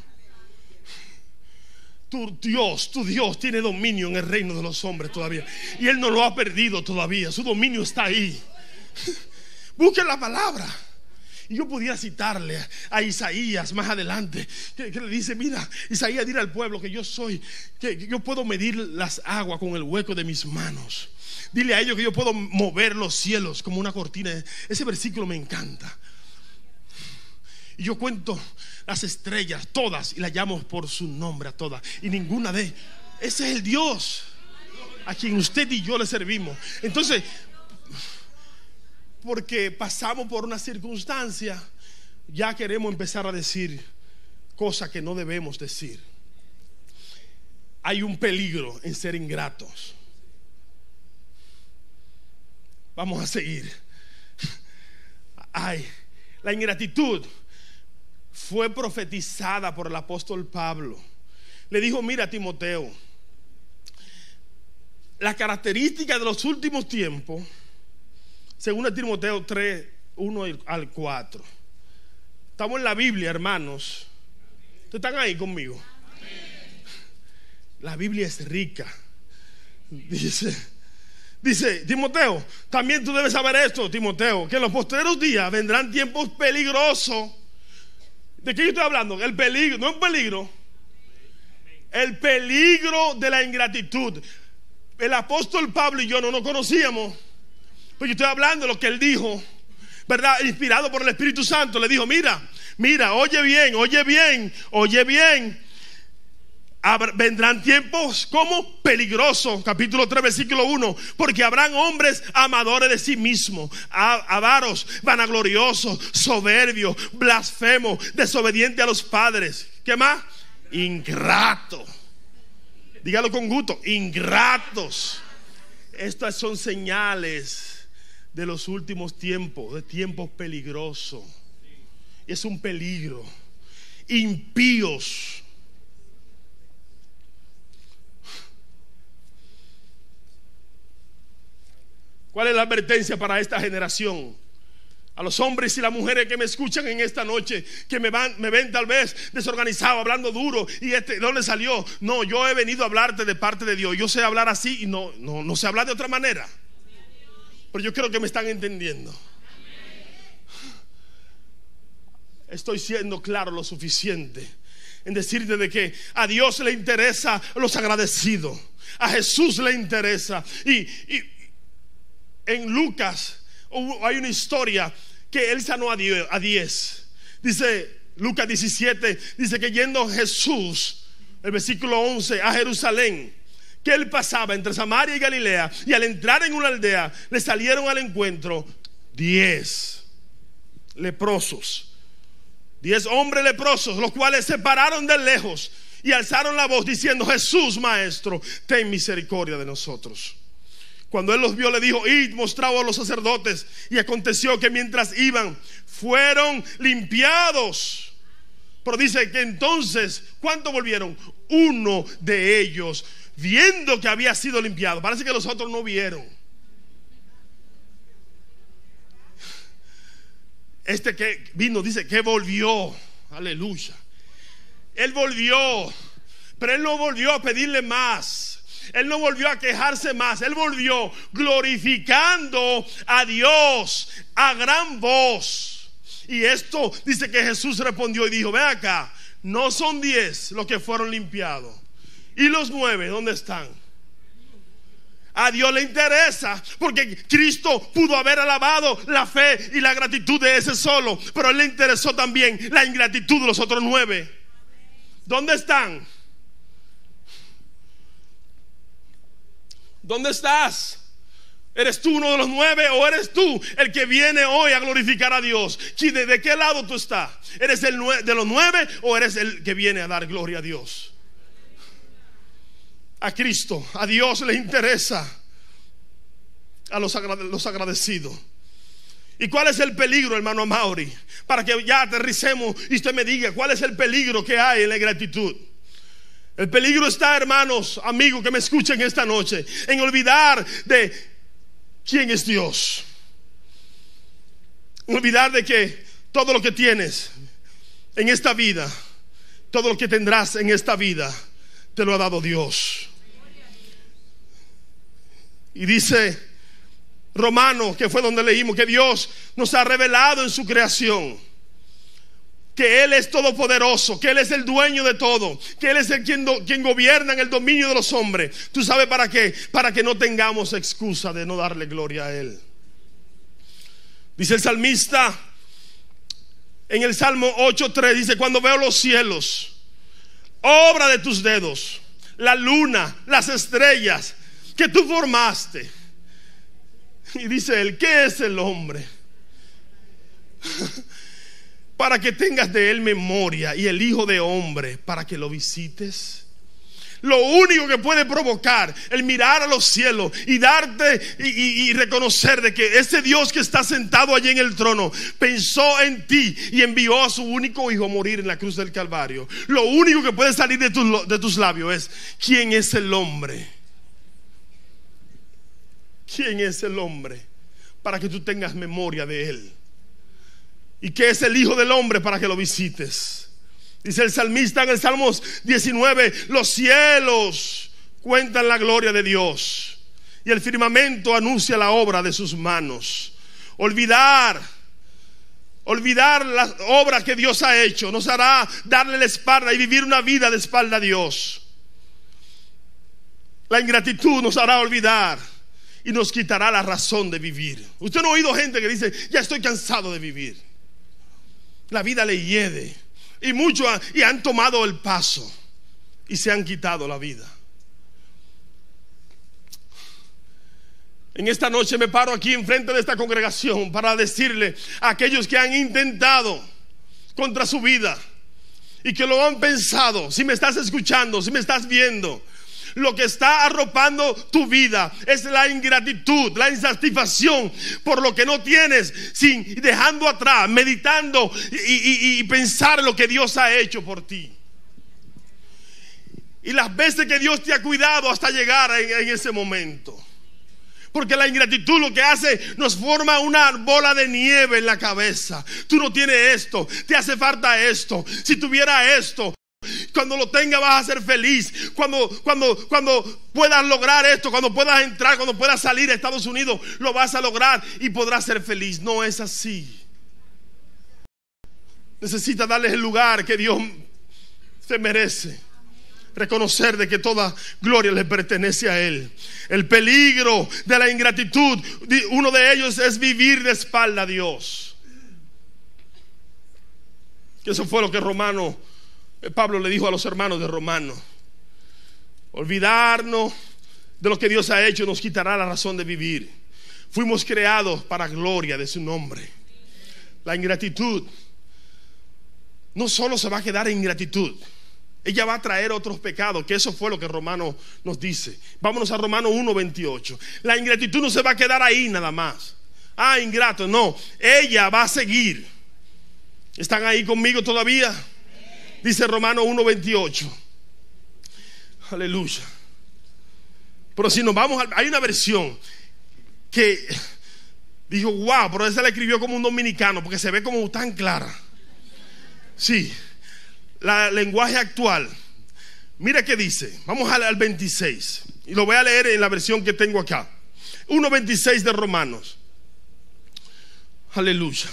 Tu Dios, tu Dios tiene dominio en el reino de los hombres todavía, y Él no lo ha perdido todavía. Su dominio está ahí. Busquen la palabra. Y yo pudiera citarle a Isaías más adelante, que, que le dice: mira, Isaías, dile al pueblo que yo soy, que, que yo puedo medir las aguas con el hueco de mis manos. Dile a ellos que yo puedo mover los cielos como una cortina. Ese versículo me encanta. Y yo cuento las estrellas todas y las llamo por su nombre a todas, y ninguna de ellas. Ese es el Dios a quien usted y yo le servimos. Entonces, porque pasamos por una circunstancia, ya queremos empezar a decir cosas que no debemos decir. Hay un peligro en ser ingratos. Vamos a seguir. Ay, la ingratitud fue profetizada por el apóstol Pablo. Le dijo: mira, Timoteo, la característica de los últimos tiempos, según Timoteo tres, uno al cuatro. Estamos en la Biblia, hermanos. ¿Ustedes están ahí conmigo? La Biblia es rica. Dice, dice Timoteo, también tú debes saber esto, Timoteo, que en los postreros días vendrán tiempos peligrosos. ¿De qué yo estoy hablando? El peligro, no es un peligro. El peligro de la ingratitud. El apóstol Pablo y yo no nos conocíamos, pues yo estoy hablando de lo que él dijo, ¿verdad? Inspirado por el Espíritu Santo. Le dijo: mira, mira, oye bien, oye bien, oye bien. Vendrán tiempos como peligrosos, capítulo tres, versículo uno, porque habrán hombres amadores de sí mismos, avaros, vanagloriosos, soberbios, blasfemos, desobedientes a los padres. ¿Qué más? Ingratos. Dígalo con gusto: ingratos. Estas son señales de los últimos tiempos, de tiempos peligrosos. Es un peligro. Impíos. ¿Cuál es la advertencia para esta generación? A los hombres y las mujeres que me escuchan en esta noche, que me, van, me ven tal vez desorganizado, hablando duro, y este, ¿de dónde salió? No, yo he venido a hablarte de parte de Dios. Yo sé hablar así y no, no, no sé hablar de otra manera. Pero yo creo que me están entendiendo. Estoy siendo claro lo suficiente en decirte de que a Dios le interesa los agradecidos, a Jesús le interesa. Y, y en Lucas hay una historia que él sanó a diez. Dice Lucas diecisiete, dice que yendo Jesús, el versículo once, a Jerusalén, que él pasaba entre Samaria y Galilea, y al entrar en una aldea le salieron al encuentro diez leprosos, diez hombres leprosos, los cuales se pararon de lejos y alzaron la voz diciendo: Jesús, maestro, ten misericordia de nosotros. Cuando él los vio, le dijo: id, mostraos a los sacerdotes. Y aconteció que mientras iban, fueron limpiados. Pero dice que entonces, ¿cuántos volvieron? Uno de ellos, viendo que había sido limpiado. Parece que los otros no vieron. Este que vino, dice que volvió. Aleluya. Él volvió, pero él no volvió a pedirle más. Él no volvió a quejarse más. Él volvió glorificando a Dios a gran voz. Y esto dice que Jesús respondió y dijo: ven acá, no son diez los que fueron limpiados. ¿Y los nueve dónde están? A Dios le interesa, porque Cristo pudo haber alabado la fe y la gratitud de ese solo, pero a él le interesó también la ingratitud de los otros nueve. ¿Dónde están? ¿Dónde estás? ¿Eres tú uno de los nueve o eres tú el que viene hoy a glorificar a Dios? ¿De, de qué lado tú estás? ¿Eres el de los nueve o eres el que viene a dar gloria a Dios? A Cristo, a Dios le interesa a los, agrade, los agradecidos. ¿Y cuál es el peligro, hermano Mauri? Para que ya aterricemos y usted me diga cuál es el peligro que hay en la ingratitud. El peligro está, hermanos, amigos que me escuchen esta noche, en olvidar de quién es Dios. Olvidar de que todo lo que tienes en esta vida, todo lo que tendrás en esta vida, te lo ha dado Dios. Y dice Romanos, que fue donde leímos, que Dios nos ha revelado en su creación que Él es todopoderoso, que Él es el dueño de todo, que Él es el quien, do, quien gobierna en el dominio de los hombres. ¿Tú sabes para qué? Para que no tengamos excusa de no darle gloria a Él. Dice el salmista en el Salmo ocho tres, dice: cuando veo los cielos, obra de tus dedos, la luna, las estrellas que tú formaste. Y dice él: ¿qué es el hombre? Para que tengas de él memoria, y el hijo de hombre para que lo visites. Lo único que puede provocar el mirar a los cielos y darte y, y, y reconocer de que ese Dios que está sentado allí en el trono pensó en ti y envió a su único hijo a morir en la cruz del Calvario. Lo único que puede salir de, tu, de tus labios es: ¿quién es el hombre? ¿Quién es el hombre? Para que tú tengas memoria de él. ¿Y qué es el hijo del hombre? Para que lo visites. Dice el salmista en el Salmos diecinueve: los cielos cuentan la gloria de Dios, y el firmamento anuncia la obra de sus manos. Olvidar Olvidar las obras que Dios ha hecho nos hará darle la espalda y vivir una vida de espalda a Dios. La ingratitud nos hará olvidar y nos quitará la razón de vivir. Usted no ha oído gente que dice: ya estoy cansado de vivir. La vida le hiede. Y muchos han, y han tomado el paso y se han quitado la vida. En esta noche me paro aquí enfrente de esta congregación para decirle a aquellos que han intentado contra su vida y que lo han pensado: si me estás escuchando, si me estás viendo, lo que está arropando tu vida es la ingratitud, la insatisfacción por lo que no tienes, sin dejando atrás, meditando y, y, y pensar lo que Dios ha hecho por ti. Y las veces que Dios te ha cuidado hasta llegar en, en ese momento. Porque la ingratitud lo que hace, nos forma una bola de nieve en la cabeza. Tú no tienes esto, te hace falta esto. Si tuviera esto, cuando lo tengas vas a ser feliz. Cuando, cuando, cuando puedas lograr esto, cuando puedas entrar, cuando puedas salir a Estados Unidos, lo vas a lograr y podrás ser feliz. No es así. Necesitas darles el lugar que Dios se merece. Reconocer de que toda gloria le pertenece a Él. El peligro de la ingratitud, uno de ellos es vivir de espalda a Dios. Eso fue lo que Romano, Pablo le dijo a los hermanos de Romano. Olvidarnos de lo que Dios ha hecho nos quitará la razón de vivir. Fuimos creados para gloria de su nombre. La ingratitud no solo se va a quedar en ingratitud, ella va a traer otros pecados, que eso fue lo que Romano nos dice. Vámonos a Romano uno veintiocho. La ingratitud no se va a quedar ahí nada más. Ah, ingrato, no. Ella va a seguir. ¿Están ahí conmigo todavía? Dice Romano uno veintiocho. Aleluya. Pero si nos vamos a, hay una versión que dijo: wow, pero esa la escribió como un dominicano, porque se ve como tan clara. Sí. La lenguaje actual. Mira qué dice. Vamos al, al veintiséis. Y lo voy a leer en la versión que tengo acá. uno veintiséis de Romanos. Aleluya.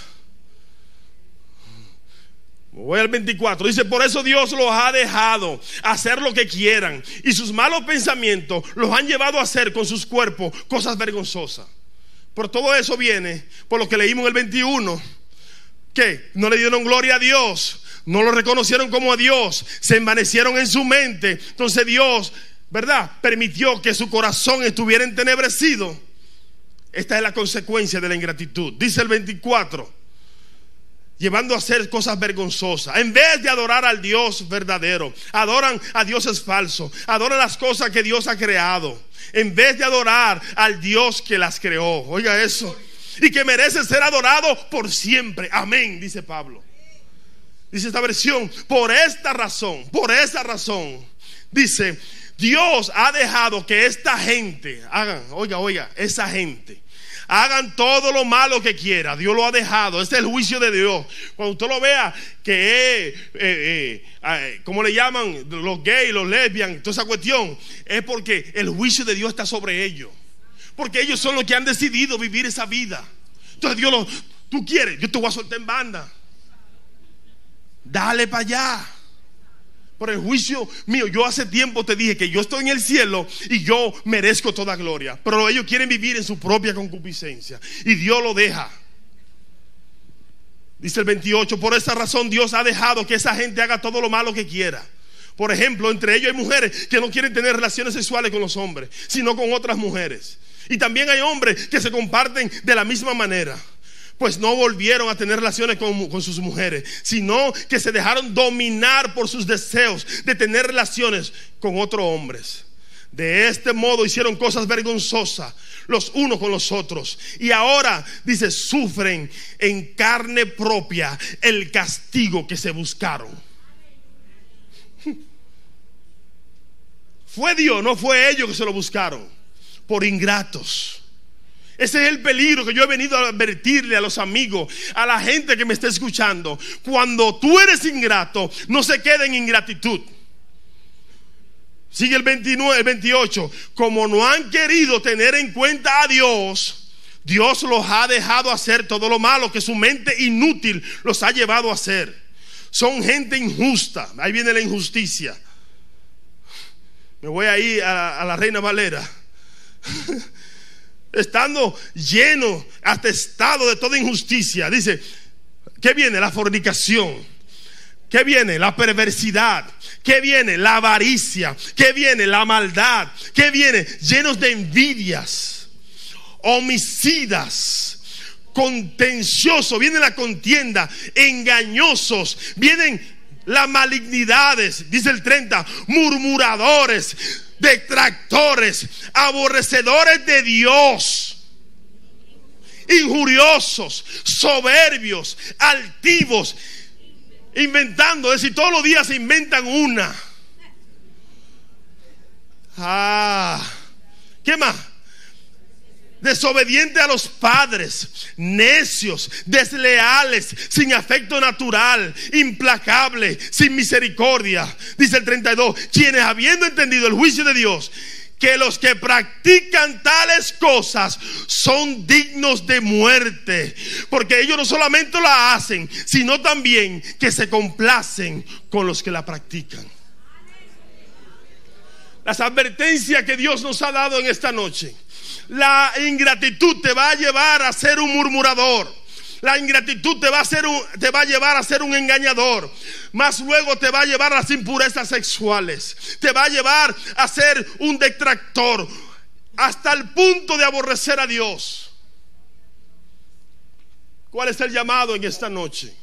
Voy al veinticuatro. Dice: por eso Dios los ha dejado hacer lo que quieran, y sus malos pensamientos los han llevado a hacer con sus cuerpos cosas vergonzosas. Por todo eso viene, por lo que leímos en el veintiuno, que no le dieron gloria a Dios, no lo reconocieron como a Dios, se envanecieron en su mente. Entonces Dios, ¿verdad?, permitió que su corazón estuviera entenebrecido. Esta es la consecuencia de la ingratitud. Dice el veinticuatro: llevando a hacer cosas vergonzosas. En vez de adorar al Dios verdadero, adoran a dioses falsos, adoran las cosas que Dios ha creado, en vez de adorar al Dios que las creó. Oiga eso. Y que merece ser adorado por siempre. Amén, dice Pablo. Dice esta versión: por esta razón, por esa razón, dice, Dios ha dejado que esta gente hagan, oiga, oiga, esa gente hagan todo lo malo que quiera. Dios lo ha dejado. Este es el juicio de Dios. Cuando usted lo vea que es, eh, eh, eh, ¿cómo le llaman? Los gays, los lesbianos, toda esa cuestión, es porque el juicio de Dios está sobre ellos. Porque ellos son los que han decidido vivir esa vida. Entonces Dios lo, tú quieres, yo te voy a soltar en banda. Dale para allá. Por el juicio mío, yo hace tiempo te dije que yo estoy en el cielo y yo merezco toda gloria. Pero ellos quieren vivir en su propia concupiscencia y Dios lo deja. Dice el veintiocho: por esa razón Dios ha dejado que esa gente haga todo lo malo que quiera. Por ejemplo, entre ellos hay mujeres que no quieren tener relaciones sexuales con los hombres, sino con otras mujeres. Y también hay hombres que se comparten de la misma manera, pues no volvieron a tener relaciones con, con sus mujeres, sino que se dejaron dominar por sus deseos de tener relaciones con otros hombres. De este modo hicieron cosas vergonzosas los unos con los otros, y ahora, dice, sufren en carne propia el castigo que se buscaron. Fue Dios, no fue ellos que se lo buscaron, por ingratos. Ese es el peligro que yo he venido a advertirle a los amigos, a la gente que me está escuchando. Cuando tú eres ingrato, no se quede en ingratitud. Sigue el veintinueve, el veintiocho. Como no han querido tener en cuenta a Dios, Dios los ha dejado hacer todo lo malo que su mente inútil los ha llevado a hacer. Son gente injusta. Ahí viene la injusticia. Me voy a ir a, a la Reina Valera. Estando lleno, atestado de toda injusticia. Dice, ¿qué viene? La fornicación. ¿Qué viene? La perversidad. ¿Qué viene? La avaricia. ¿Qué viene? La maldad. ¿Qué viene? Llenos de envidias, homicidas, contenciosos. Viene la contienda, engañosos. Vienen las malignidades, dice el treinta, murmuradores, detractores, aborrecedores de Dios, injuriosos, soberbios, altivos, inventando. Es decir, todos los días se inventan una. Ah, ¿qué más? Desobedientes a los padres, necios, desleales, sin afecto natural, implacable, sin misericordia. Dice el treinta y dos, quienes habiendo entendido el juicio de Dios, que los que practican tales cosas son dignos de muerte, porque ellos no solamente la hacen, sino también que se complacen con los que la practican. Las advertencias que Dios nos ha dado en esta noche. La ingratitud te va a llevar a ser un murmurador. La ingratitud te va a, ser un, te va a llevar a ser un engañador. Más luego te va a llevar a las impurezas sexuales. Te va a llevar a ser un detractor, hasta el punto de aborrecer a Dios. ¿Cuál es el llamado en esta noche?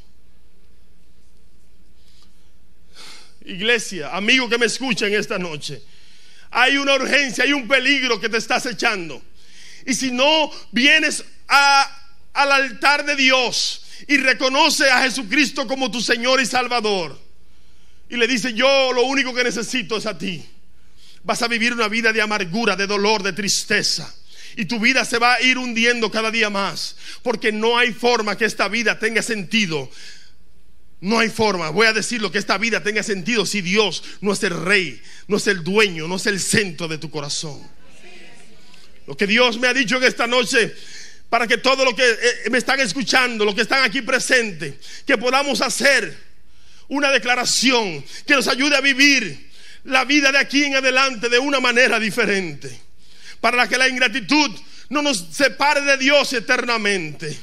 Iglesia, amigo que me escucha en esta noche, hay una urgencia, hay un peligro que te está acechando. Y si no vienes a, al altar de Dios y reconoce a Jesucristo como tu Señor y Salvador, y le dice, yo lo único que necesito es a ti, vas a vivir una vida de amargura, de dolor, de tristeza. Y tu vida se va a ir hundiendo cada día más, porque no hay forma que esta vida tenga sentido. No hay forma, voy a decirlo, que esta vida tenga sentido si Dios no es el rey, no es el dueño, no es el centro de tu corazón. Lo que Dios me ha dicho en esta noche, para que todos los que me están escuchando, los que están aquí presentes, que podamos hacer una declaración que nos ayude a vivir la vida de aquí en adelante de una manera diferente, para que la ingratitud no nos separe de Dios eternamente.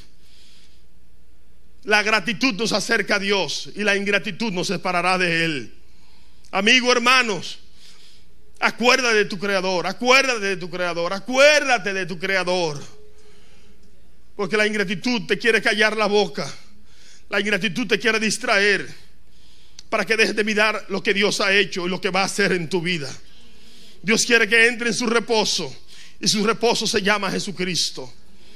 La gratitud nos acerca a Dios y la ingratitud nos separará de Él. Amigo, hermanos, acuérdate de tu Creador, acuérdate de tu Creador, acuérdate de tu Creador. Porque la ingratitud te quiere callar la boca. La ingratitud te quiere distraer para que dejes de mirar lo que Dios ha hecho y lo que va a hacer en tu vida. Dios quiere que entre en su reposo, y su reposo se llama Jesucristo.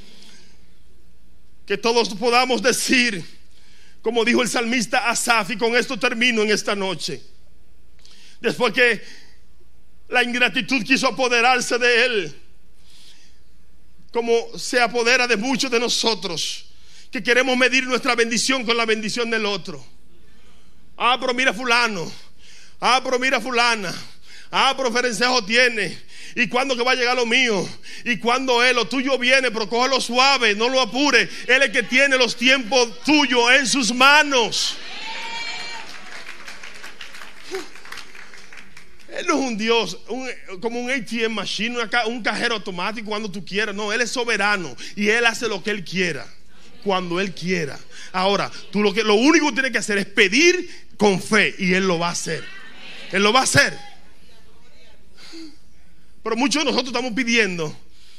Que todos podamos decir, como dijo el salmista Asaf, y con esto termino en esta noche. Después que la ingratitud quiso apoderarse de él, como se apodera de muchos de nosotros, que queremos medir nuestra bendición con la bendición del otro. Ah, pero mira fulano. Ah, pero mira fulana. Ah, pero Ferencejo tiene. ¿Y cuándo que va a llegar lo mío? ¿Y cuándo es? Lo tuyo viene, pero cógelo suave, no lo apure. Él es el que tiene los tiempos tuyos en sus manos. Él no es un Dios, un, como un A T M machine, una, un cajero automático cuando tú quieras. No, Él es soberano y Él hace lo que Él quiera, cuando Él quiera. Ahora, tú lo, que, lo único que tienes que hacer es pedir con fe, y Él lo va a hacer. Él lo va a hacer. Pero muchos de nosotros estamos pidiendo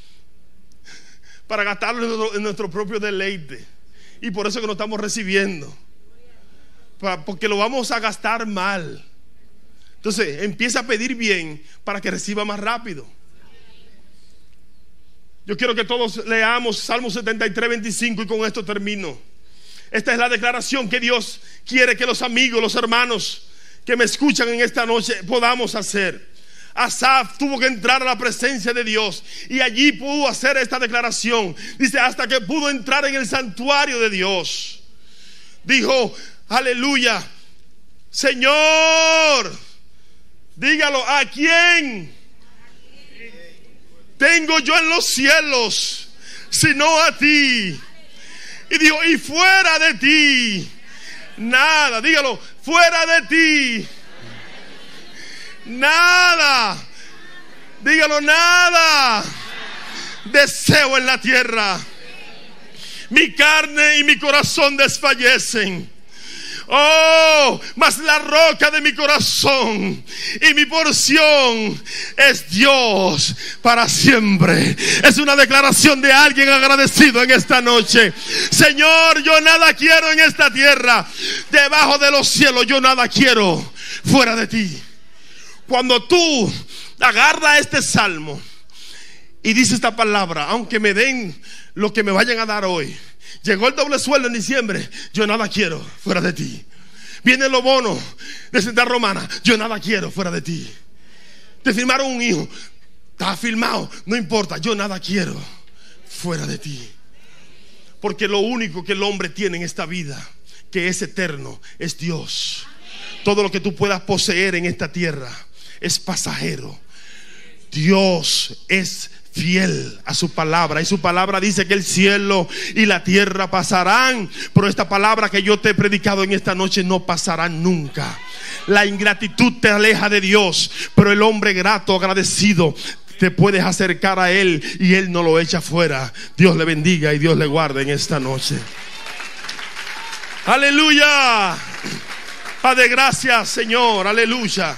para gastarlo en nuestro, en nuestro propio deleite, y por eso que no estamos recibiendo, para, porque lo vamos a gastar mal. Entonces empieza a pedir bien para que reciba más rápido. Yo quiero que todos leamos Salmo setenta y tres, veinticinco, y con esto termino. Esta es la declaración que Dios quiere que los amigos, los hermanos que me escuchan en esta noche podamos hacer. Asaf tuvo que entrar a la presencia de Dios, y allí pudo hacer esta declaración. Dice, hasta que pudo entrar en el santuario de Dios, dijo, aleluya, Señor, dígalo, ¿a quién tengo yo en los cielos sino a ti? Y dijo, y fuera de ti nada. Dígalo, fuera de ti nada. dígalo, nada deseo en la tierra. Mi carne y mi corazón desfallecen. Oh, mas la roca de mi corazón y mi porción es Dios para siempre. Es una declaración de alguien agradecido en esta noche. Señor, yo nada quiero en esta tierra. Debajo de los cielos yo nada quiero fuera de ti. Cuando tú agarras este salmo y dices esta palabra, aunque me den lo que me vayan a dar hoy, llegó el doble sueldo en diciembre, yo nada quiero fuera de ti. Viene los bonos de Central Romana, yo nada quiero fuera de ti. Te firmaron un hijo, está firmado, no importa, yo nada quiero fuera de ti. Porque lo único que el hombre tiene en esta vida, que es eterno, es Dios. Todo lo que tú puedas poseer en esta tierra es pasajero. Dios es fiel a su palabra, y su palabra dice que el cielo y la tierra pasarán, pero esta palabra que yo te he predicado en esta noche no pasará nunca. La ingratitud te aleja de Dios, pero el hombre grato, agradecido, te puedes acercar a Él y Él no lo echa fuera. Dios le bendiga y Dios le guarde en esta noche. Aleluya. Padre, gracias, Señor. Aleluya.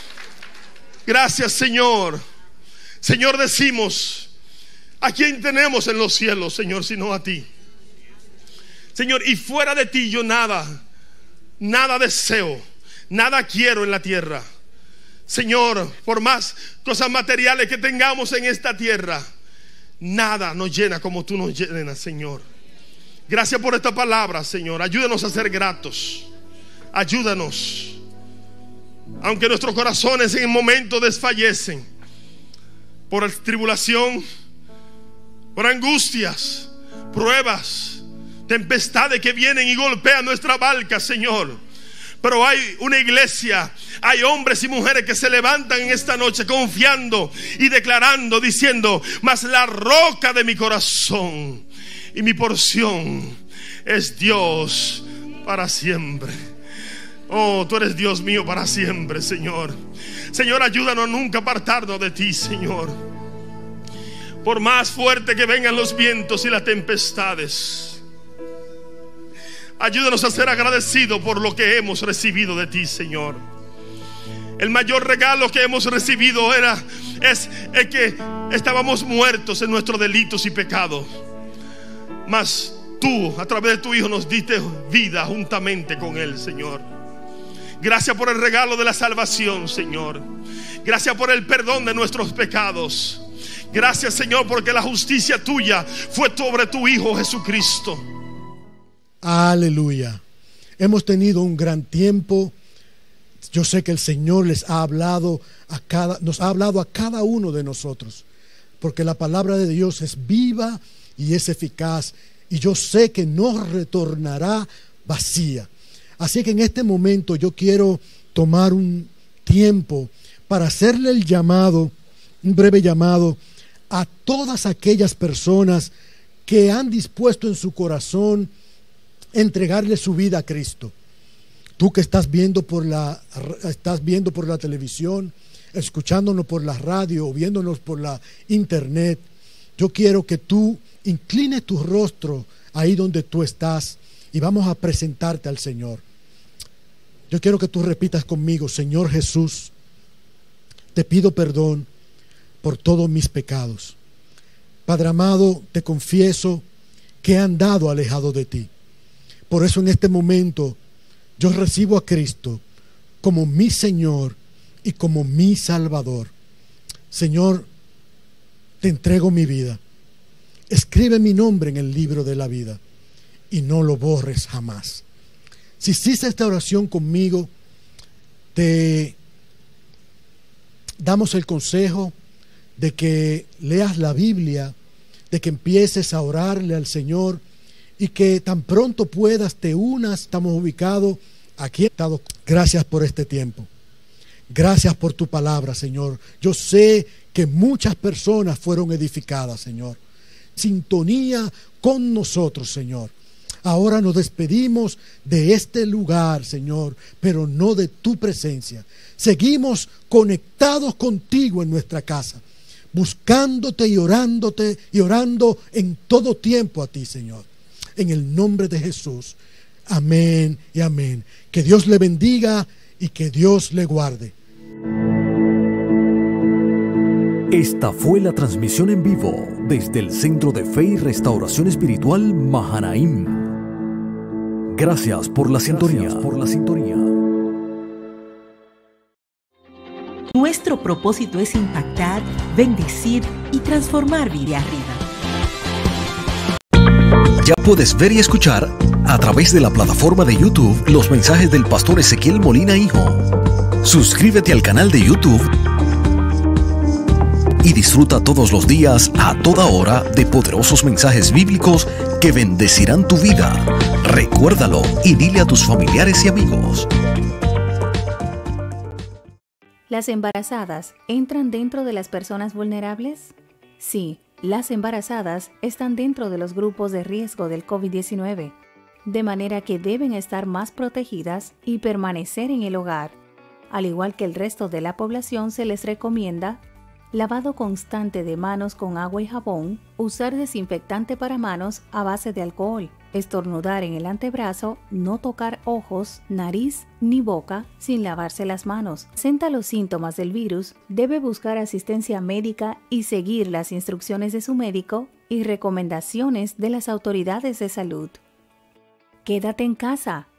Gracias, Señor. Señor, decimos, ¿a quién tenemos en los cielos, Señor, sino a ti? Señor, y fuera de ti yo nada, nada deseo, nada quiero en la tierra. Señor, por más cosas materiales que tengamos en esta tierra, nada nos llena como tú nos llenas, Señor. Gracias por esta palabra, Señor. Ayúdanos a ser gratos. Ayúdanos. Aunque nuestros corazones en el momento desfallecen por tribulación, por angustias, pruebas, tempestades que vienen y golpean nuestra barca, Señor. Pero hay una iglesia, hay hombres y mujeres que se levantan en esta noche confiando y declarando, diciendo: mas la roca de mi corazón y mi porción es Dios para siempre. Oh, tú eres Dios mío para siempre, Señor. Señor, ayúdanos a nunca apartarnos de ti, Señor. Por más fuerte que vengan los vientos y las tempestades, ayúdanos a ser agradecidos por lo que hemos recibido de ti, Señor. El mayor regalo que hemos recibido era es el que estábamos muertos en nuestros delitos y pecados, mas tú a través de tu Hijo nos diste vida juntamente con Él, Señor. Gracias por el regalo de la salvación, Señor. Gracias por el perdón de nuestros pecados. Gracias, Señor, porque la justicia tuya fue sobre tu Hijo Jesucristo. Aleluya. Hemos tenido un gran tiempo. Yo sé que el Señor les ha hablado a cada, nos ha hablado a cada uno de nosotros, porque la palabra de Dios es viva y es eficaz, y yo sé que no retornará vacía. Así que en este momento yo quiero tomar un tiempo para hacerle el llamado, un breve llamado a todas aquellas personas que han dispuesto en su corazón entregarle su vida a Cristo. Tú que estás viendo por la, estás viendo por la televisión, escuchándonos por la radio o viéndonos por la internet, yo quiero que tú inclines tu rostro ahí donde tú estás y vamos a presentarte al Señor. Yo quiero que tú repitas conmigo: Señor Jesús, te pido perdón por todos mis pecados. Padre amado, te confieso que he andado alejado de ti. Por eso en este momento yo recibo a Cristo como mi Señor y como mi Salvador. Señor, te entrego mi vida. Escribe mi nombre en el libro de la vida y no lo borres jamás. Si hiciste esta oración conmigo, te damos el consejo de que leas la Biblia, de que empieces a orarle al Señor y que tan pronto puedas te unas. Estamos ubicados aquí. Gracias por este tiempo. Gracias por tu palabra, Señor. Yo sé que muchas personas fueron edificadas, Señor. Sintonía con nosotros, Señor. Ahora nos despedimos de este lugar, Señor, pero no de tu presencia. Seguimos conectados contigo en nuestra casa. buscándote y orándote y orando en todo tiempo a ti, Señor. En el nombre de Jesús. Amén y amén. Que Dios le bendiga y que Dios le guarde. Esta fue la transmisión en vivo desde el Centro de Fe y Restauración Espiritual Mahanaim. Gracias por la sintonía. Por la sintonía. Nuestro propósito es impactar, bendecir y transformar vida arriba. Ya puedes ver y escuchar a través de la plataforma de YouTube los mensajes del pastor Ezequiel Molina Hijo. Suscríbete al canal de YouTube y disfruta todos los días, a toda hora, de poderosos mensajes bíblicos que bendecirán tu vida. Recuérdalo y dile a tus familiares y amigos. ¿Las embarazadas entran dentro de las personas vulnerables? Sí, las embarazadas están dentro de los grupos de riesgo del COVID diecinueve, de manera que deben estar más protegidas y permanecer en el hogar. Al igual que el resto de la población, se les recomienda lavado constante de manos con agua y jabón, usar desinfectante para manos a base de alcohol, estornudar en el antebrazo, no tocar ojos, nariz ni boca sin lavarse las manos. Presenta los síntomas del virus, debe buscar asistencia médica y seguir las instrucciones de su médico y recomendaciones de las autoridades de salud. Quédate en casa,